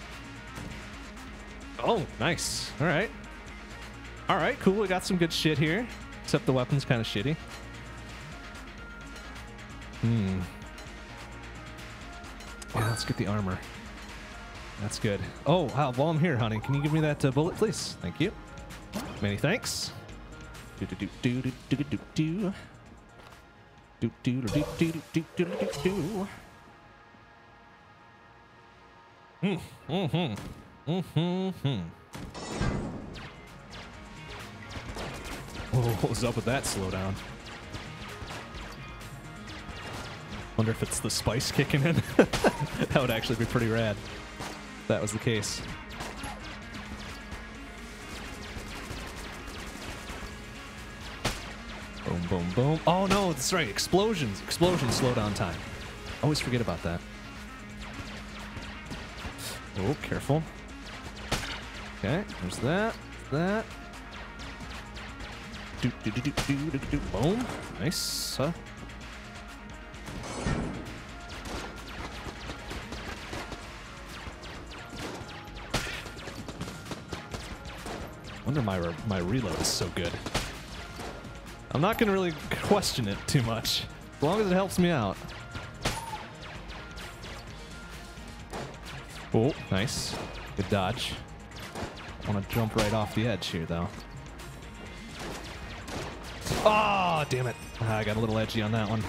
Oh, nice. All right. All right, cool. We got some good shit here. Except the weapon's kind of shitty. Yeah, let's get the armor. That's good. Oh, wow. While I'm here, honey, can you give me that bullet, please? Thank you. Many thanks. Do do do do do do do do. Do do do do do do do do do. Oh, what was up with that slowdown? Wonder if it's the spice kicking in. That would actually be pretty rad if that was the case. Boom, boom, boom. Oh no, that's right. Explosions. Explosions slowdown time. Always forget about that. Oh, careful. Okay, there's that. That. Do do do do do do do. Boom. Nice. Wonder my reload is so good. I'm not gonna really question it too much, as long as it helps me out. Oh, nice. Good dodge. I want to jump right off the edge here, though. Oh, damn it. I got a little edgy on that one.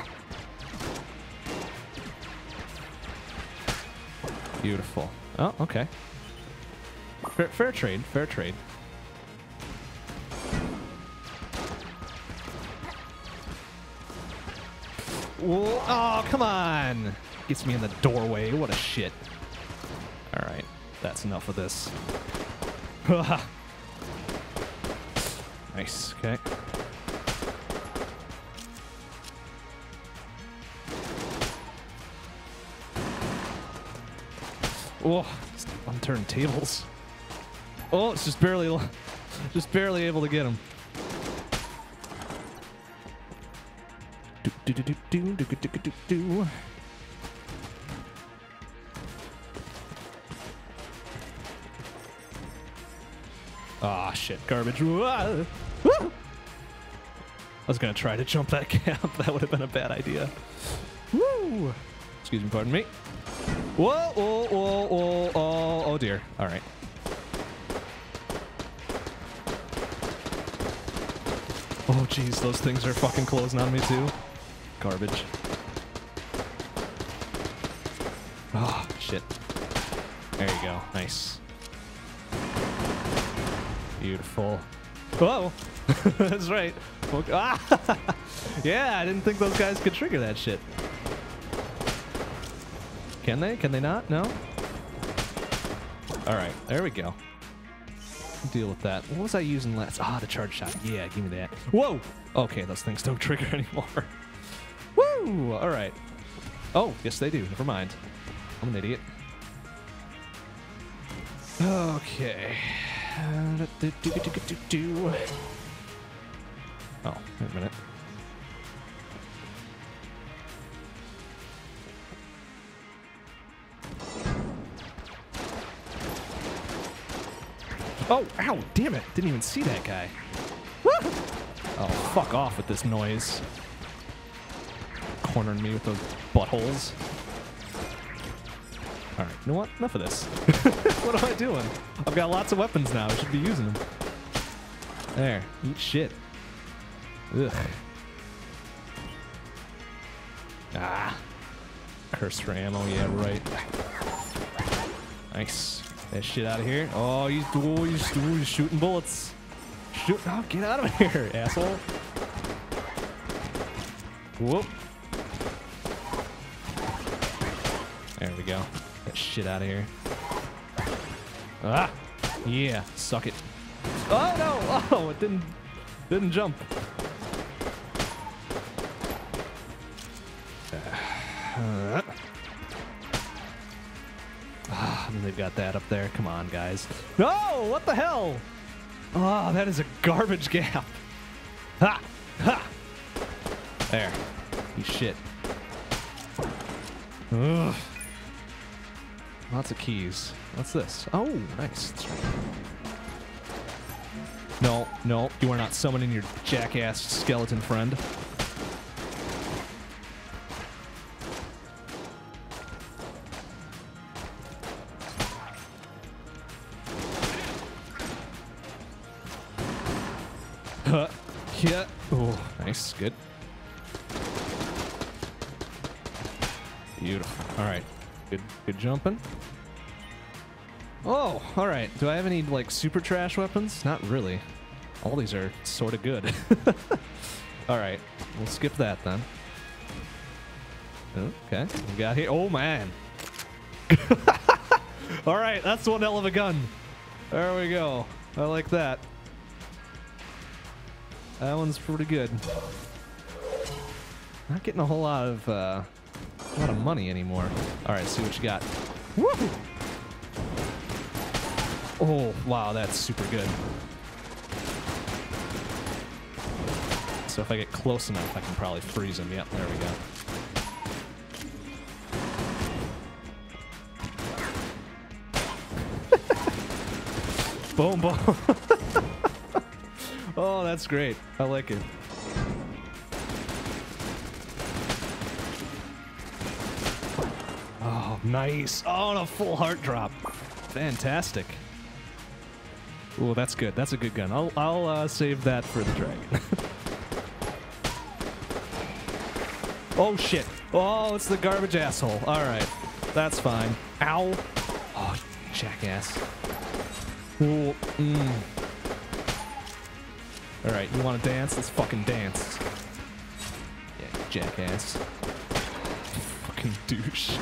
Beautiful. Oh, okay. Fair trade. Fair trade. Whoa. Oh, come on. Gets me in the doorway. What a shit. All right. That's enough of this. Nice. Okay. Oh, unturned tables. Oh, it's just barely able to get him. Do do do do do do do do do. Ah, shit, garbage. I was gonna try to jump that gap. That would have been a bad idea. Woo! Excuse me, pardon me. Whoa, whoa, whoa, whoa, oh, oh dear. All right. Oh, jeez, those things are fucking closing on me too. Garbage. Oh, shit. There you go. Nice. Beautiful. Whoa! That's right. Ah! Yeah, I didn't think those guys could trigger that shit. Can they? Can they not? No? Alright, there we go. Deal with that. What was I using last? Ah, the charge shot. Yeah, give me that. Whoa! Okay, those things don't trigger anymore. Woo! Alright. Oh, yes they do. Never mind. I'm an idiot. Okay. Oh, wait a minute. Oh, ow, damn it. Didn't even see that guy. Woo! Oh, fuck off with this noise. Cornering me with those buttholes. Alright, you know what? Enough of this. What am I doing? I've got lots of weapons now. I should be using them. There. Eat shit. Ugh. Ah. Curse for ammo. Yeah, right. Nice. Get that shit out of here. Oh, he's shooting bullets. Shoot. Oh, get out of here, asshole. Whoop. There we go. Get that shit out of here. Ah! Yeah, suck it. Oh no! Oh, it didn't jump. And they've got that up there. Come on, guys. No! What the hell? Oh, that is a garbage gap. Ha! Ha! There. You shit. Ugh. Lots of keys. What's this? Oh, nice. That's right. No, no, you are not summoning your jackass skeleton friend. Yeah. Oh, nice. Good. Beautiful. All right. Good jumping. Oh, all right. Do I have any, like, super trash weapons? Not really. All these are sort of good. All right. We'll skip that then. Okay. We got here. Oh, man. All right. That's one hell of a gun. There we go. I like that. That one's pretty good. Not getting a whole lot of money anymore. All right, see what you got. Woo! Oh, wow, that's super good. So if I get close enough, I can probably freeze him. Yep, there we go. Boom, boom. Oh, that's great. I like it. Oh, nice. Oh, and a full heart drop. Fantastic. Oh, that's good. That's a good gun. I'll save that for the dragon. Oh, shit. Oh, it's the garbage asshole. All right. That's fine. Ow. Oh, jackass. Oh, All right, you want to dance? Let's fucking dance. Yeah, you jackass. Fucking douche.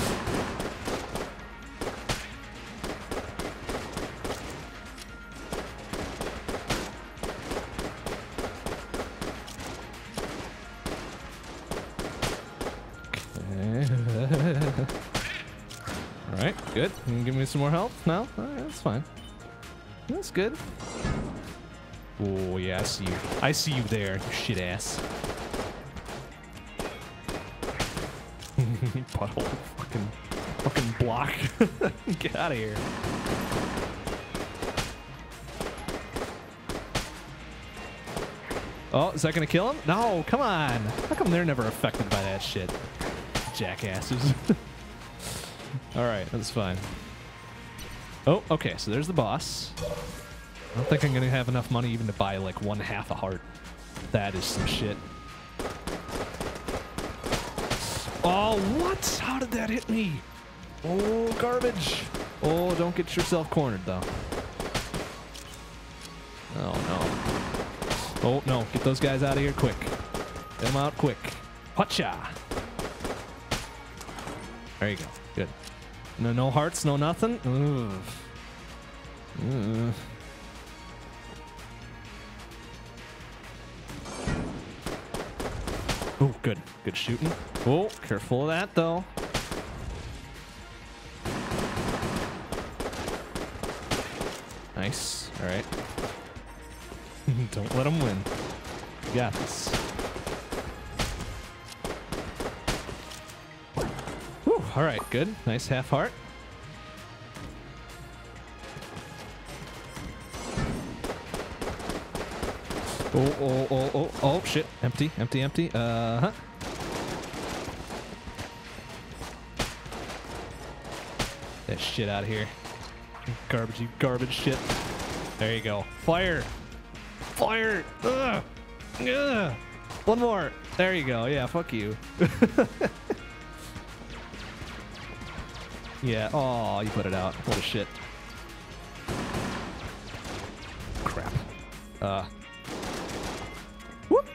Alright, good. You can give me some more health? No? Alright, that's fine. That's good. Oh, yeah, I see you. I see you there, you shit ass. Butthole. Fucking block. Get out of here. Oh, is that gonna kill him? No, come on. How come they're never affected by that shit? Jackasses. Alright, that's fine. Oh, okay, so there's the boss. I don't think I'm gonna have enough money even to buy like 1/2 a heart. That is some shit. Oh, what? How did that hit me? Oh, garbage. Oh, don't get yourself cornered though. Oh no. Oh no, get those guys out of here quick. Get them out quick. Hotcha. There you go. Good. No hearts, no nothing. Oh, good. Good shooting. Oh, careful of that, though. Nice. All right. Don't let him win. You got this. Whew, all right, good. Nice half heart. Oh, shit. Empty. Uh-huh. That shit out of here. You garbage shit. There you go. Fire. Fire. Ugh. Ugh. One more. There you go. Yeah, fuck you. Yeah. Oh, you put it out. What a shit. Crap. Whoop.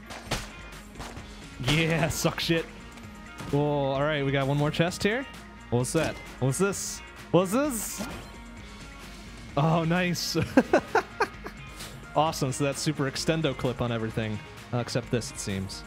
Yeah, suck shit. Oh, all right. We got one more chest here. What's that? What's this? What's this? Oh, nice. Awesome. So that's super extendo clip on everything, except this, it seems.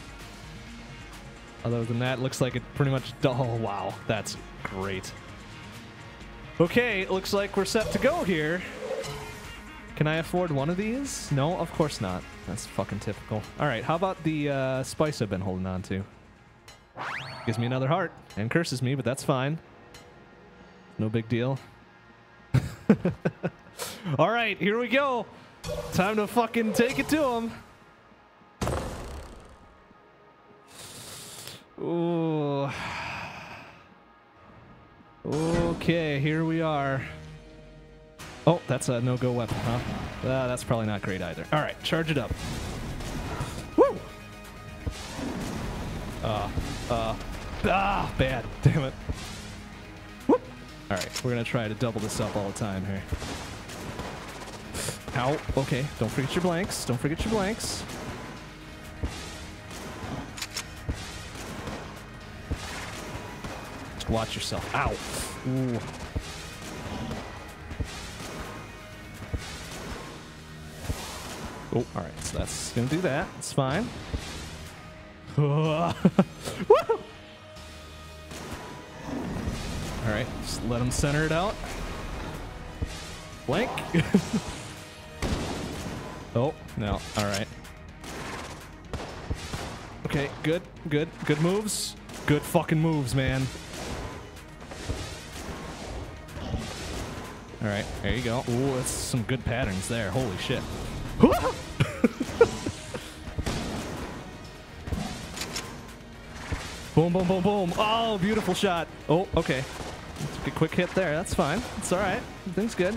Other than that, looks like it pretty much... Oh, wow. That's great. Okay, it looks like we're set to go here. Can I afford one of these? No, of course not. That's fucking typical. All right, how about the spice I've been holding on to? Gives me another heart and curses me, but that's fine. No big deal. All right, here we go. Time to fucking take it to him. Ooh. Okay, here we are. Oh, that's a no-go weapon, huh? That's probably not great either. All right, charge it up. Woo! Bad. Damn it. Whoop. All right, we're gonna try to double this up all the time here. Ow. Okay, don't forget your blanks. Don't forget your blanks. Just watch yourself. Ow. Ooh. Oh, all right. So that's gonna do that. It's fine. Woo! All right, just let him center it out. Blank. Oh, no. All right. Okay, good, good, good moves. Good fucking moves, man. All right, there you go. Ooh, that's some good patterns there. Holy shit. Boom, boom, boom, boom. Oh, beautiful shot. Oh, okay. Took a quick hit there. That's fine. It's all right. Everything's good.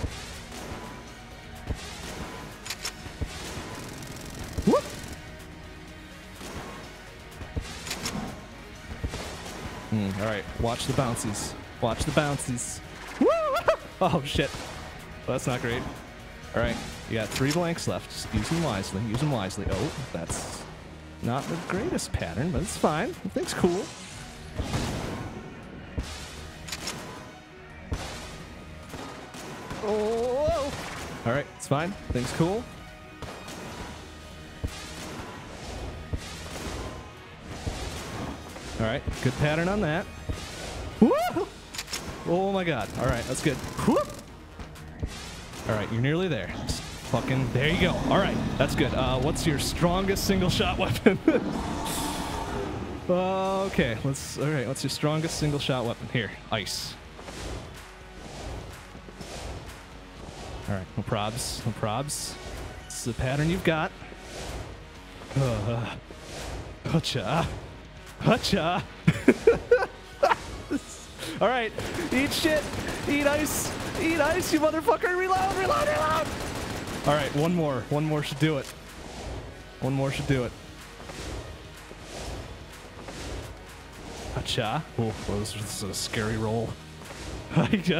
Whoop. All right. Watch the bouncies. Watch the bouncies. Woo! Oh, shit. Well, that's not great. All right. You got 3 blanks left. Just use them wisely. Use them wisely. Oh, that's not the greatest pattern, but it's fine. Everything's cool. Oh! All right, it's fine. Things cool. All right, good pattern on that. Woo! Oh my god. All right, that's good. Woo! All right, you're nearly there. Just fucking, there you go. All right, that's good. What's your strongest single shot weapon? Okay, all right, what's your strongest single shot weapon? Here, ice. All right, no probs, no probs. It's the pattern you've got. Hutcha. Hutcha. All right, eat shit, eat ice, you motherfucker, reload, reload, reload. All right, one more should do it. One more should do it. Hutcha. Oh, this is a scary roll. Hutcha.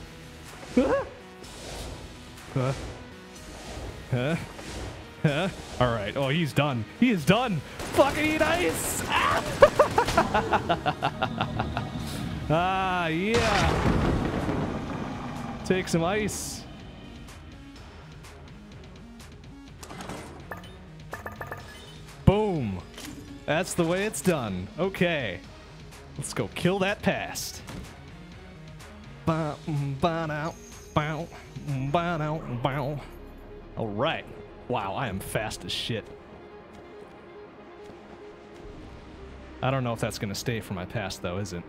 All right. Oh, he's done. He is done. Fucking eat ice. Ah, yeah. Take some ice. Boom. That's the way it's done. Okay. Let's go kill that past. All right. Wow, I am fast as shit. I don't know if that's going to stay for my past, though, is it?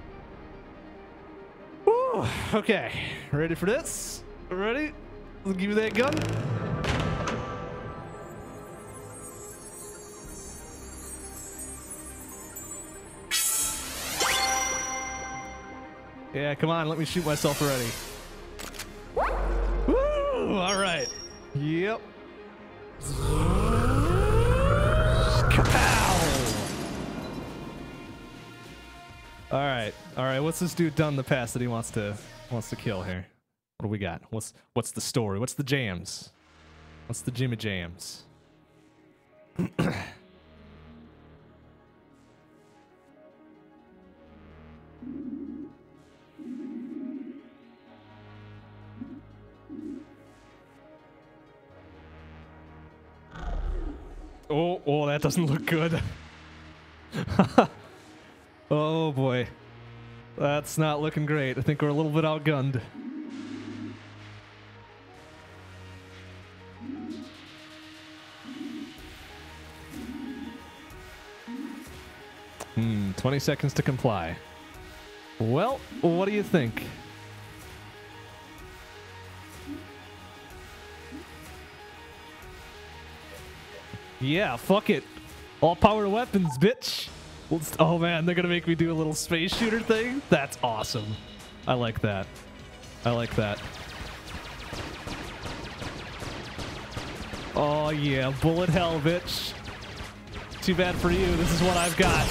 Woo, okay. Ready for this? Ready? I'll give you that gun. Yeah, come on, let me shoot myself already. Woo! All right. Yep. Kapow! All right. All right. What's this dude done in the past that he wants to kill here? What do we got? What's the story? What's the jams? What's the Jimmy Jams? Oh, that doesn't look good. Oh boy. That's not looking great. I think we're a little bit outgunned. 20 seconds to comply. Well, what do you think? Yeah, fuck it. All power to weapons, bitch. Oh man, they're gonna make me do a little space shooter thing? That's awesome. I like that. I like that. Oh yeah, bullet hell, bitch. Too bad for you. This is what I've got.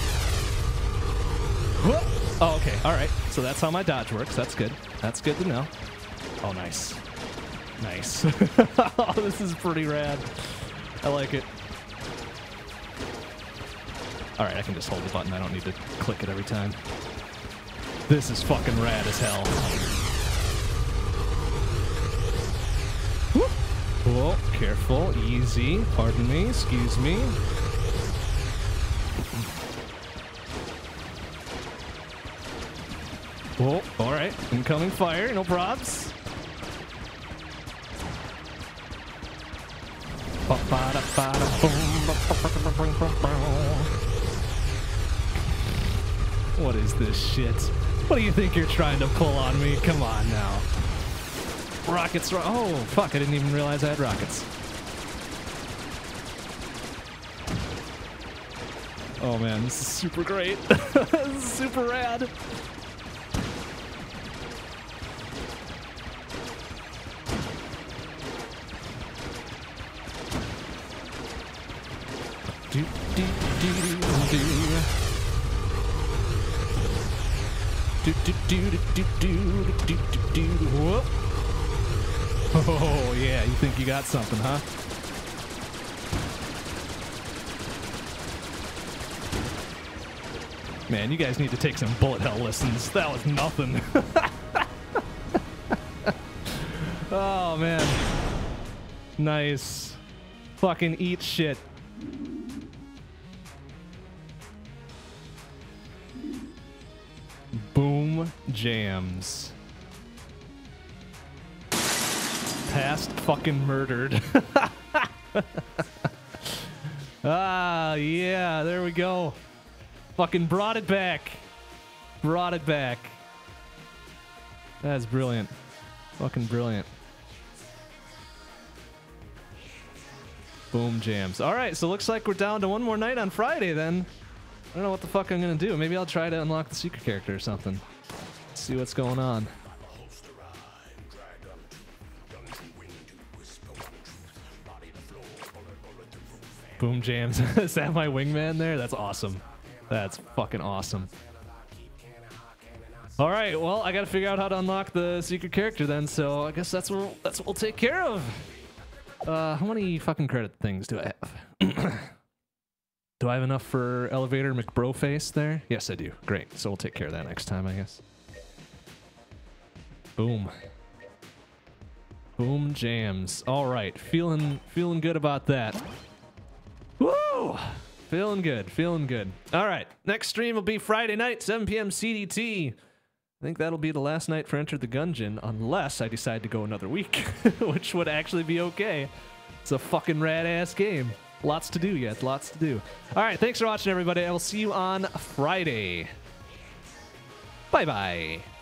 Oh, okay. All right. So that's how my dodge works. That's good. That's good to know. Oh, nice. Nice. Oh, this is pretty rad. I like it. All right, I can just hold the button. I don't need to click it every time. This is fucking rad as hell. Whoa, careful, easy. Pardon me, excuse me. Whoa, all right. Incoming fire, no probs. What is this shit? What do you think you're trying to pull on me? Come on now. Rockets. Oh, fuck. I didn't even realize I had rockets. Oh, man. This is super great. This is super rad. Do, do, do, do, do. Do, do, do, do, do, do, do, do. Whoop. Oh, yeah. You think you got something, huh? Man, you guys need to take some bullet hell lessons. That was nothing. Oh, man. Nice. Fucking eat shit. Boom jams. Past fucking murdered. Ah, yeah, there we go. Fucking brought it back. Brought it back. That's brilliant. Fucking brilliant. Boom jams. All right, so looks like we're down to one more night on Friday then. I don't know what the fuck I'm gonna do. Maybe I'll try to unlock the secret character or something. See what's going on. Boom jams. Is that my wingman there? That's awesome. That's fucking awesome. All right, well, I gotta figure out how to unlock the secret character then, so I guess that's what we'll take care of. How many fucking credit things do I have? Do I have enough for Elevator McBroface there? Yes, I do. Great. So we'll take care of that next time, I guess. Boom. Boom jams. All right. Feeling good about that. Woo! Feeling good. Feeling good. All right. Next stream will be Friday night, 7 p.m. CDT. I think that'll be the last night for Enter the Gungeon, unless I decide to go another week, which would actually be okay. It's a fucking rad-ass game. Lots to do yet. Lots to do. All right. Thanks for watching, everybody. I will see you on Friday. Bye-bye.